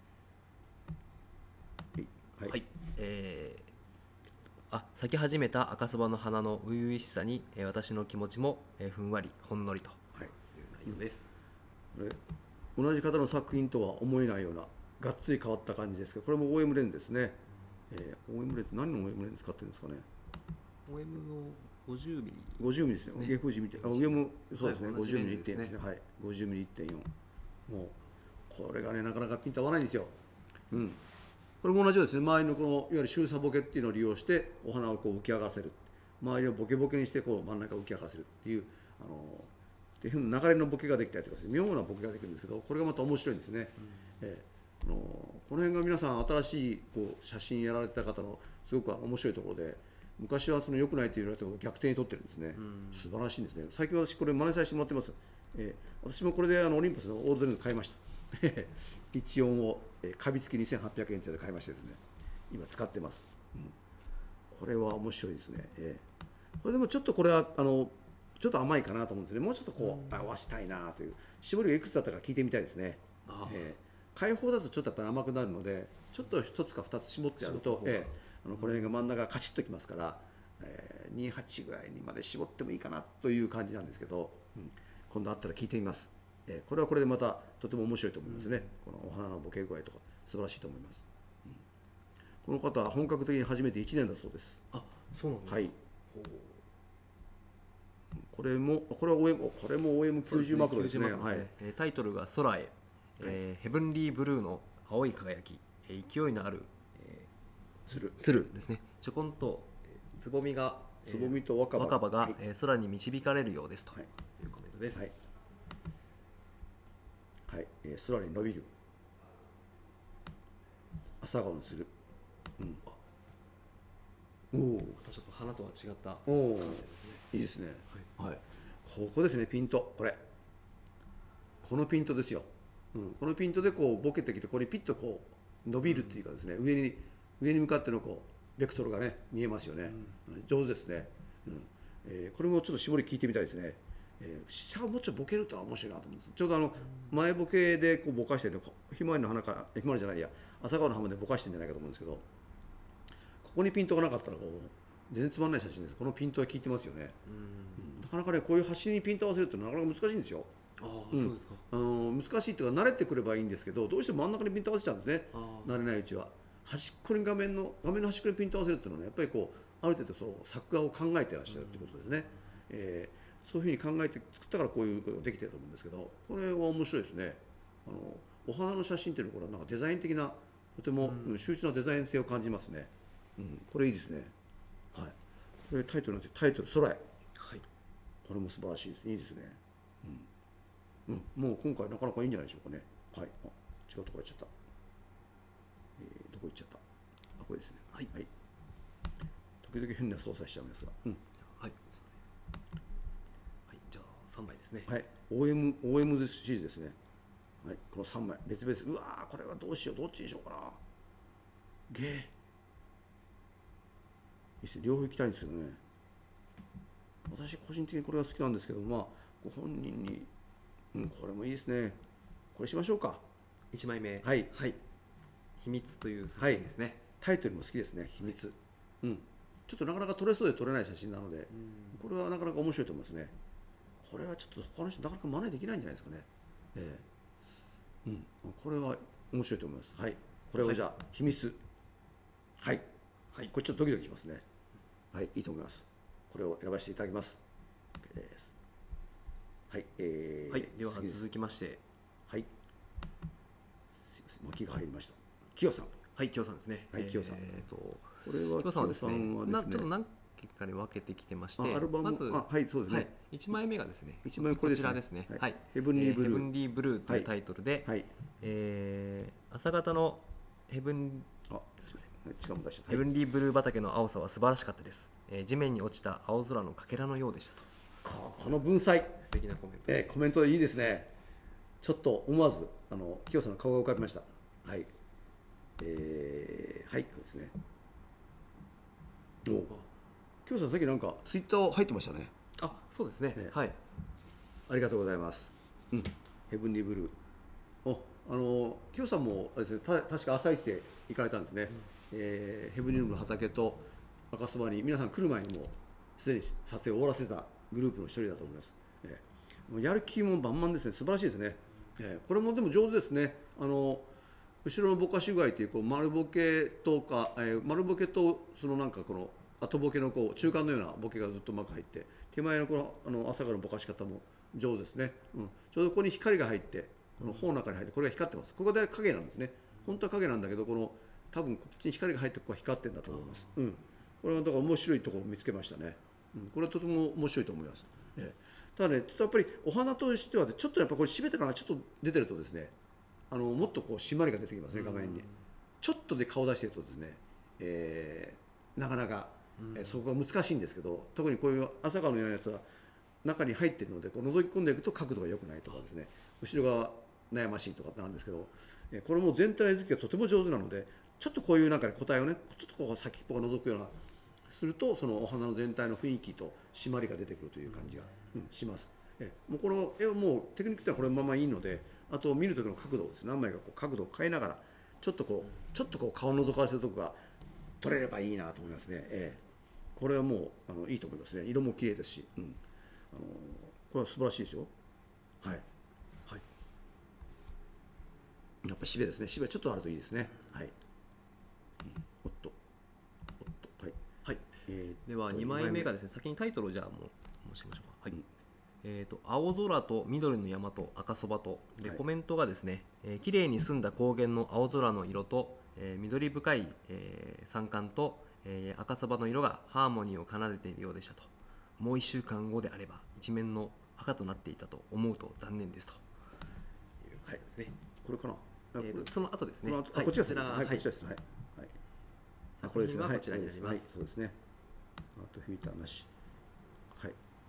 はい。 はい、えー、あ咲き始めた赤そばの花の初々しさに、えー私の気持ちも、えーふんわりほんのりとはい。 いう内容です。 これ同じ方の作品とは思えないようながっつり変わった感じですけど、これも オーエム レンズですね。えー、オーエム レンズ何の オーエム レンズ使ってるんですかね。 オーエム のごじゅうミリ、 ごじゅうミリですね。 ですね上富士見て、あ上もそうですね。 はい同じごじゅうミリレンズですねいってんよんですね。はい。ごじゅうミリいってんよん。もうこれがねなかなかピンと合わないんですよ。うん。これも同じようですね。周りのこのいわゆる周差ボケっていうのを利用してお花をこう浮き上がらせる。周りをボケボケにしてこう真ん中を浮き上がらせるっていうあので変な流れのボケができたりとかですね、妙なボケができるんですけど、これがまた面白いんですね。えー、あのこの辺が皆さん新しいこう写真やられた方のすごく面白いところで、昔はその良くないと言われたことを逆転に取ってるんですね。素晴らしいんですね。最近私これ真似させてもらってます。えー、私もこれであのオリンパスのオールドレンズ買いました。いちよんを、えー、カビ付きにせんはっぴゃくえんで買いましてですね、今使ってます。うん、これは面白いですね。えー、これでもちょっとこれはあのちょっと甘いかなと思うんですね。もうちょっとこう合わしたいなという、絞りがいくつだったか聞いてみたいですね。えー、開放だとちょっとやっぱり甘くなるので、ちょっとひとつかふたつ絞ってやると、えー、あのこの辺が真ん中がカチッときますから、えー、にじゅうはちぐらいにまで絞ってもいいかなという感じなんですけど、うん、今度あったら聞いてみます。えー、これはこれでまたとても面白いと思いますね。うん、このお花のボケ具合とか素晴らしいと思います。うん、この方は本格的に初めていちねんだそうです。 あ、そうなんですか。 はい。これもこれは オーエム これも オーエムきゅうじゅう マクロですね。はい。 タイトルが空へ、えー、ヘブンリーブルーの青い輝き、勢いのある、えー、鶴鶴ですね。ちょこんとつぼみがつぼみと若葉若葉が、はい、えー、空に導かれるようですというコメントです。 はい。はい、えー、空に伸びる朝顔の鶴。うん。 おお、ちょっと花とは違った感じですね。いいですね。はい。はい、ここですね、ピント。これ。このピントですよ。うん、このピントでこうボケてきて、これピッとこう伸びるっていうかですね、うん、上に上に向かってのこうベクトルがね見えますよね。うん、上手ですね。うん、えー、これもちょっと絞り聞いてみたいですね。えー、下がもうちょっとボケるってのは面白いなと思うんです。ちょうどあの前ボケでこうぼかしてるの、ひまわりの花かひまわりじゃないや、朝顔の花でぼかしてるんじゃないかと思うんですけど、ここにピントがなかったらこう全然つまんない写真です。このピントは効いてますよね。うん、なかなかねこういう端にピント合わせるってなかなか難しいんですよ。 ああ、うん、そうですか。 あの難しいっていうか慣れてくればいいんですけど、どうしても真ん中にピント合わせちゃうんですね。慣れないうちは端っこに画面の画面の端っこにピント合わせるっていうのは、ね、やっぱりこうある程度そう作画を考えてらっしゃるってことですね。うん、えー、そういうふうに考えて作ったからこういうことができてると思うんですけど、これは面白いですね。あのお花の写真っていうのはこれはなんかデザイン的なとても秀逸なデザイン性を感じますね。うん、これいいですね。はい。これタイトルなんですよ。タイトル空へ。 はい。 これも素晴らしいです。いいですね。うん。うん、もう今回なかなかいいんじゃないでしょうかね。はい。あ、違うところ行っちゃった。えー、どこ行っちゃった。あ、これですね。はい。はい。時々変な操作しちゃうんですが。うん。 はい。すみません。はい。じゃあさんまいですね。 はい。オーエム オーエム シリーズですね。はい。このさんまい別々。うわー、これはどうしよう。どっちにしようかな。ゲー。いいですね。両方行きたいんですけどね。私個人的にこれが好きなんですけど、まあご本人に、うん、これもいいですね。これしましょうか。 いちまいめ、 はい、 はい、秘密という作品ですね。 はい、タイトルも好きですね。秘密、うん、ちょっとなかなか撮れそうで撮れない写真なので、これはなかなか面白いと思いますね。これはちょっと他の人なかなか真似できないんじゃないですかね。えー、うん、これは面白いと思います。はい、これをじゃあ、はい、秘密、はい、はい、これちょっとドキドキしますね。はい、いいと思います。これを選ばせていただきます。OK です。はい、えー、 はい、では続きまして、 はい、すいません、巻きが入りました。きよさん。 はい、きよさんですね。 はい、きよさん。 えーと、これはきよさんはですね、なちょっと何結かに分けてきてまして、 アルバム、 まず、 あ、はい、そうですね。はい、 いちまいめがですね、 いちまいめこれですね。 こちらですね。はい、 ヘブンリーブルー。 ヘブンリーブルーというタイトルで、はい、えー、朝方のヘブン、 あ、すみません。 ヘブンリーブルー畑の青さは素晴らしかったです。えー、地面に落ちた青空のかけらのようでしたと。 こ, この文才、 素敵なコメント、 えー、コメントいいですね。ちょっと思わずあのきよさんの顔が浮かびました。はい、えー、はい、これですね。お、きよさんさっきなんかツイッター入ってましたね。 あ、そうですね。ね、はい。 ありがとうございます。うん、ヘブンリーブルー。お、あのきよさんもあれですね、た確か朝一で行かれたんですね。うん、えー、ヘブンリーブルーの畑と赤そばに皆さん来る前にもすでに撮影を終わらせたグループの一人だと思います。えー、もうやる気も満々ですね。素晴らしいですね。えー、これもでも上手ですね。あの後ろのぼかし具合というこう丸ボケとか、えー、丸ボケとそのなんかこの後ボケのこう中間のようなボケがずっとうまく入って、手前のこのあの朝からのぼかし方も上手ですね。うん、ちょうどここに光が入ってこの頬の中に入ってこれが光ってます。ここで影なんですね。本当は影なんだけど、この多分こっちに光が入ってここは光ってるんだと思います。うん、これはだから面白いところを見つけましたね。うん、これはとても面白いと思います。えただねちょっとやっぱりお花としてはちょっとやっぱこれ締めてからちょっと出てるとですね、あのもっとこう締まりが出てきますね、画面に。ちょっとで顔出してるとですね、えーなかなか、えーそこが難しいんですけど、特にこういう朝顔のようなやつは中に入っているので、こう覗き込んでいくと角度が良くないとかですね、後ろが悩ましいとかなんですけど、えーこれも全体付けがとても上手なので、ちょっとこういうなんか、ね、個体をねちょっとこう先っぽが覗くようなすると、そのお花の全体の雰囲気と締まりが出てくるという感じが、うん、します。えもうこの絵はもうテクニックではこれままいいので、あと見る時の角度をですね、何枚かこう角度を変えながらちょっとこうちょっとこう顔を覗かせるとこが撮れればいいなと思いますね。えー、これはもうあのいいと思いますね。色も綺麗ですし、うん、あのこれは素晴らしいですよ。はい、はい、やっぱしべですね。しべちょっとあるといいですね。はい、うん、おっとおっとはい、はい、えー、 ではにまいめがですね、先にタイトルをじゃあもう申しましょうか。はい、うん、えー、と青空と緑の山と赤そばとで、はい、コメントがですね、えー、綺麗に澄んだ高原の青空の色と、えー、緑深い、えー、山間と、えー、赤そばの色がハーモニーを奏でているようでしたと。もういっしゅうかんごであれば一面の赤となっていたと思うと残念ですということですね。 これかな、 えー、とその後ですね、 こあこっちですね、はい、こっちです、はい、はい、 作品はこちらになります。 そうですね、あとフィルターなし、はい、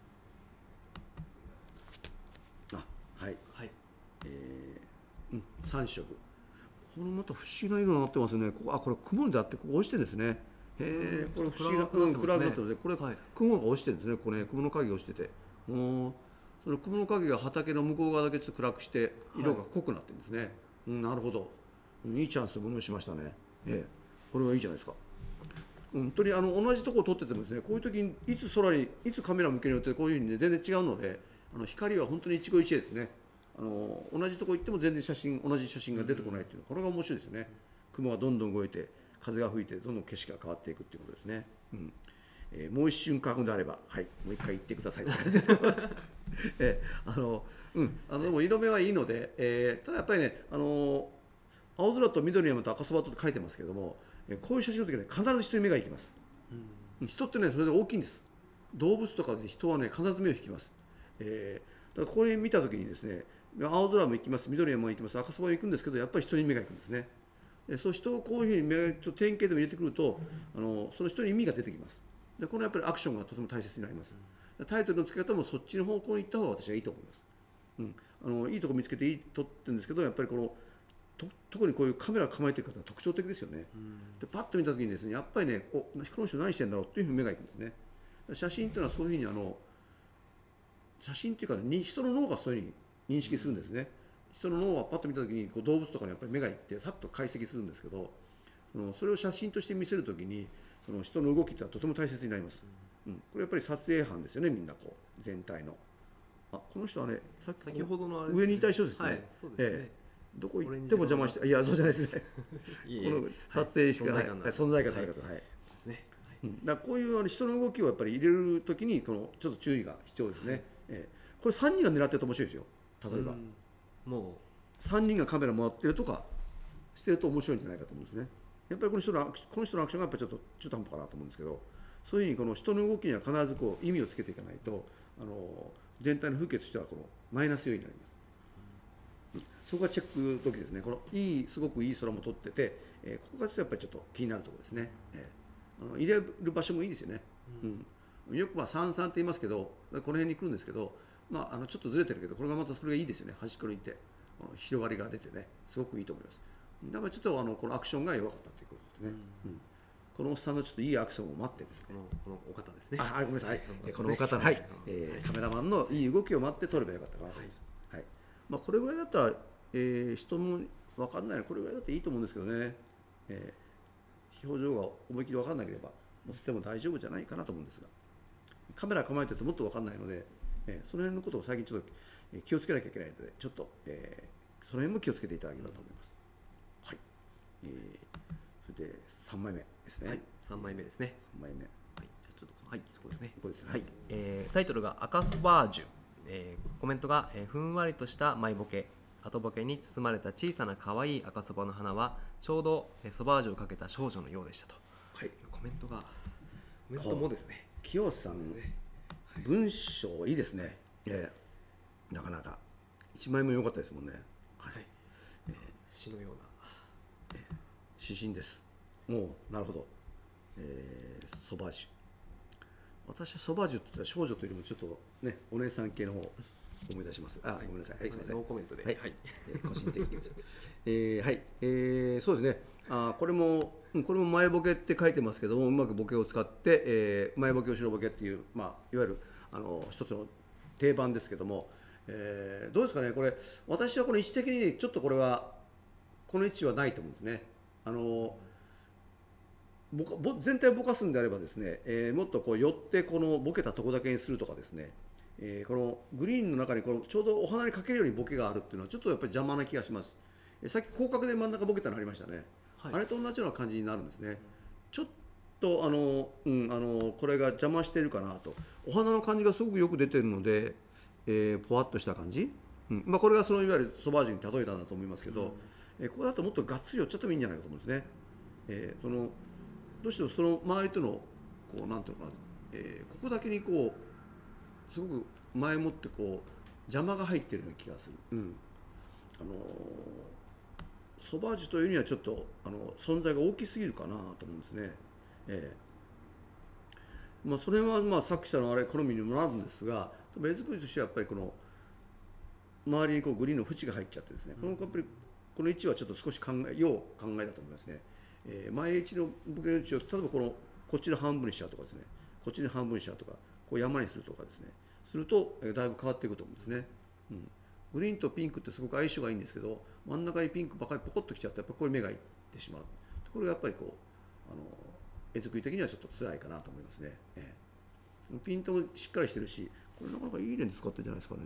あ、はい、はい、えー、うん、さん色、このまた不思議な色になってますね。ここ、あ、これ雲であってここ押してるんですね。へえ、これ不思議な暗くなってるので、これ、はい、雲が押してるんですね。これ、ね、雲の影が押してて、おその雲の影が畑の向こう側だけちょっと暗くして色が濃くなってるんですね。はい、うん、なるほど、いいチャンスをものにしましたね。ええ、これはいいじゃないですか。本当にあの同じところを撮っててもですね、こういう時にいつ空にいつカメラ向けるによってこういうふうに、ね、全然違うので、あの光は本当に一期一会ですね。あの同じところ行っても全然写真同じ写真が出てこないっていうの、これが面白いですね。雲がどんどん動いて風が吹いてどんどん景色が変わっていくっていうことですね。うん、えー、もう一瞬間であれば、はい、もう一回言ってくださいという感じですけど、えー、あのうんあのでも色目はいいので、えー、ただやっぱりね、あの青空と緑の山と赤そばとって書いてますけれども、えー、こういう写真の時は、ね、必ず人に目が行きます。うん、人ってねそれで大きいんです。動物とかで人はね必ず目を引きます。えー、だからこれ見た時にですね、青空も行きます、緑山も行きます、赤そばも行くんですけど、やっぱり人に目が行くんですね。でそう人をこういうふうに目がちょっと典型でも入れてくると、あのその人に意味が出てきます。でこのやっぱりアクションがとても大切になります。タイトルの付け方もそっちの方向に行った方が私はいいと思います。うん、あのいいとこ見つけていい撮ってるんですけど、やっぱりこのと特にこういうカメラ構えてる方は特徴的ですよね。でパッと見た時にですね、やっぱりね、おこの人何してんだろうっていうふうに目が行くんですね。写真っていうのはそういうふうにあの写真っていうか、ね、人の脳がそういうふうに認識するんですね。人の脳はパッと見た時にこう動物とかにやっぱり目がいってさっと解析するんですけど、そのそれを写真として見せる時にその人の動きっていうのはとても大切になります。うん、これやっぱり撮影班ですよね、みんなこう全体の。あ、この人はね、さっき先ほどのあれ上にいた人ですね。 はい、そうですね。ええ、 どこ行っても邪魔して、いやそうじゃないですね。いいこの撮影しかない、はい、存在感のある方、はい。ですね。うん、だからこういうあの人の動きをやっぱり入れるときにこのちょっと注意が必要ですね。はい、ええ、これさんにんが狙ってると面白いですよ。例えば、もうさんにんがカメラ回ってるとかしてると面白いんじゃないかと思うんですね。やっぱりこの人のこの人のアクションがやっぱりちょっと中途半端かなと思うんですけど、そういうふうにこの人の動きには必ずこう意味をつけていかないと、あの全体の風景としてはこのマイナス要因になります。うん、そこがチェック時ですね。このいいすごくいい空も撮ってて、えー、ここがやっぱりちょっと気になるところですね。えー、あの入れる場所もいいですよね。うんうん、よくまあ三三って言いますけど、この辺に来るんですけど、まあ、あのちょっとずれてるけど、これがまたそれがいいですよね。端っこに行って広がりが出てね、すごくいいと思います。だからちょっとあのこのアクションが弱かったということですね。うんうん、このおっさんのちょっといいアクションを待ってですね、 このお方ですね。 あ、ごめんなさい、はい、このお方の、はい、えー、カメラマンのいい動きを待って撮ればよかったかなと思います。はい、はい、まあ、これぐらいだったら、えー、人も分かんないのこれぐらいだっていいと思うんですけどね、えー、表情が思い切り分かんなければ載せても大丈夫じゃないかなと思うんですが、カメラ構えてるともっと分かんないので、えー、その辺のことを最近ちょっと気をつけなきゃいけないので、ちょっと、えー、その辺も気をつけていただければと思います。はい、えー、それでさんまいめですね。 はい、さんまいめですね。 さんまいめ。はい、 じゃあちょっとはい、そこですね。 ここですね。 はい、えー、タイトルが赤そばージュ、えー、コメントが、えー、ふんわりとしたマイボケ、後ボケに包まれた小さな可愛い赤そばの花はちょうどソバージュをかけた少女のようでしたと。はい、コメントがコメントもですね。 清さん、ね、はい、文章いいですね。 ええ、なかなかいちまいも良かったですもんね。はい、 はい、えー、詩のような指針です。もうなるほど。えー、ソバージュ。私はソバージュって言ったら少女というよりもちょっとねお姉さん系の方を思い出します。あ、ごめんなさい。はい、すみません。 ノーコメントで、 はい、 はい、 えー個人的にです。えー、はい、えー、そうですね。あ、これもうんこれも前ボケって書いてますけども、うまくボケを使って、えー、前ボケ後ろボケっていうまあいわゆるあの一つの定番ですけども、えー、どうですかね。これ私はこの位置的にちょっとこれはこの位置はないと思うんですね。あのぼかぼ全体をぼかすんであればですね、えーもっとこう寄ってこのボケたとこだけにするとかですね、えーこのグリーンの中にこのちょうどお花にかけるようにボケがあるっていうのはちょっとやっぱり邪魔な気がします。えーさっき広角で真ん中ボケたのありましたね、 はい、 あれと同じような感じになるんですね。ちょっとあの、うん、あのこれが邪魔しているかなと。お花の感じがすごくよく出てるので、えー、ぽわっとした感じ、うんまあ、これがそのいわゆるソバージュに例えたんだと思いますけど、うんえーここだともっとがっつり寄っちゃってもいいんじゃないかと思うんですね。えーそのどうしてもその周りとのこうなんていうのかな、えーここだけにこうすごく前もってこう邪魔が入っているような気がする。うんあのー、ソバージュというにはちょっとあの存在が大きすぎるかなと思うんですね。えーまあ、それはまあ作者のあれ好みにもなるんですが、絵作りとしてはやっぱりこの周りにこうグリーンの縁が入っちゃってですね、このやっぱりこの位置はちょっと少し考えよう考えだと思いますね。えー、前位置のボケの位置を例えばこのこっちの半分にしちゃうとかですね、こっちに半分にしちゃうとか、こう山にするとかですね、すると、えー、だいぶ変わっていくと思うんですね。うん、グリーンとピンクってすごく相性がいいんですけど、真ん中にピンクばかりポコッときちゃうとやっぱりこれ目がいってしまう。これがやっぱりこうあの絵作り的にはちょっと辛いかなと思いますね。えー、ピントもしっかりしてるし、これなかなかいいレンズ使ってるんじゃないですかね。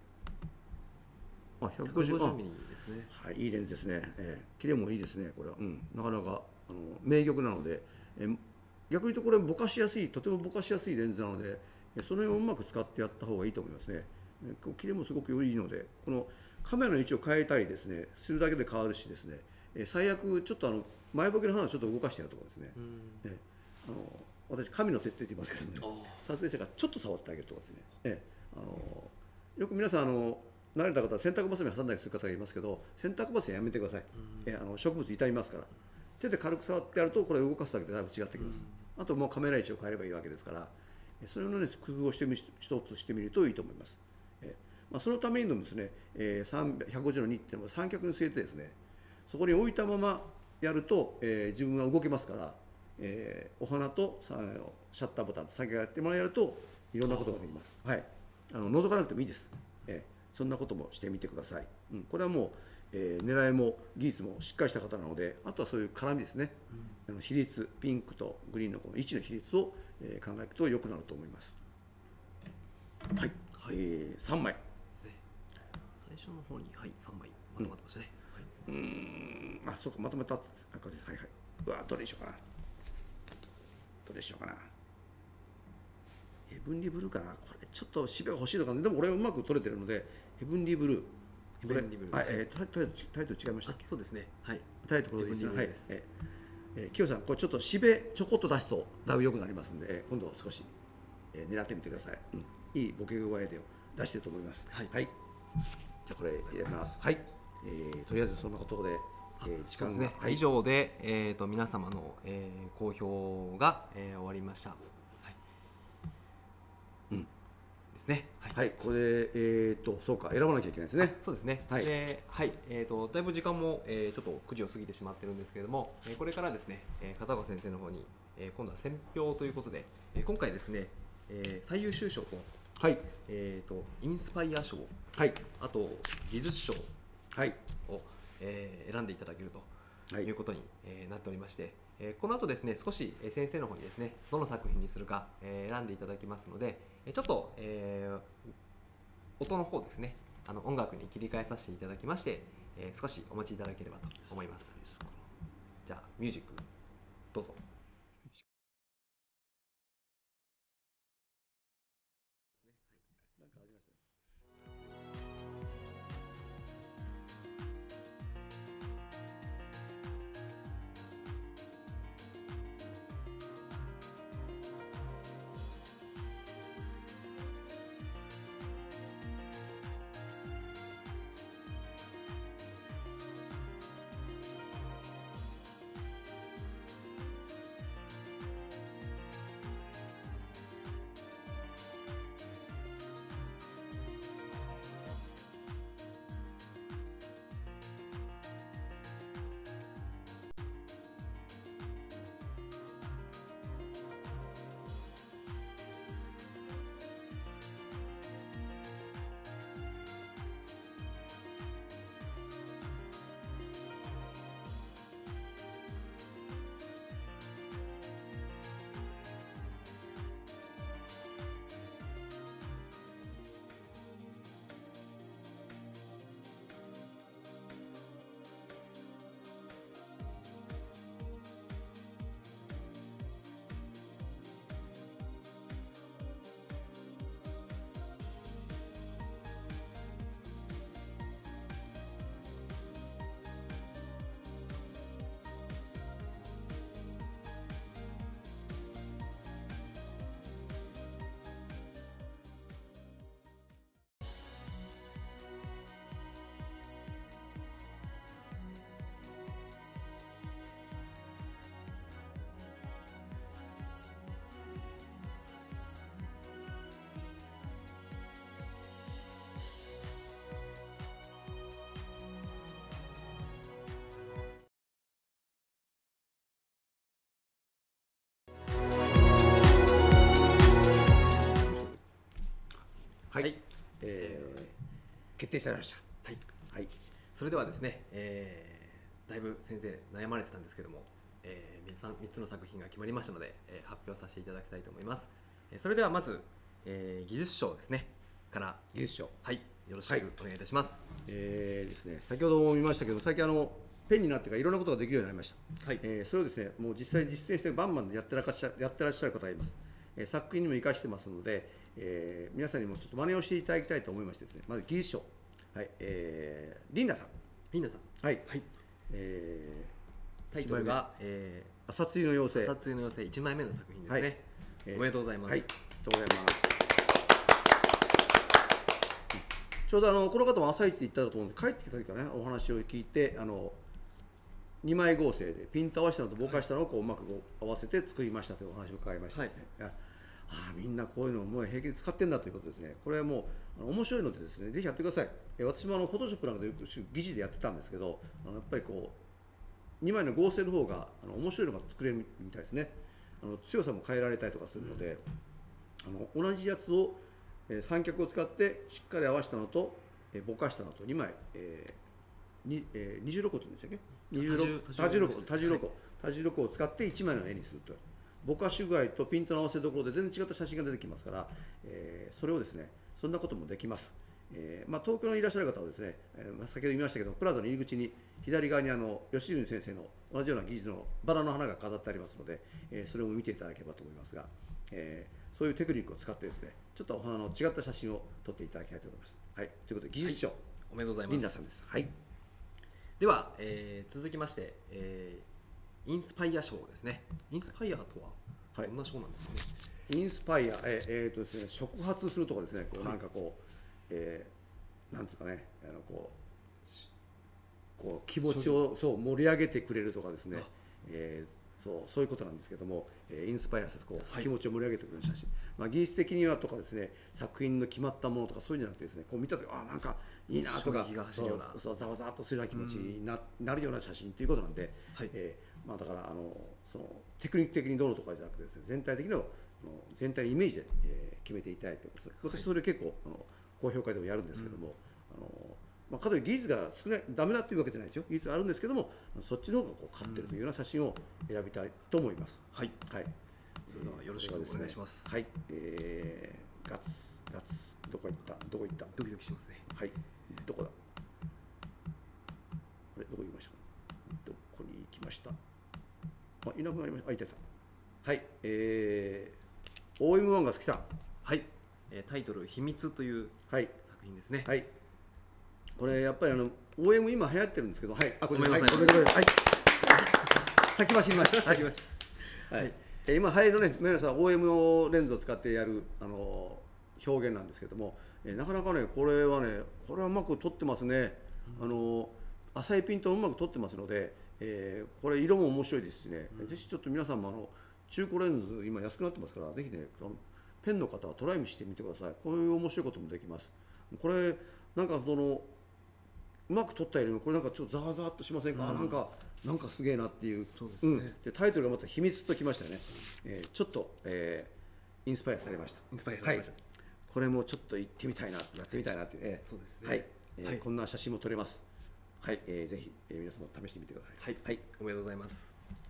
あ、ひゃくごじゅうミリですね。はい、いいレンズですね。えー、切れもいいですね。これは、うん、なかなかあの名玉なので、えー、逆に言うとこれぼかしやすい、とてもぼかしやすいレンズなので、その辺をうまく使ってやった方がいいと思いますね。えー、切れもすごく良いので、このカメラの位置を変えたりですね、するだけで変わるしですね、えー、最悪ちょっとあの前ボケの花をちょっと動かしてやるとかですね。えー、あの私神の手って言ってますけどね、撮影者がちょっと触ってあげるとかですね。えー、あのよく皆さんあの慣れた方は洗濯バサミ挟んだりする方がいますけど、洗濯バサミはやめてください。えあの植物傷みますから。手で軽く触ってやるとこれを動かすだけでだいぶ違ってきます。あともうカメラ位置を変えればいいわけですから、それの、ね、工夫をしてみ一つしてみるといいと思います。えまあ、そのためにもですね、えー、ひゃくごじゅうのにっていうのは三脚に据えてですね、そこに置いたままやると、えー、自分は動けますから、えー、お花とさシャッターボタンと先がやってもらえるといろんなことができます。はい、あの覗かなくてもいいです。えーそんなこともしてみてください。うん、これはもう、えー、狙いも技術もしっかりした方なので、あとはそういう絡みですね、うん、あの比率、ピンクとグリーンのこの位置の比率を、えー、考えると良くなると思います。はい、はい、えー、さんまいですね。 最初の方に、はい、さんまいまとまってましたね。 うん、はい、うーん、あ、そうか、まとめた。あ、これです。はいはい。うわ、どれにしようかな。どれにしようかな。ヘブンリーブルーかな。これちょっと渋が欲しいのかな。でも俺はうまく撮れてるので、ヘブンリーブルー。 ヘブンリーブルー。 はい、えー、タイトルタイトル違いましたっけ？ そうですね。はい。 タイトルでいいですね。はい。 ええー、キヨさん、これちょっとしべちょこっと出すとだいぶ良くなりますんで、えー、今度少し、えー、狙ってみてください。うん、いいボケ具合で出してると思います。はい。はい、じゃあこれ入れます。はい。えー、とりあえずそんなことで、えー、時間が、 ね、はい、以上で、えー、と皆様の、えー、公表が、えー、終わりました。ですね。 はい、はい、これで、えーと、そうか、選ばなきゃいけないですね。 そうですね。はい、えーはいえーと、だいぶ時間も、えー、ちょっとくじを過ぎてしまってるんですけれども、えー、これからですね、えー、片岡先生の方に、えー、今度は選評ということで、えー、今回ですね、えー、最優秀賞と、 はい、 えーと、インスパイア賞、 はい、 あと技術賞を、 はい、 えー、選んでいただけるとはい、 いうことに、えー、なっておりまして、えー、この後ですね、少し先生の方にですね、どの作品にするか、えー、選んでいただきますので、ちょっと、えー、音の方ですね、あの音楽に切り替えさせていただきまして、えー、少しお待ちいただければと思います。じゃあミュージックどうぞ。 えー、決定されました。 はい、 はい、 それではですね、えー、だいぶ先生悩まれてたんですけども、えー、みっつの作品が決まりましたので、えー、発表させていただきたいと思います。えー、それではまず、えー、技術賞ですねから技術賞、 はい、よろしくお願いいたします。 はい、えーですね、先ほども見ましたけど、最近あのペンになってからいろんなことができるようになりました。はい、えー、それをですね、もう実際実践してバンバンやってらっしゃやってらっしゃる方がいます。えー、作品にも生かしてますので、えー、皆さんにもちょっと真似をしていただきたいと思いましてですね、まず技術賞、はい、えー、リンナさん。 リンナさん。 はい。 はい、 えー、タイトルが、えー、朝露の妖精。 朝露の妖精いちまいめの作品ですね。はい、えー、おめでとうございます。 はい、ありがとうございます。ちょうどあのこの方も朝一で行ったと思うんで、帰ってきた時からね、お話を聞いて、あのにまい合成でピント合わせたのとぼかしたのをこううまくこう合わせて作りましたというお話を伺いましたですね。はい、ああ、みんなこういうのをもう平気で使ってんだということですね。これはもうあの面白いのでですね、ぜひやってください。え私もあのフォトショップなんかでよく疑似でやってたんですけど、あのやっぱりこうにまいの合成の方があの面白いのが作れるみたいですね。あの強さも変えられたりとかするので、うん、あの同じやつを、えー、三脚を使ってしっかり合わせたのと、えー、ぼかしたのとにまい、えーにえー、にじゅうろくこって言うんでしたっけ、多重録多重録多重録を使っていちまいの絵にすると、ぼかし具合とピントの合わせどころで全然違った写真が出てきますから、えー、それをですね、そんなこともできます。えーまあ、東京にいらっしゃる方はですね、えー、先ほど言いましたけど、プラザの入り口に左側にあの吉純先生の同じような技術のバラの花が飾ってありますので、えー、それを見ていただければと思いますが、えー、そういうテクニックを使ってですね、ちょっとお花の違った写真を撮っていただきたいと思います。はい、ということで技術賞、はい、 おめでとうございます。 リンダさんです。はい、 では、えー、続きまして、えー、インスパイア賞ですね。インスパイアとはどんな賞なんですかね。 はい、インスパイア、えーえーとですね、触発するとかですね、こうなんかこう、はい、えー、なんですかね、あのこうこう気持ちをそう盛り上げてくれるとかですね、えー、そうそういうことなんですけども、えー、インスパイアするこう、はい、気持ちを盛り上げてくれる写真、まあ、技術的にはとかですね、作品の決まったものとかそういうんじゃなくてですね、こう見たとき、あなんかいいなとか、そうそうざわざわっとするような気持ちに な,、うん、なるような写真ということなんで、はい、えーまあ、だからあのそのテクニック的にどうのとかじゃなくてですね、全体的な全体のイメージで、えー、決めていただいてます。私それ結構あの高評価でもやるんですけども、うん、あのまあ、かといって技術が少ないダメだっていうわけじゃないですよ。技術があるんですけども、そっちの方がこう勝ってるというような写真を選びたいと思います。 はい、 はい、 それではよろしくお願いします。 はい、えー、ガツガツどこ行ったどこ行ったドキドキしますね。 はい、どこだ、あれどこ行きましたか、どこに行きました、あいなくなりました、あいてた、はい、えー、オーエムワン が好きさん、 はい、えー、タイトル秘密という作品ですね。 はい、はい、これやっぱりあの オーエム 今流行ってるんですけど、はい、 あ、これごめんなさい、 はい、はい、先走りました。先走り、はい、え今流行りのね、皆さん オーエム のレンズを使ってやるあの表現なんですけども、えなかなかねこれはねこれはうまく撮ってますね。うん、あの浅いピントをうまく撮ってますので、えー、これ色も面白いですしね、うん、ぜひちょっと皆さんもあの中古レンズ今安くなってますから、ぜひねあのペンの方はトライしてみてください。こういう面白いこともできます。これなんかそのうまく撮ったよりもこれなんかちょっとざわざわっとしませんか、うん、なんかなんかすげえなっていう。 そうですね。うん、 でタイトルがまた秘密ときましたよね。えー、ちょっと、えー、インスパイアされました。 インスパイアされました。はい、 これもちょっと行ってみたいな、やってみたいなっていう、えー、 そうですね。 はい、えーはい、こんな写真も撮れます。はい、えー、ぜひ、えー、皆様試してみてください。 はい、はい、おめでとうございます。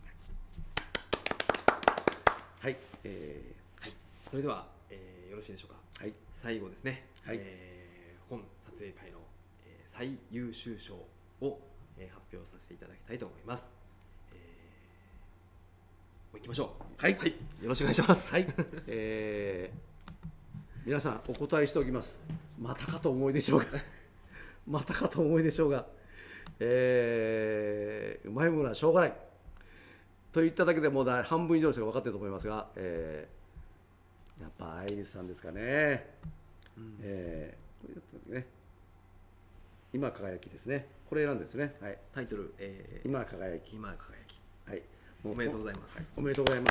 はい、えー、はい、それでは、えー、よろしいでしょうか。はい、最後ですね。はい、えー、本撮影会の、えー、最優秀賞を、えー、発表させていただきたいと思います。えー、もう行きましょう。 はい、 はい、よろしくお願いします。 はい、えー、皆さんお答えしておきます。またかと思いでしょうがまたかと思いでしょうが、えー、うまいものはしょうがないと言っただけでもう半分以上の人が分かっていると思いますが、えー、やっぱアイリスさんですかね。うん、えー、これだったんだね。今輝きですね。これ選んですね。はい、 タイトル、えー、 今輝き。 今輝き。 はい。 おめでとうございます。 はい、おめでとうございます。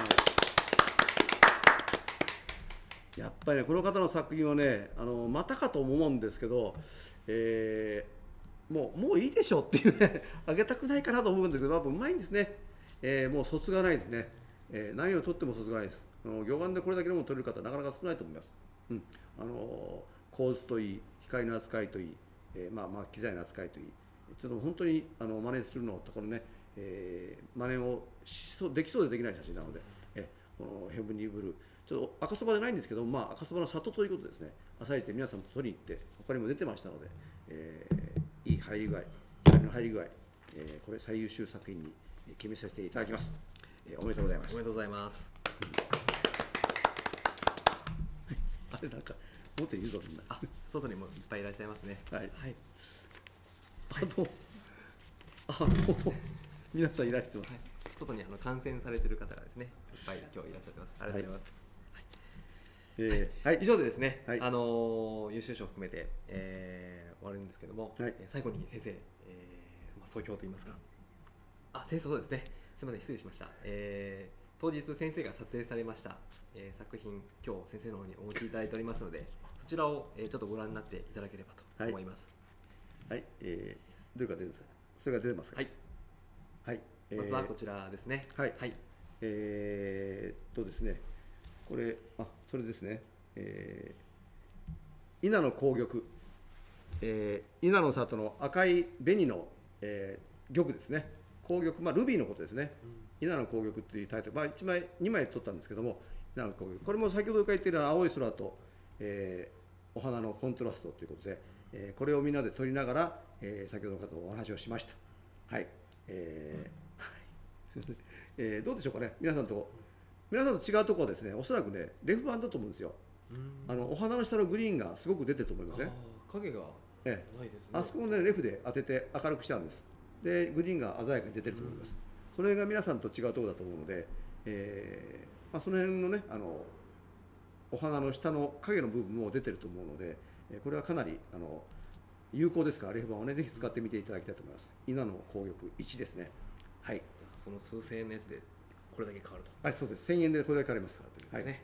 やっぱりね、この方の作品はね、あのまたかと思うんですけど、えー、もうもういいでしょっていうね、あげたくないかなと思うんですけど、やっぱうまいんですね。えー、もう卒がないですね。えー、何を取っても卒がないです。あの魚眼でこれだけのもの取れる方はなかなか少ないと思います。うん、あの構図といい、光使いの扱いといい、えーまあ、まあ機材の扱いといい、ちょっと本当にあの真似するのところね、えー、真似をしそうできそうでできない写真なので、えー、このヘブンリーブルー、ちょっと赤そばじゃないんですけど、まあ、赤そばの里ということですね、朝一で皆さんと取りに行って、他にも出てましたので、えー、いい入り具合、光の入り具合、えー、これ最優秀作品に決めさせていただきます。えー、おめでとうございます。 おめでとうございます。 あれなんか表にいるぞみんな。 あ、外にもいっぱいいらっしゃいますね。 はい。 はい。 あの、あの皆さんいらしてます。 はい、外にあの観戦されている方がですね、いっぱい今日いらっしゃってます。ありがとうございます。はい。 えー、はい。 以上でですね、 はい、 あのー、優秀賞を含めて、えー、終わるんですけども、 はい、 えー、最後に先生、えーまあ、総評といいますか、あ、先生そうですね、すみません失礼しました。えー当日先生が撮影されました、えー、作品今日先生の方にお持ちいただいておりますので、そちらを、えー、ちょっとご覧になっていただければと思います。 はい、はい、えー、どれが出るんですか。それが出てますか。 はい、 はい、 えー、まずはこちらですね。 はい、 はい、 えー、っとですね、これあそれですね、えー、稲の紅玉、えー、稲の里の赤い紅の、えー、玉ですね。紅玉、まあルビーのことですね。うん稲の紅玉というタイトル、まあ、いちまいにまい取ったんですけども、稲の紅玉、これも先ほど書いている青い空と、えー、お花のコントラストということで、えー、これをみんなで撮りながら、えー、先ほどの方とお話をしました。はい、えー、すみません、えー、どうでしょうかね、皆さんと皆さんと違うところはですね、おそらくねレフ板だと思うんですよ。あのお花の下のグリーンがすごく出てると思いますね。 影がないですね。 あそこもねレフで当てて明るくしたんです。でグリーンが鮮やかに出てると思います。それが皆さんと違うところだと思うので、えーまあ、その辺のねあのお花の下の影の部分も出てると思うので、これはかなりあの有効ですから、レフ板をねぜひ使ってみていただきたいと思います。稲の紅玉いちですね。はい。 その数千円のやつでこれだけ変わると。 はい、そうです。せんえんでこれだけ変わります。 はい。はい、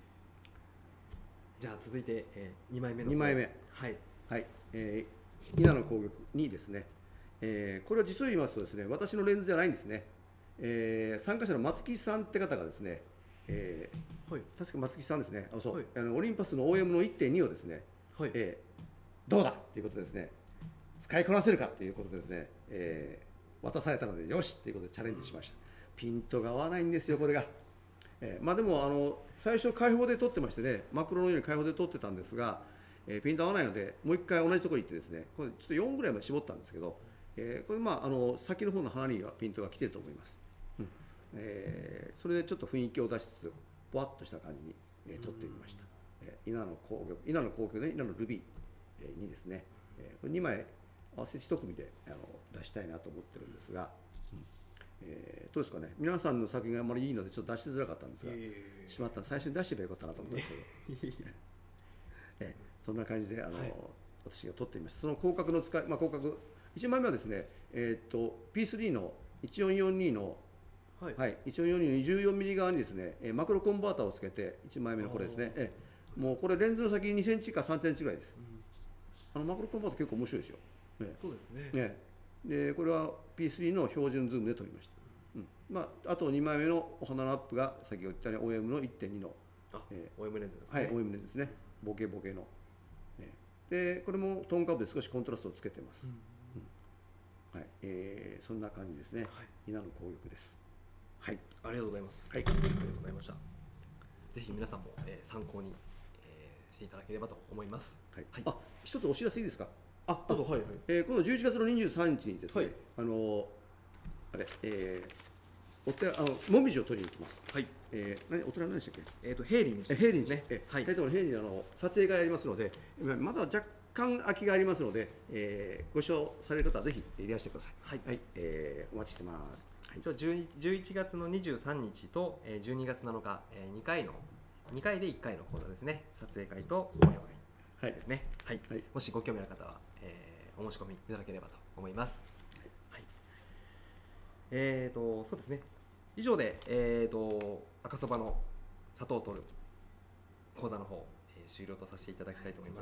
じゃあ続いて、えー、にまいめのにまいめ。 はいはい。えー、稲の紅玉にですね。えー、これは実を言いますとですね、私のレンズじゃないんですね。えー、参加者の松木さんって方がですね、えーはい、確か松木さんですね、あそう、はい、あのオリンパスの オーエム の いってんに をですね、はいえー、どうだということでですね、使いこなせるかということでですね、えー、渡されたので、よしということでチャレンジしました。ピントが合わないんですよ、これが。えーまあ、でもあの、最初、開放で撮ってましてね、マクロのように開放で撮ってたんですが、えー、ピント合わないので、もう一回同じところに行ってですね、これちょっとよんぐらいまで絞ったんですけど、えー、これ、まあ、あの先の方の花にはピントが来てると思います。うんえー、それでちょっと雰囲気を出しつつ、ぽわっとした感じに、えー、撮ってみました。えー、稲の紅玉、稲の紅玉ね、稲のルビー、えー、にですね、えー、これにまい合わせていち組であの出したいなと思ってるんですが、うんえー、どうですかね、皆さんの作品があまりいいので、ちょっと出しづらかったんですが、えー、しまったら最初に出してればよかったなと思ったんですけど、えー、そんな感じであの、はい、私が撮ってみました。その広角の使い、まあ、広角、いちまいめはですね、えー、と ピースリー のいちよんよんにの、はいはい、いちよんよんにのにじゅうよんミリ側にですね、マクロコンバーターをつけて、いちまいめのこれですね、えー、もうこれレンズの先にセンチかさんセンチぐらいです。うん、あのマクロコンバーター結構面白いですよ。ね、 そうですね。 ねでこれは ピースリー の標準ズームで撮りました。うんまあ、あとにまいめのお花のアップが先ほど言ったように オーエム の いってんに の、 あ、えー、オーエム レンズですね。 はい、オーエム レンズですね。ボケボケの。ね、でこれもトーンカーブで少しコントラストをつけてます。うんはいえー、そんな感じですね。はい、稲の紅玉です。はい、 ありがとうございます。 はい、 ありがとうございました。ぜひ皆さんも、えー、参考に、えー、していただければと思います。 はい。はい、あ、一つお知らせいいですか。 あ、どうぞ。はいはい。 えー、今度じゅういちがつのにじゅうさんにちにですね、はい、あのあれ、えー、お寺あのもみじを取りに行きます。はい。えー、何お寺何でしたっけ？ えっ、ー、と平林寺ですね。えー、はい。平林寺の撮影会やりますので、まだ若干空きがありますので、えー、ご視聴される方はぜひいらしてください。はい。はい、えー、お待ちしてます。 はい、じゅういちがつのにじゅうさんにちとじゅうにがつなのか、にかいのにかいでいっかいの講座ですね。撮影会と応用会ですね。はい。はい、もしご興味ある方は、えー、お申し込みいただければと思います。はい。えーとそうですね。以上でえーと赤そばの砂糖を取る講座の方、えー、終了とさせていただきたいと思います。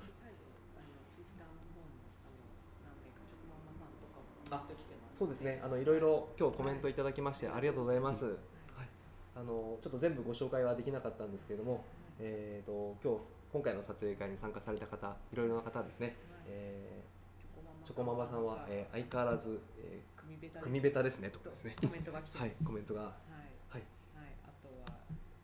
あ、そうですね。あのいろいろ今日コメントいただきましてありがとうございます。はい、あのちょっと全部ご紹介はできなかったんですけれども、えーと今日今回の撮影会に参加された方、いろいろな方ですね、 えー、チョコチョコママママさんは、えー、相変わらず、え組ベター、組ベタですねとかですね。 コメントが来てます。 はい、コメントが、 はいはい、 はい、あとは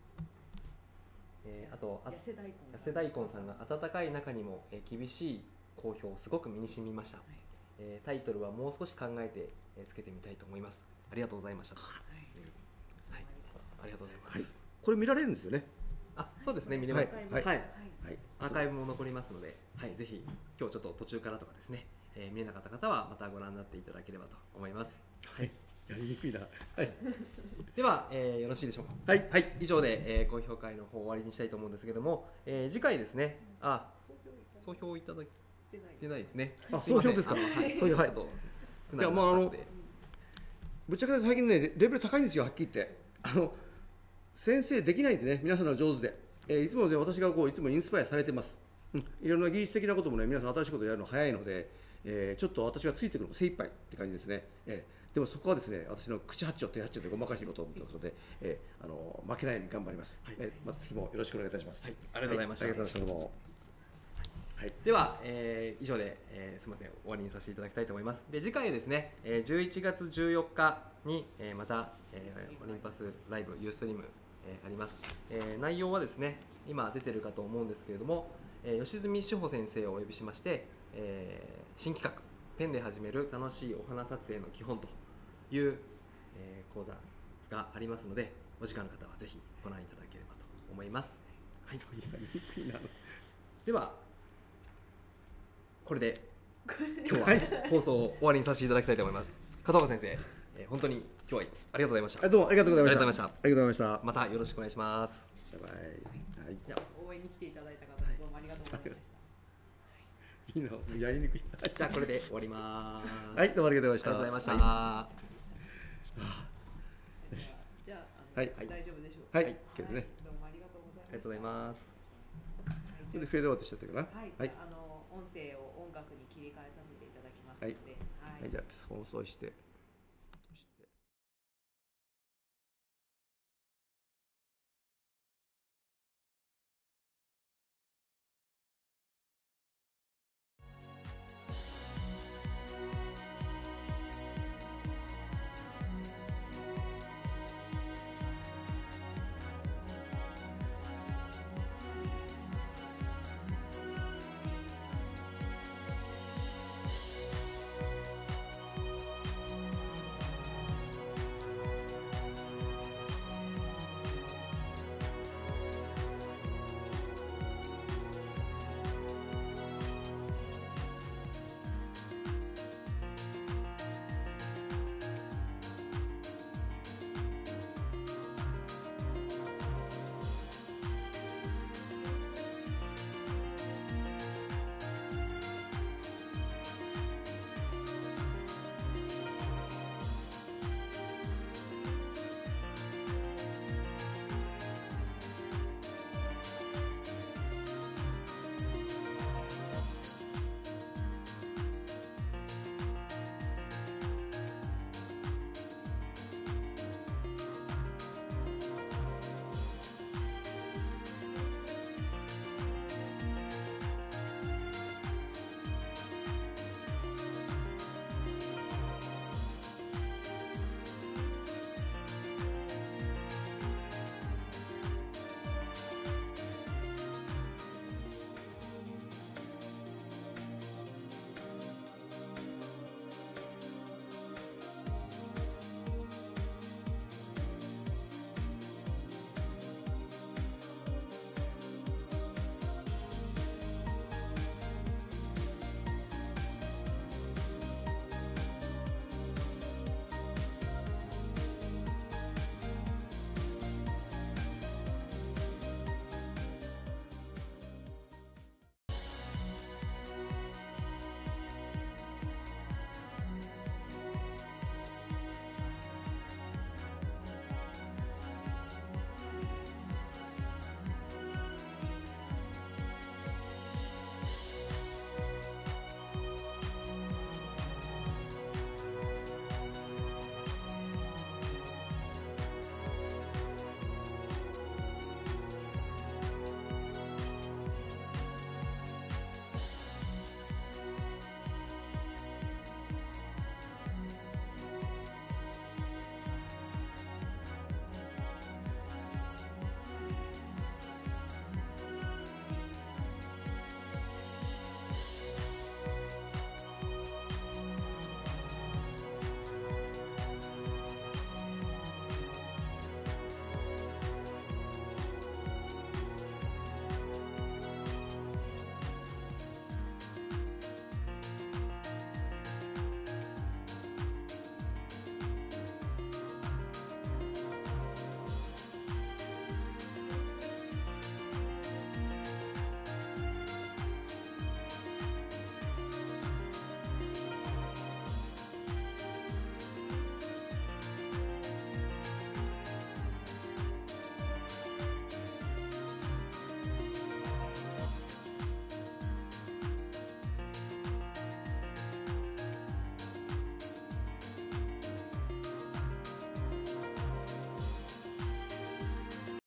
えー、あとあ痩せ大根痩せ大根さんが温かい中にも、えー、厳しい好評すごく身に染みました、 はいえー、タイトルはもう少し考えて、えー、つけてみたいと思います。ありがとうございました。はい、はい、ありがとうございます、 はい、これ見られるんですよね。 あ、そうですね、見れます。 ははいい、 はいはい、アーカイブも残りますので、はい、ぜひ今日ちょっと途中からとかですね、えー、見れなかった方はまたご覧になっていただければと思います。 はい、やりにくいな。はい、 では、えー、よろしいでしょうか。 はい、 はい、以上で、えー、高評会の方終わりにしたいと思うんですけども、えー、次回ですね、あ、総評いただいてないですね。 あ、 すいません総評ですか。 あのはい、 総評はいちょっと不いや慣れなまああのスタッフでぶっちゃけ最近ねレレベル高いんですよ、はっきり言って。あの先生できないんですね、皆さんの上手で、えーいつもね私がこういつもインスパイアされてます、うん、いろんな技術的なこともね皆さん新しいことやるの早いので、えーちょっと私がついてくるのが精一杯って感じですね、えーでもそこはですね私の口八丁手八丁でごまかしいことを思ってますので、えーあの負けないように頑張ります、 はいえーまた次もよろしくお願いいたします。 はい、ありがとうございました。 はい、ありがとうございました。どうも。はい、 では、えー以上で、えーすみません終わりにさせていただきたいと思います。で次回ですね、えーじゅういちがつじゅうよっかに、えーまた、えーオリンパスライブユーストリーム、えーあります、えー内容はですね今出てるかと思うんですけれども、えー吉住志保先生をお呼びしまして、えー新企画ペンで始める楽しいお花撮影の基本という、えー講座がありますので、お時間の方はぜひご覧いただければと思います。はい、 やりにくいな。 ではこれで今日は放送を終わりにさせていただきたいと思います。片岡先生、えー本当に今日はありがとうございました。 はい、どうもありがとうございました。 ありがとうございましたありがとうございままたよろしくお願いします。 した。バイバイ。はい。 では応援に来ていただいた方どうもありがとうございました。 いいな、やりにくい。 じゃあこれで終わります。 はい、どうもありがとうごありがとうございました。 はじゃあ、あのはい大丈夫でしょうか。 はい、OK ですね。 どうもありがとうございました。 ありがとうございます。 これでフェードアウトしちゃったかな。 はい、 はいじゃあ、あの音声を音楽に切り替えさせていただきますので、 はい、じゃあ放送して。